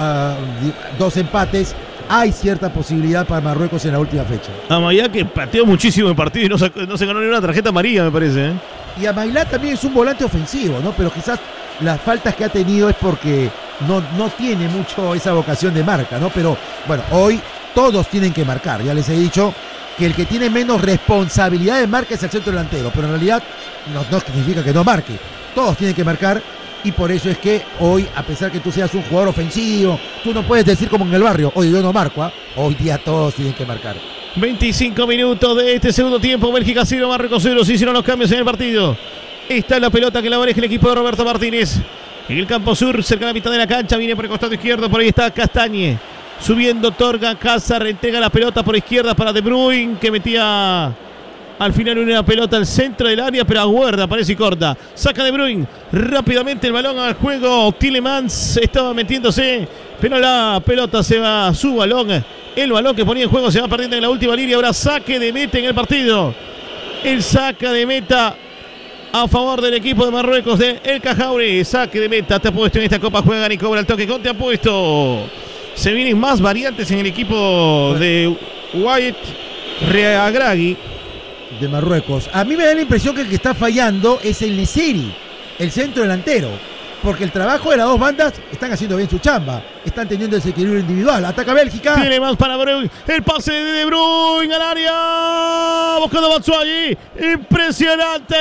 2 empates, hay cierta posibilidad para Marruecos en la última fecha. Amailá que pateó muchísimo el partido y no se ganó ni una tarjeta amarilla, me parece, ¿eh? Y Amailá también es un volante ofensivo, ¿no? Pero quizás las faltas que ha tenido es porque no tiene mucho esa vocación de marca, ¿no? Pero bueno, hoy todos tienen que marcar. Ya les he dicho que el que tiene menos responsabilidad de marca es el centro delantero, pero en realidad no significa que no marque. Todos tienen que marcar y por eso es que hoy, a pesar que tú seas un jugador ofensivo, tú no puedes decir como en el barrio, oye, yo no marco, ¿eh? Hoy día todos tienen que marcar. 25 minutos de este segundo tiempo, Bélgica 0, Marruecos 0, se hicieron los cambios en el partido. Esta es la pelota que la maneja el equipo de Roberto Martínez. En el campo sur, cerca de la mitad de la cancha, viene por el costado izquierdo, por ahí está Castañe. Subiendo Torgan, Hazard, entrega la pelota por izquierda para De Bruyne, que metía al final una pelota al centro del área, pero aguarda, aparece y corta. Saca De Bruyne rápidamente el balón al juego. Tielemans estaba metiéndose, pero la pelota se va a su balón. El balón que ponía en juego se va perdiendo en la última línea. Ahora saque de meta en el partido. El saque de meta a favor del equipo de Marruecos de El Cajauri. Saque de meta. Te Apuesto en esta Copa juegan y cobra el toque con Te Apuesto. Se vienen más variantes en el equipo de Wayet Regragui de Marruecos. A mí me da la impresión que el que está fallando es el Nesiri, el centro delantero, porque el trabajo de las dos bandas están haciendo bien su chamba, están teniendo ese equilibrio individual. Ataca Bélgica. Tiene más para Bruyne, el pase de De Bruyne al área, buscando a Batshuayi, impresionante.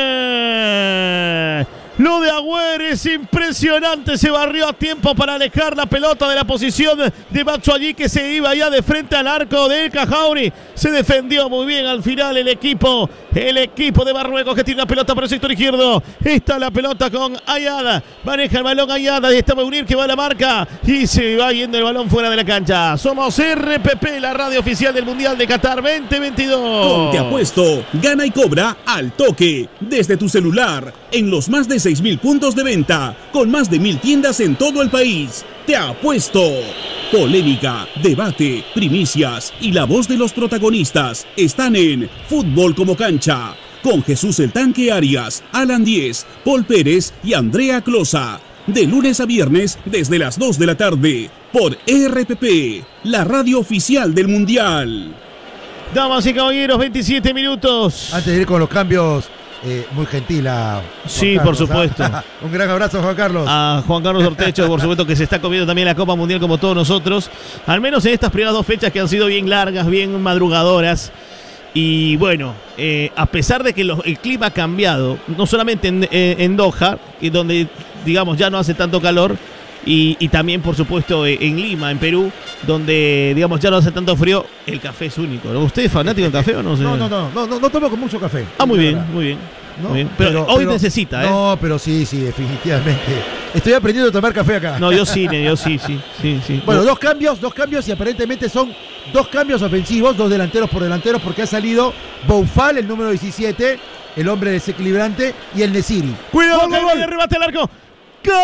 Lo de Agüero es impresionante, se barrió a tiempo para alejar la pelota de la posición de Batshuayi, que se iba ya de frente al arco de El Cajauri. Se defendió muy bien al final el equipo de Marruecos, que tiene la pelota por el sector izquierdo. Está la pelota con Ayada, maneja el balón Ayada y está Meunir, que va a la marca y se va yendo el balón fuera de la cancha. Somos RPP, la radio oficial del Mundial de Qatar 2022. Con Te Apuesto, gana y cobra al toque, desde tu celular, en los más de 6.000 puntos de venta, con más de 1.000 tiendas en todo el país. Te apuesto. Polémica, debate, primicias y la voz de los protagonistas están en Fútbol como Cancha, con Jesús el Tanque Arias, Alan Díez, Paul Pérez y Andrea Closa. De lunes a viernes desde las 2 de la tarde por RPP, la radio oficial del Mundial. Damas y caballeros, 27 minutos. Antes de ir con los cambios, muy gentil a Juan Sí, Carlos, por supuesto. Un gran abrazo a Juan Carlos. A Juan Carlos Ortecho, por supuesto, que se está comiendo también la Copa Mundial como todos nosotros. Al menos en estas primeras 2 fechas que han sido bien largas, bien madrugadoras. Y bueno, a pesar de que el clima ha cambiado, no solamente en Doha, donde digamos ya no hace tanto calor, y también por supuesto en Lima, en Perú, donde digamos ya no hace tanto frío, el café es único, ¿no? ¿Usted es fanático del café o no? No tomo con mucho café. Ah, muy bien, muy bien. No, muy bien. Pero hoy necesita, ¿eh? No, pero sí, definitivamente. Estoy aprendiendo a tomar café acá. No, yo sí. Bueno, dos cambios y aparentemente son 2 cambios ofensivos, 2 delanteros por delanteros, porque ha salido Boufal, el número 17, el hombre desequilibrante, y el Nesiri. Cuidado, gol, de rebate al arco. ¡Gol!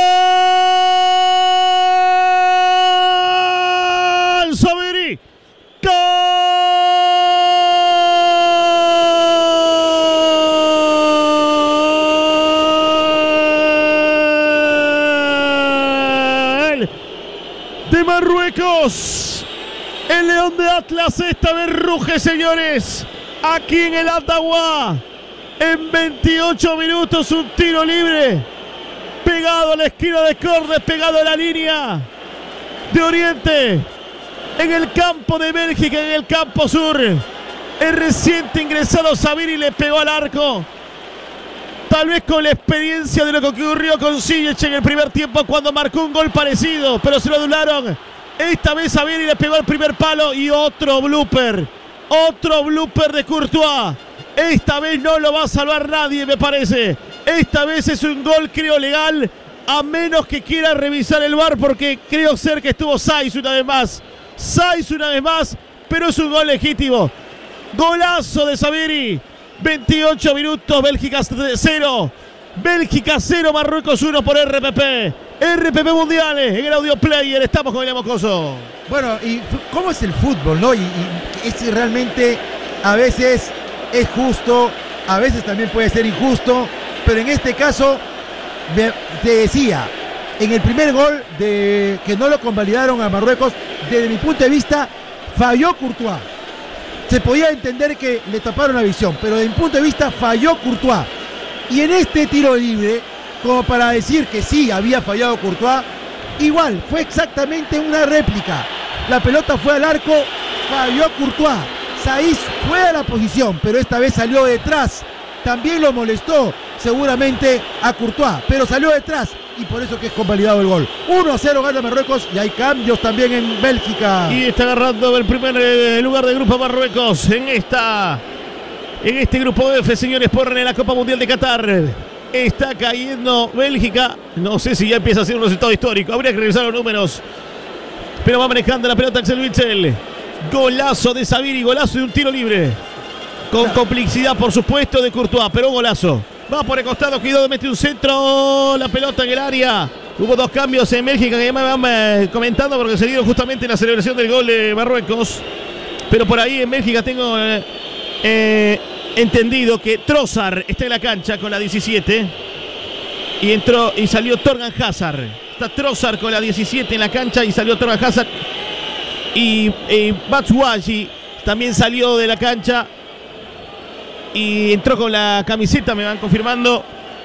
¡Sabiri! ¡Gol! De Marruecos. El León de Atlas esta vez ruge, señores. Aquí en el At-Dawa. En 28 minutos un tiro libre. Pegado a la esquina de córner, pegado a la línea de Oriente, en el campo de Bélgica, en el campo sur. El reciente ingresado Sabiri le pegó al arco. Tal vez con la experiencia de lo que ocurrió con Ziyech en el primer tiempo cuando marcó un gol parecido, pero se lo anularon. Esta vez Sabiri le pegó al primer palo y otro blooper de Courtois. Esta vez no lo va a salvar nadie, me parece. Esta vez es un gol, creo, legal, a menos que quiera revisar el VAR, porque creo ser que estuvo Saiz una vez más, pero es un gol legítimo. Golazo de Sabiri. 28 minutos, Bélgica 0. Bélgica 0, Marruecos 1 por RPP. RPP Mundiales, en el Audio Player, estamos con el Mocoso. Bueno, y cómo es el fútbol, ¿no? Y es realmente, a veces es justo, a veces también puede ser injusto, pero en este caso, te decía, en el primer gol que no lo convalidaron a Marruecos, desde mi punto de vista, falló Courtois. Se podía entender que le taparon la visión, pero desde mi punto de vista falló Courtois. Y en este tiro libre, como para decir que sí había fallado Courtois, igual, fue exactamente una réplica. La pelota fue al arco, falló Courtois. Saiz fue a la posición, pero esta vez salió detrás. También lo molestó seguramente a Courtois, pero salió detrás y por eso que es convalidado el gol. 1-0 gana Marruecos y hay cambios también en Bélgica. Y está agarrando el primer lugar del grupo Marruecos en este grupo F, señores, por la Copa Mundial de Qatar. Está cayendo Bélgica. No sé si ya empieza a ser un resultado histórico. Habría que revisar los números. Pero va manejando la pelota Axel Witsel. Golazo de Sabiri, golazo de un tiro libre. Con complicidad, por supuesto, de Courtois, pero golazo. Va por el costado, cuidado, mete un centro. La pelota en el área. Hubo 2 cambios en Bélgica que ya me van comentando porque se dieron justamente en la celebración del gol de Marruecos. Pero por ahí en Bélgica tengo entendido que Trossard está en la cancha con la 17. Y entró y salió Torgan Hazard. Está Trossard con la 17 en la cancha y salió Torgan Hazard. Y Batshuayi también salió de la cancha y entró con la camiseta, me van confirmando,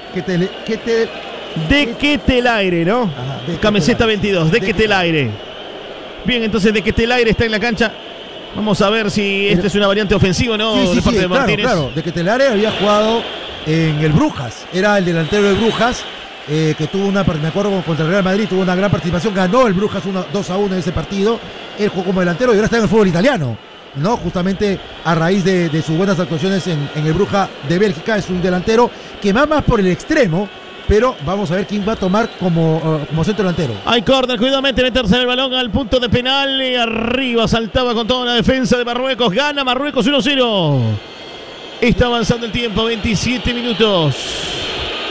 de Ketelaere, ¿no? Ajá, camiseta 22, de Ketelaere. Bien, entonces de Ketelaere está en la cancha. Vamos a ver si esta es una variante ofensiva, ¿no? Sí, de parte de Martínez. Claro, de Ketelaere había jugado en el Brujas, era el delantero del Brujas, que tuvo me acuerdo contra el Real Madrid, tuvo una gran participación, ganó el Brujas 2-1 en ese partido. Él jugó como delantero y ahora está en el fútbol italiano, ¿no? Justamente a raíz de sus buenas actuaciones en el Brujas de Bélgica. Es un delantero que va más por el extremo, pero vamos a ver quién va a tomar como centro delantero. Hay córner, cuidado, meterse en el balón al punto de penal. Y arriba saltaba con toda la defensa de Marruecos. Gana Marruecos 1-0. Está avanzando el tiempo, 27 minutos.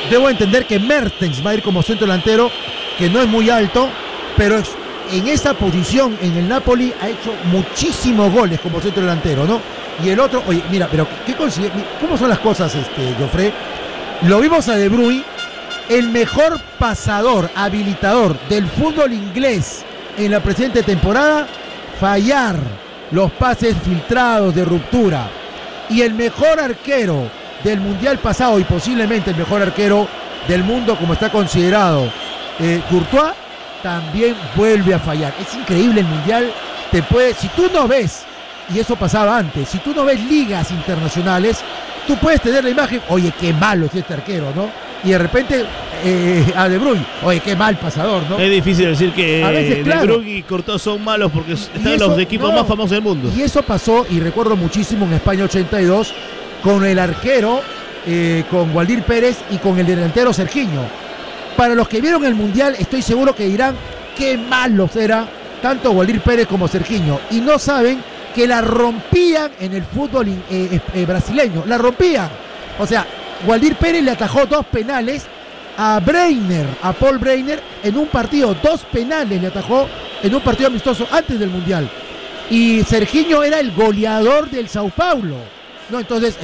debo entender que Mertens va a ir como centro delantero, que no es muy alto, pero en esa posición en el Napoli ha hecho muchísimos goles como centro delantero, ¿no? Y el otro, oye, mira, pero ¿cómo son las cosas, Joffre? Lo vimos a De Bruyne, el mejor pasador, habilitador del fútbol inglés en la presente temporada, fallar los pases filtrados de ruptura. Y el mejor arquero del mundial pasado y posiblemente el mejor arquero del mundo, como está considerado Courtois, también vuelve a fallar. Es increíble el mundial. Si tú no ves, y eso pasaba antes, si tú no ves ligas internacionales, tú puedes tener la imagen, oye, qué malo es este arquero, ¿no? Y de repente a De Bruyne, oye, qué mal pasador, ¿no? Es difícil decir que a veces, claro, De Bruyne y Courtois son malos porque están los equipos más famosos del mundo. Y eso pasó, y recuerdo muchísimo en España 82, con el arquero, con Waldir Pérez y con el delantero Serginho. Para los que vieron el mundial, estoy seguro que dirán qué malos era tanto Waldir Pérez como Serginho. Y no saben que la rompían en el fútbol brasileño. La rompían. O sea, Waldir Pérez le atajó 2 penales a Paul Breitner en un partido. 2 penales le atajó en un partido amistoso antes del mundial. Y Serginho era el goleador del Sao Paulo. No, entonces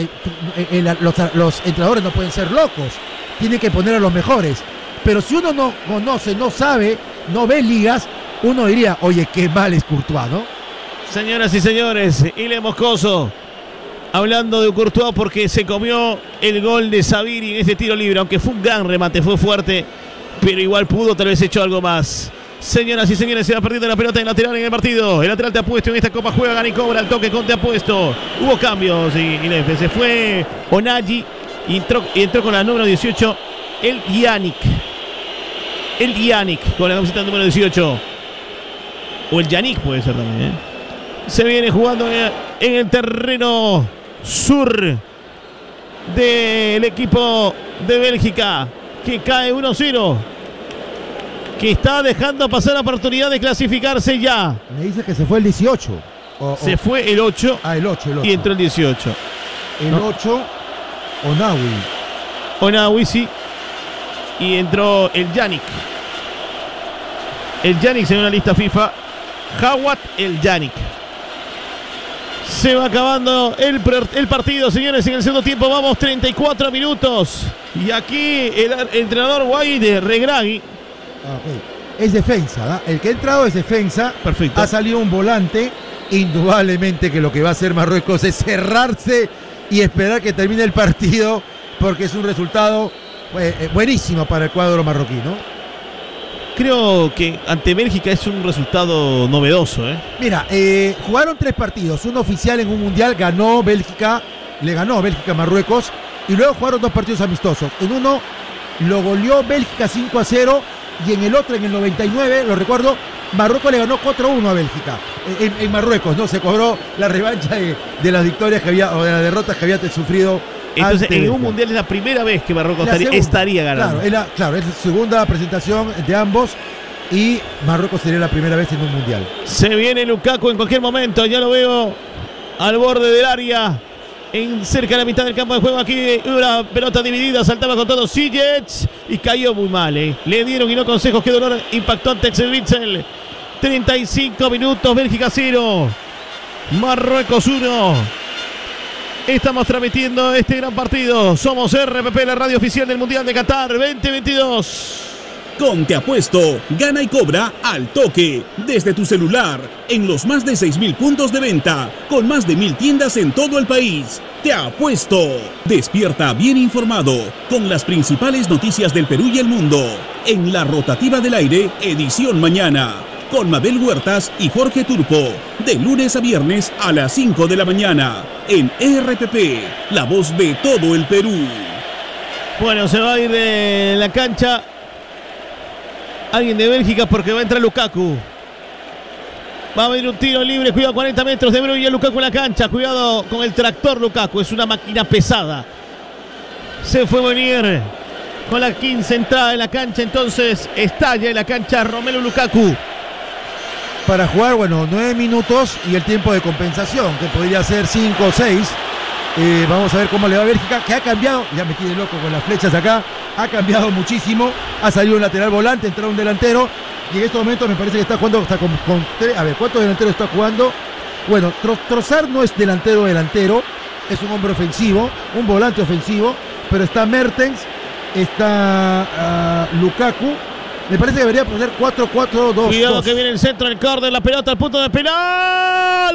los entrenadores no pueden ser locos. Tienen que poner a los mejores. Pero si uno no conoce, no sabe, no ve ligas, uno diría, oye, qué mal es Courtois, ¿no? Señoras y señores, Ile Moscoso hablando de Courtois porque se comió el gol de Saviri en este tiro libre, aunque fue un gran remate, fue fuerte, pero igual pudo tal vez hecho algo más. Señoras y señores, se va perdiendo la pelota en lateral en el partido. El lateral Te Apuesto en esta Copa juega, gana y cobra el toque con Te Apuesto. Hubo cambios y se fue Onaggi y entró con la número 18 el Yannick con la camiseta número 18. O el Yannick puede ser también, Se viene jugando en el terreno sur del equipo de Bélgica, que cae 1-0, que está dejando pasar la oportunidad de clasificarse ya. Me dice que se fue el 18. Se fue el 8. El 8. Y entró el 18. El 8, Onagui, sí. Y entró el Yannick. El Yannick, según la lista FIFA, Jawad el Yannick. Se va acabando el partido, señores, en el segundo tiempo. Vamos, 34 minutos. Y aquí el entrenador Wade Regragui. Es defensa, ¿no? El que ha entrado es defensa. Perfecto. Ha salido un volante. Indudablemente que lo que va a hacer Marruecos es cerrarse y esperar que termine el partido, porque es un resultado buenísimo para el cuadro marroquí, ¿no? Creo que ante Bélgica es un resultado novedoso, Mira, jugaron 3 partidos, uno oficial en un mundial, le ganó Bélgica a Marruecos, y luego jugaron 2 partidos amistosos. En uno lo goleó Bélgica 5-0, y en el otro, en el 99, lo recuerdo, Marruecos le ganó 4-1 a Bélgica. En Marruecos, ¿no? Se cobró la revancha de las victorias que había, o de las derrotas que había sufrido. Entonces, en un mundial es la primera vez que Marruecos estaría ganando. Claro, es la segunda presentación de ambos y Marruecos sería la primera vez en un mundial. Se viene Lukaku en cualquier momento, ya lo veo al borde del área, cerca de la mitad del campo de juego. Aquí una pelota dividida, saltaba con todo Sijic y cayó muy mal. Le dieron y no consejos, qué dolor impactó ante Witsel. 35 minutos, Bélgica 0, Marruecos 1. Estamos transmitiendo este gran partido. Somos RPP, la radio oficial del Mundial de Qatar 2022. Con Te Apuesto, gana y cobra al toque, desde tu celular, en los más de 6.000 puntos de venta, con más de 1.000 tiendas en todo el país. Te Apuesto. Despierta bien informado, con las principales noticias del Perú y el mundo, en la rotativa del aire, edición mañana, con Mabel Huertas y Jorge Turpo, de lunes a viernes a las 5 de la mañana, en RPP, la voz de todo el Perú. Bueno, se va a ir de la cancha alguien de Bélgica porque va a entrar Lukaku. Va a venir un tiro libre, cuidado, 40 metros de Bruyne, Lukaku en la cancha, cuidado con el tractor Lukaku, es una máquina pesada. Se fue venir con la 15 entrada en la cancha, entonces estalla en la cancha Romelu Lukaku. Para jugar, 9 minutos y el tiempo de compensación, que podría ser 5 o 6, Vamos a ver cómo le va a Bélgica, que ha cambiado, ya me tiene loco con las flechas acá, ha cambiado muchísimo, ha salido un lateral volante, entró un delantero, y en estos momentos me parece que está jugando hasta con a ver, ¿cuántos delanteros está jugando? Bueno, Trossard no es delantero, es un hombre ofensivo, un volante ofensivo, pero está Mertens, está Lukaku. Me parece que debería poner 4-4-2. Cuidado que viene el centro del córner, la pelota al punto de penal.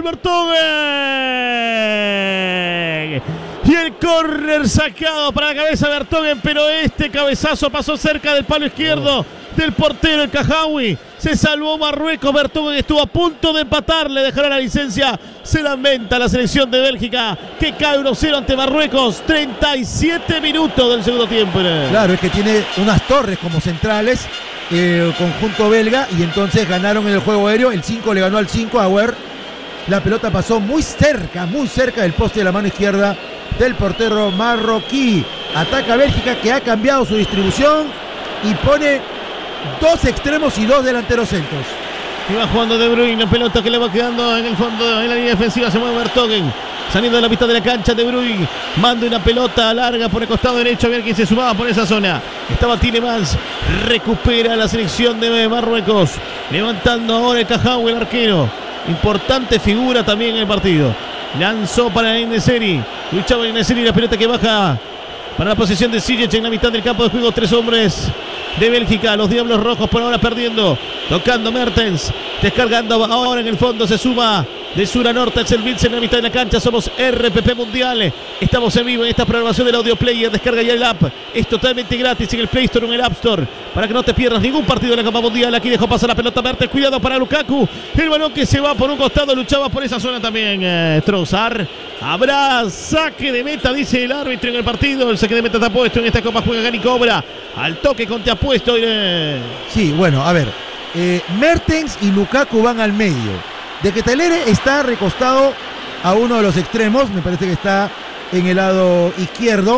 Vertonghen. Y el córner sacado para la cabeza de Vertonghen, pero este cabezazo pasó cerca del palo izquierdo del portero, el Kajawi. Se salvó Marruecos. Vertonghen estuvo a punto de empatar, le dejaron la licencia. Se lamenta la selección de Bélgica, que cae 1-0 ante Marruecos. 37 minutos del segundo tiempo. Claro, es que tiene unas torres como centrales, conjunto belga, y entonces ganaron en el juego aéreo. El 5 le ganó al 5 a Aouar. La pelota pasó muy cerca del poste de la mano izquierda del portero marroquí. Ataca Bélgica, que ha cambiado su distribución y pone 2 extremos y 2 delanteros centros. Y va jugando De Bruyne, la pelota que le va quedando en el fondo, en la línea defensiva. Se mueve Vertonghen, saliendo de la mitad de la cancha. De Bruyne manda una pelota larga por el costado derecho, a ver quién se sumaba por esa zona. Estaba Tielemans, recupera la selección de Marruecos, levantando ahora el Kajawi, el arquero. Importante figura también en el partido. Lanzó para En-Nesyri, luchaba En-Nesyri, la pelota que baja para la posición de Ziyech en la mitad del campo de juego. 3 hombres de Bélgica, los Diablos Rojos por ahora perdiendo, tocando Mertens, descargando ahora en el fondo, se suma de sur a norte Axel Witsel en la mitad de la cancha. Somos RPP Mundial, estamos en vivo en esta programación del Audio Player. Descarga ya el app, es totalmente gratis en el Play Store o en el App Store, para que no te pierdas ningún partido de la Copa Mundial. Aquí dejó pasar la pelota Mertens, cuidado para Lukaku, el balón que se va por un costado, luchaba por esa zona también Trossard. Habrá saque de meta, dice el árbitro en el partido. El saque de meta está puesto en esta Copa, juega Gani Cobra al toque con Te Apuesto. Sí, bueno, a ver, Mertens y Lukaku van al medio. De Ketelere está recostado a uno de los extremos, me parece que está en el lado izquierdo.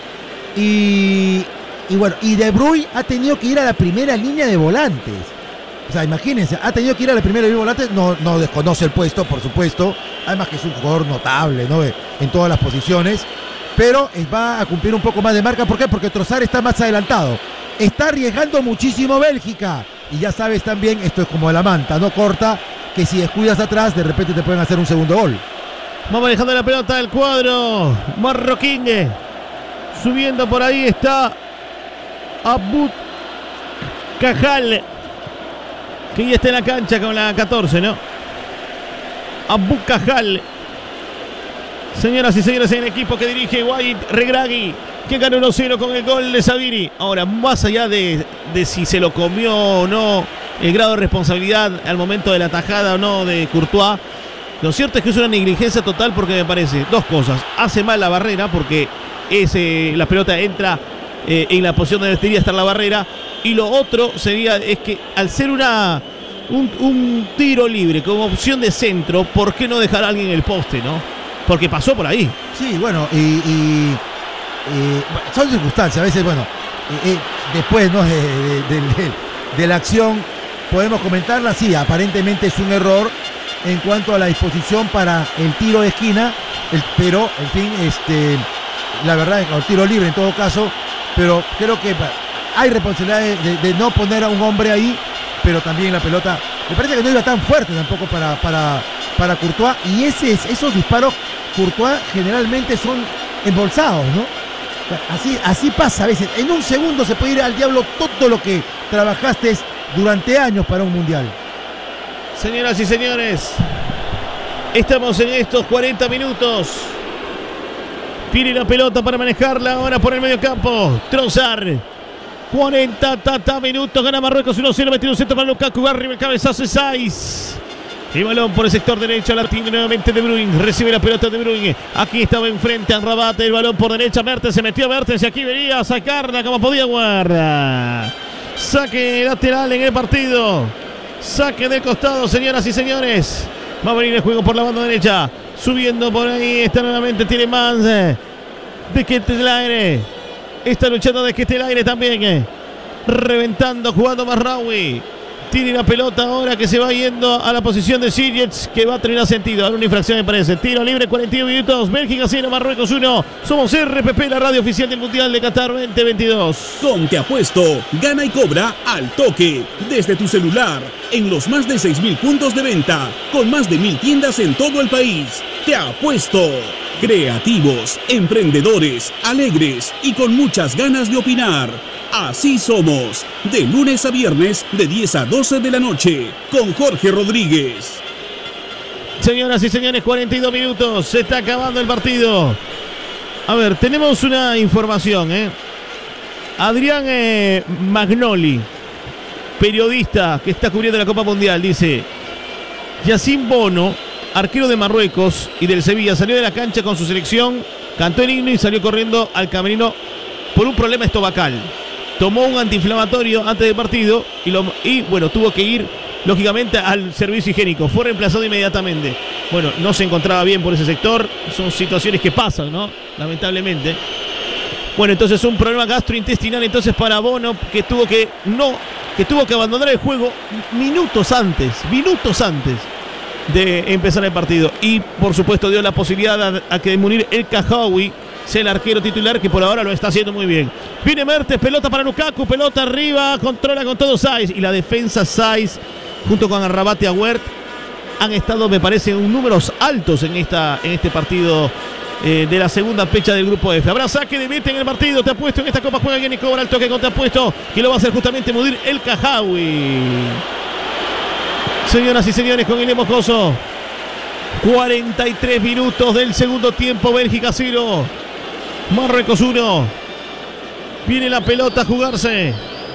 Y bueno, y De Bruyne ha tenido que ir a la primera línea de volantes. O sea, imagínense, ha tenido que ir a la primera línea de volantes. No desconoce el puesto, por supuesto. Además que es un jugador notable, ¿no? En todas las posiciones. Pero va a cumplir un poco más de marca. ¿Por qué? Porque Trossard está más adelantado. Está arriesgando muchísimo Bélgica. Y ya sabes también, esto es como la manta, no corta, que si descuidas atrás, de repente te pueden hacer un segundo gol. Va manejando la pelota del cuadro marroquí. Subiendo por ahí está Abou Cajal, que ya está en la cancha con la 14, ¿no? Abou Cajal. Señoras y señores, en el equipo que dirige Wahid Regragui, que ganó 1-0 con el gol de Sabiri. Ahora, más allá de si se lo comió o no, el grado de responsabilidad al momento de la tajada o no de Courtois, lo cierto es que es una negligencia total, porque me parece dos cosas. Hace mal la barrera, porque la pelota entra en la posición donde debería estar la barrera, y lo otro es que al ser un tiro libre como opción de centro, ¿por qué no dejar a alguien en el poste, no? Porque pasó por ahí. Sí, bueno, son circunstancias. A veces, bueno, después, ¿no? de la acción podemos comentarla. Sí, aparentemente es un error en cuanto a la disposición para el tiro de esquina, pero, en fin, la verdad es que el tiro libre en todo caso, pero creo que hay responsabilidad de no poner a un hombre ahí, pero también la pelota, me parece que no iba tan fuerte tampoco para Courtois, y esos disparos Courtois generalmente son embolsados, ¿no? Así pasa a veces. En un segundo se puede ir al diablo todo lo que trabajaste durante años para un mundial. Señoras y señores, estamos en estos 40 minutos. Tiene la pelota para manejarla ahora por el medio campo. Trossard. 40 minutos, gana Marruecos 1-0, metido un centro para Lukaku, va arriba el cabezazo de Saiz. El balón por el sector derecho, la tiene nuevamente De Bruyne, recibe la pelota De Bruyne, aquí estaba enfrente a Rabat, el balón por derecha, Mertens, se metió Mertens y aquí venía a sacarla como podía guardar. Saque lateral en el partido, saque de costado, señoras y señores. Va a venir el juego por la banda derecha, subiendo por ahí, está nuevamente Tielemans, de Ketelere, está luchando de Ketelere también, reventando, jugando Mazraoui. Tiene la pelota ahora que se va yendo a la posición de Sirgets, que va a tener sentido. Una infracción me parece. Tiro libre, 41 minutos. Bélgica 0, Marruecos 1. Somos RPP, la radio oficial del Mundial de Qatar 2022. Con Te Apuesto, gana y cobra al toque. Desde tu celular, en los más de 6.000 puntos de venta. Con más de 1.000 tiendas en todo el país. Te Apuesto. Creativos, emprendedores, alegres y con muchas ganas de opinar. Así somos, de lunes a viernes de 10 a 12 de la noche, con Jorge Rodríguez. Señoras y señores, 42 minutos, se está acabando el partido. A ver, tenemos una información, Adrián Magnoli, periodista que está cubriendo la Copa Mundial, dice: Yacine Bono, arquero de Marruecos y del Sevilla, salió de la cancha con su selección, cantó el himno y salió corriendo al camerino por un problema estomacal. Tomó un antiinflamatorio antes del partido y bueno, tuvo que ir lógicamente al servicio higiénico. Fue reemplazado inmediatamente. Bueno, no se encontraba bien por ese sector. Son situaciones que pasan, ¿no? Lamentablemente. Bueno, entonces un problema gastrointestinal entonces para Bono, que tuvo que abandonar el juego minutos antes de empezar el partido. Y por supuesto dio la posibilidad a que Munir El Kahaoui sea el arquero titular, que por ahora lo está haciendo muy bien. Viene Mertens, pelota para Lukaku, pelota arriba, controla con todo Saiz. Y la defensa Saiz, junto con Amrabat y Aguert, han estado, me parece, números altos en este partido de la segunda fecha del grupo F. Habrá saque de meta en el partido. Te Apuesto en esta Copa juega bien y cobra el toque con Te Apuesto, que lo va a hacer justamente Munir El Kahaoui. Señoras y señores, con Guillermo Mojoso, 43 minutos del segundo tiempo. Bélgica 0, Marruecos 1. Viene la pelota a jugarse.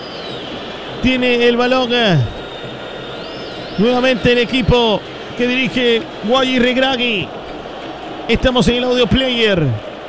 Tiene el balón nuevamente el equipo que dirige Guayi Regragui. Estamos en el audio player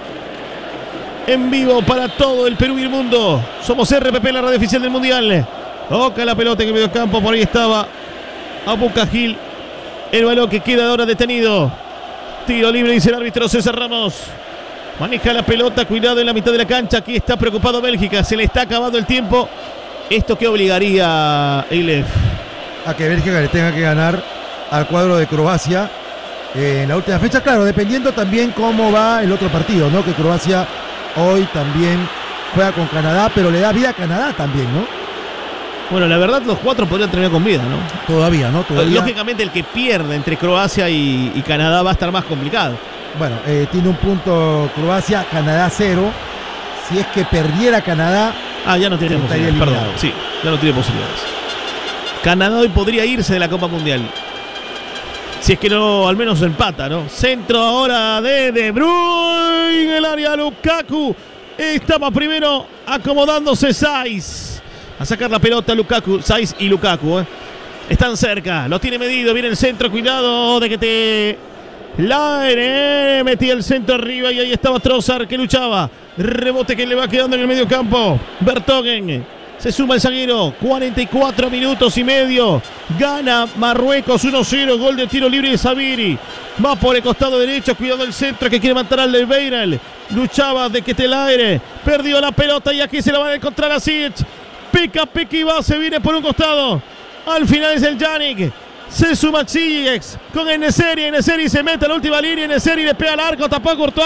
en vivo para todo el Perú y el mundo. Somos RPP, la radio oficial del Mundial. Toca la pelota en el medio campo. Por ahí estaba Abukajil. El balón que queda ahora detenido. Tiro libre, dice el árbitro César Ramos. Maneja la pelota, cuidado en la mitad de la cancha. Aquí está preocupado Bélgica, se le está acabando el tiempo. ¿Esto qué obligaría, Eilef? A que Bélgica le tenga que ganar al cuadro de Croacia en la última fecha. Claro, dependiendo también cómo va el otro partido, ¿no? Que Croacia hoy también juega con Canadá, pero le da vida a Canadá también, ¿no? Bueno, la verdad los cuatro podrían terminar con vida, ¿no? Todavía, ¿no? Lógicamente el que pierda entre Croacia y Canadá va a estar más complicado. Bueno, tiene un punto Croacia, Canadá 0. Si es que perdiera Canadá, ya no tiene posibilidades, perdón. Sí, ya no tiene posibilidades. Canadá hoy podría irse de la Copa Mundial. Si es que no, al menos empata, ¿no? Centro ahora de Bruyne en el área. Lukaku estaba primero acomodándose Saiz. A sacar la pelota Lukaku, Saiz y Lukaku. Están cerca, lo tiene medido. Viene el centro, cuidado de que te... Laere metía el centro arriba y ahí estaba Trossard que luchaba. Rebote que le va quedando en el medio campo. Vertonghen. Se suma el zaguero. 44 minutos y medio. Gana Marruecos 1-0. Gol de tiro libre de Sabiri. Va por el costado derecho. Cuidado el centro que quiere matar al de Beiral. Luchaba de que te Laere. Perdió la pelota y aquí se la van a encontrar a Sic. Pica y va. Se viene por un costado. Al final es el Yannick. Se suma Ziyech con Eneseri. Eneseri se mete a la última línea. Eneseri le pega al arco. Tapó Courtois.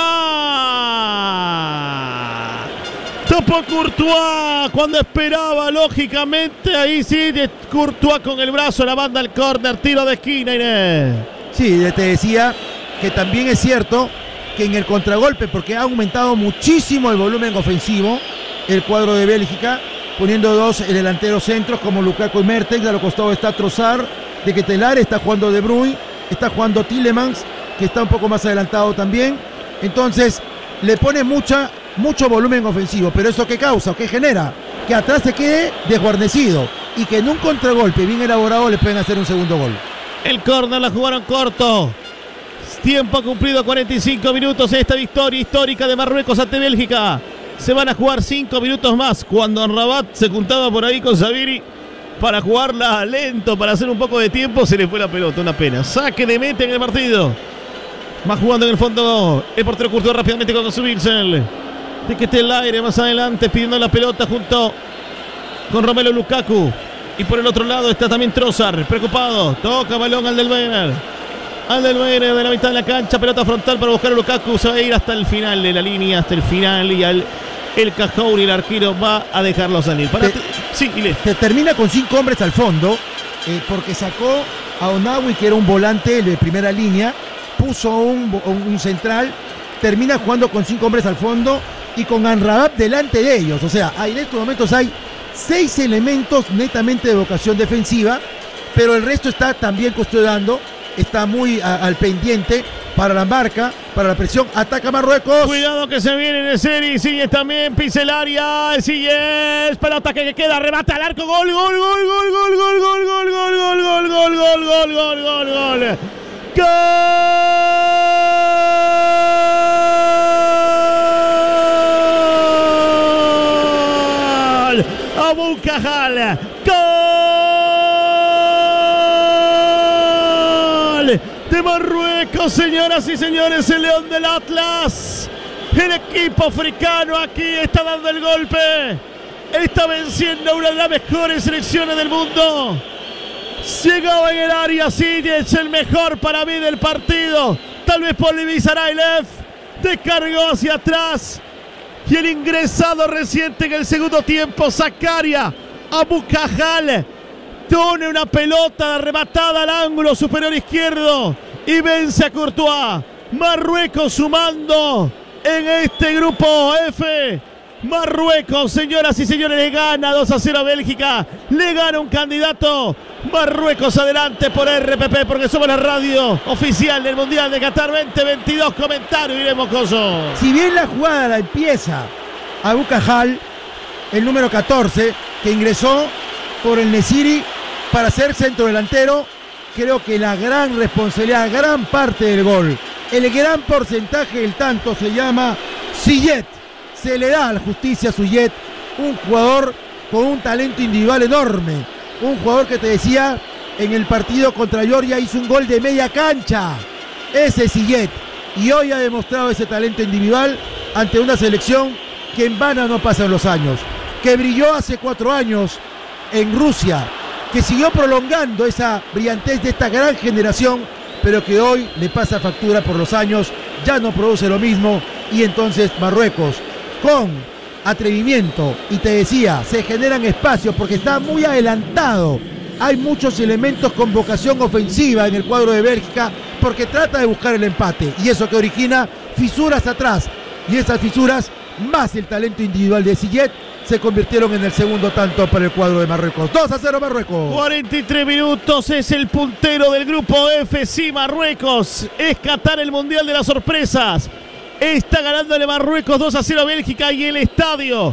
Tapó Courtois cuando esperaba, lógicamente. Ahí sí, de Courtois con el brazo. La banda al córner. Tiro de esquina, Inés. Sí, te decía que también es cierto que en el contragolpe, porque ha aumentado muchísimo el volumen ofensivo el cuadro de Bélgica, poniendo dos delanteros centros como Lukaku y Mertens. A los costados está Trossard, de Ketelaere, está jugando De Bruyne, está jugando Tielemans, que está un poco más adelantado también. Entonces le pone mucho volumen ofensivo, pero ¿eso qué causa o qué genera? Que atrás se quede desguarnecido y que en un contragolpe bien elaborado le pueden hacer un segundo gol. El córner la jugaron corto. Tiempo cumplido, 45 minutos en esta victoria histórica de Marruecos ante Bélgica. Se van a jugar 5 minutos más cuando Amrabat se juntaba por ahí con Sabiri para jugarla lento, para hacer un poco de tiempo. Se le fue la pelota, una pena. Saque de meta en el partido. Va jugando en el fondo el portero Courtois rápidamente con su Wilson. De que esté el aire más adelante pidiendo la pelota junto con Romelu Lukaku. Y por el otro lado está también Trossard, preocupado. Toca balón al del Bayern. Al del Bayern de la mitad de la cancha. Pelota frontal para buscar a Lukaku. Se va a ir hasta el final de la línea, hasta el final. Y el Cajouri, el arquero, va a dejarlo salir. Sí, se termina con 5 hombres al fondo. Porque sacó a Onawi, que era un volante de primera línea. Puso un central. Termina jugando con 5 hombres al fondo. Y con Amrabat delante de ellos. O sea, en estos momentos hay 6 elementos netamente de vocación defensiva, pero el resto está también custodiando, está muy al pendiente para la marca, para la presión. Ataca Marruecos. Cuidado que se viene de serie. Sigue también, pisa el área. Sigue, pelota que queda, remate al arco. Gol, gol, gol, gol, gol, gol, gol, gol, gol, gol, gol, gol, gol, gol, gol, gol, gol. ¡Gol! Abou Cajal. ¡Gol! De Marruecos, señoras y señores, el León del Atlas. El equipo africano aquí está dando el golpe. Está venciendo a una de las mejores selecciones del mundo. Llegaba en el área, sí, es el mejor para mí del partido. Tal vez Polivi Sarailev descargó hacia atrás. Y el ingresado reciente en el segundo tiempo, Zakaria Abou Cajal, pone una pelota rematada al ángulo superior izquierdo y vence a Courtois. Marruecos sumando en este grupo F. Marruecos, señoras y señores, le gana 2-0 a Bélgica. Le gana un candidato. Marruecos adelante por RPP, porque somos la radio oficial del Mundial de Qatar 2022. Comentario, Irene Mocoso. Si bien la jugada la empieza Abou Cajal, el número 14, que ingresó por el Nesiri para ser centro delantero, creo que la gran responsabilidad, gran parte del gol, el gran porcentaje del tanto se llama Sillet. Se le da a la justicia a Sillet, un jugador con un talento individual enorme. Un jugador que te decía, en el partido contra Georgia hizo un gol de media cancha. Ese Sillet. Y hoy ha demostrado ese talento individual ante una selección que en vano no pasan los años. Que brilló hace 4 años en Rusia. Que siguió prolongando esa brillantez de esta gran generación, pero que hoy le pasa factura por los años. Ya no produce lo mismo. Y entonces Marruecos, con atrevimiento, y te decía, se generan espacios porque está muy adelantado. Hay muchos elementos con vocación ofensiva en el cuadro de Bélgica porque trata de buscar el empate, y eso que origina fisuras atrás, y esas fisuras más el talento individual de Sillet se convirtieron en el segundo tanto para el cuadro de Marruecos. 2-0 Marruecos. 43 minutos, es el puntero del grupo F. Sí, Marruecos es Qatar, el Mundial de las Sorpresas. Está ganándole Marruecos 2-0 a Bélgica, y el estadio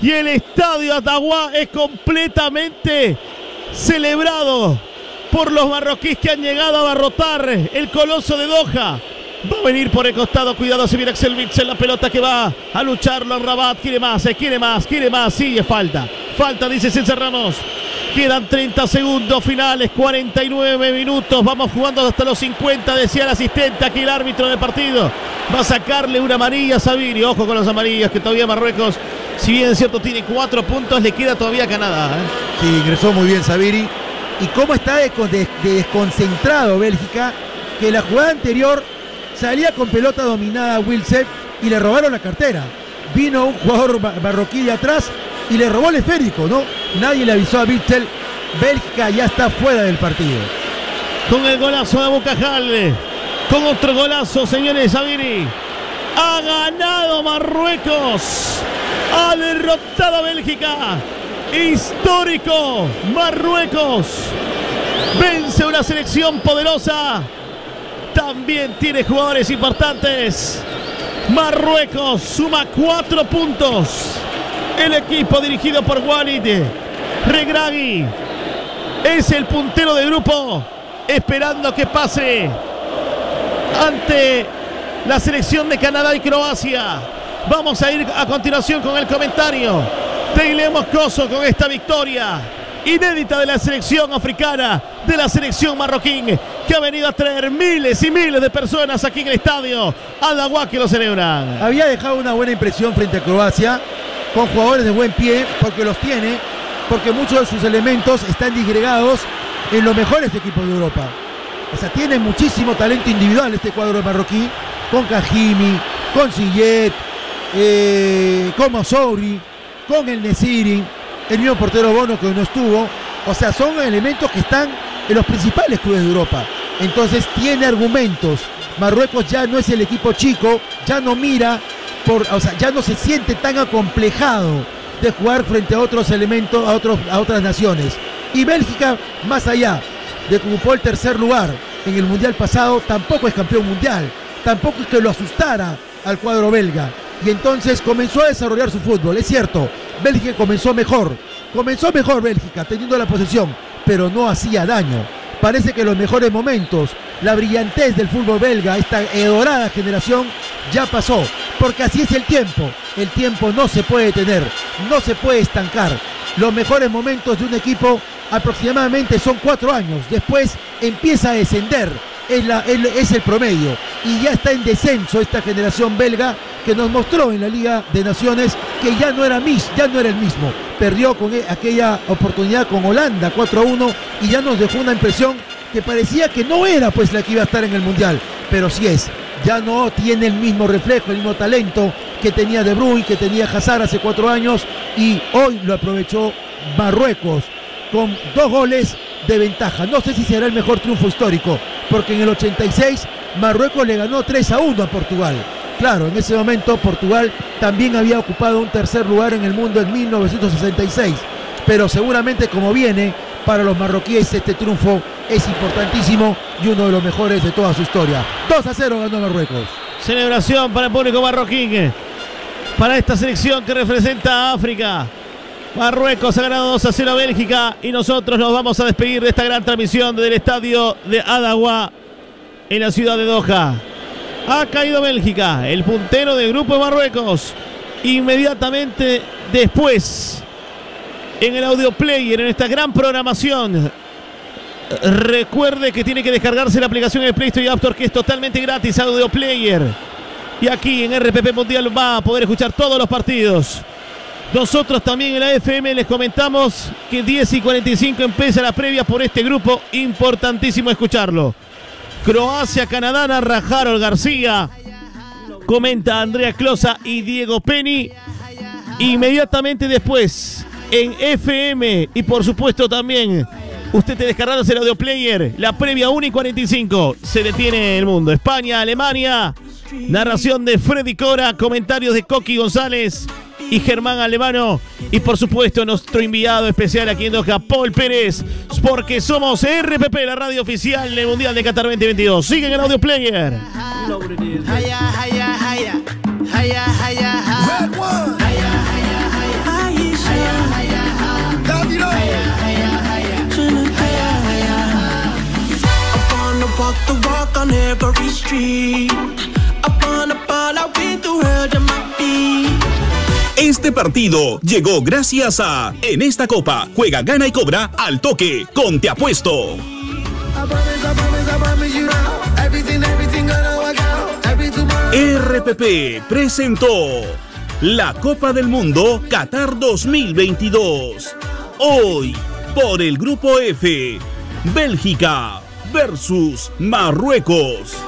Atawa es completamente celebrado por los marroquíes que han llegado a abarrotar el coloso de Doha. Va a venir por el costado, cuidado, se viene Axel Witsel, la pelota que va a lucharlo a Rabat, quiere más, sí, es falta, dice César Ramos. Quedan 30 segundos finales, 49 minutos. Vamos jugando hasta los 50, decía el asistente, aquí el árbitro del partido. Va a sacarle una amarilla a Sabiri. Ojo con las amarillas, que todavía Marruecos, si bien es cierto tiene 4 puntos, le queda todavía a Canadá. Sí, ingresó muy bien Sabiri. Y cómo está de desconcentrado Bélgica, que la jugada anterior salía con pelota dominada a Wilson y le robaron la cartera. Vino un jugador marroquí de atrás y le robó el esférico, ¿no? Nadie le avisó a Witsel. Bélgica ya está fuera del partido. Con el golazo de Abou Cajal, con otro golazo, señores, Sabiri. Ha ganado Marruecos. Ha derrotado a Bélgica. Histórico. Marruecos vence una selección poderosa. También tiene jugadores importantes. Marruecos suma 4 puntos. El equipo dirigido por Walid Regragui es el puntero de grupo, esperando que pase ante la selección de Canadá y Croacia. Vamos a ir a continuación con el comentario de Ilé Moscoso con esta victoria inédita de la selección africana, de la selección marroquí, que ha venido a traer miles y miles de personas aquí en el estadio Atawa, que lo celebran. Había dejado una buena impresión frente a Croacia, con jugadores de buen pie, porque los tiene, porque muchos de sus elementos están disgregados en los mejores equipos de Europa. O sea, tiene muchísimo talento individual este cuadro marroquí, con Kahimi, con Ziyech, con Moussouri, con el Nesiri, el mismo portero Bono que no estuvo. O sea, son elementos que están en los principales clubes de Europa. Entonces tiene argumentos. Marruecos ya no es el equipo chico, ya no mira, ya no se siente tan acomplejado de jugar frente a otros elementos, a otras naciones. Y Bélgica, más allá de que ocupó el tercer lugar en el Mundial pasado, tampoco es campeón mundial, tampoco es que lo asustara al cuadro belga. Y entonces comenzó a desarrollar su fútbol. Es cierto, Bélgica comenzó mejor Bélgica, teniendo la posesión, pero no hacía daño. Parece que los mejores momentos, la brillantez del fútbol belga, esta dorada generación, ya pasó, porque así es el tiempo no se puede detener, no se puede estancar. Los mejores momentos de un equipo aproximadamente son 4 años, después empieza a descender, es el promedio, y ya está en descenso esta generación belga, que nos mostró en la Liga de Naciones que ya no era el mismo. Perdió con aquella oportunidad con Holanda 4-1 y ya nos dejó una impresión que parecía que no era pues la que iba a estar en el Mundial, pero sí es. Ya no tiene el mismo reflejo, el mismo talento que tenía De Bruyne, que tenía Hazard hace 4 años, y hoy lo aprovechó Marruecos con 2 goles de ventaja. No sé si será el mejor triunfo histórico, porque en el 86 Marruecos le ganó 3-1 a Portugal. Claro, en ese momento Portugal también había ocupado un tercer lugar en el mundo en 1966, pero seguramente como viene, para los marroquíes este triunfo es importantísimo y uno de los mejores de toda su historia. 2-0 ganó Marruecos. Celebración para el público marroquí, para esta selección que representa a África. Marruecos ha ganado 2-0 a Bélgica y nosotros nos vamos a despedir de esta gran transmisión del estadio de Adawa en la ciudad de Doha. Ha caído Bélgica, el puntero del grupo de Marruecos. Inmediatamente después, en el audio player, en esta gran programación, recuerde que tiene que descargarse la aplicación en el Play Store y App Store, que es totalmente gratis, audio player. Y aquí en RPP Mundial va a poder escuchar todos los partidos. Nosotros también en la FM les comentamos que 10:45 empieza la previa por este grupo. Importantísimo escucharlo. Croacia, Canadá, narra Harold García. Comenta Andrea Closa y Diego Penny. Inmediatamente después, en FM y por supuesto también, usted te descargándose el audio player, la previa 1:45. Se detiene el mundo. España, Alemania. Narración de Freddy Cora, comentarios de Coqui González y Germán Alemano. Y por supuesto nuestro enviado especial aquí en Doha, Paul Pérez, porque somos RPP, la radio oficial del Mundial de Qatar 2022. Siguen el audio player. Este partido llegó gracias a En esta copa juega, gana y cobra al toque con Te Apuesto. RPP presentó la Copa del Mundo Qatar 2022. Hoy, por el Grupo F, Bélgica versus Marruecos.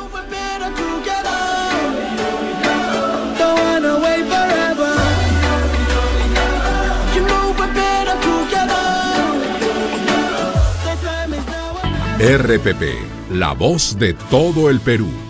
RPP, la voz de todo el Perú.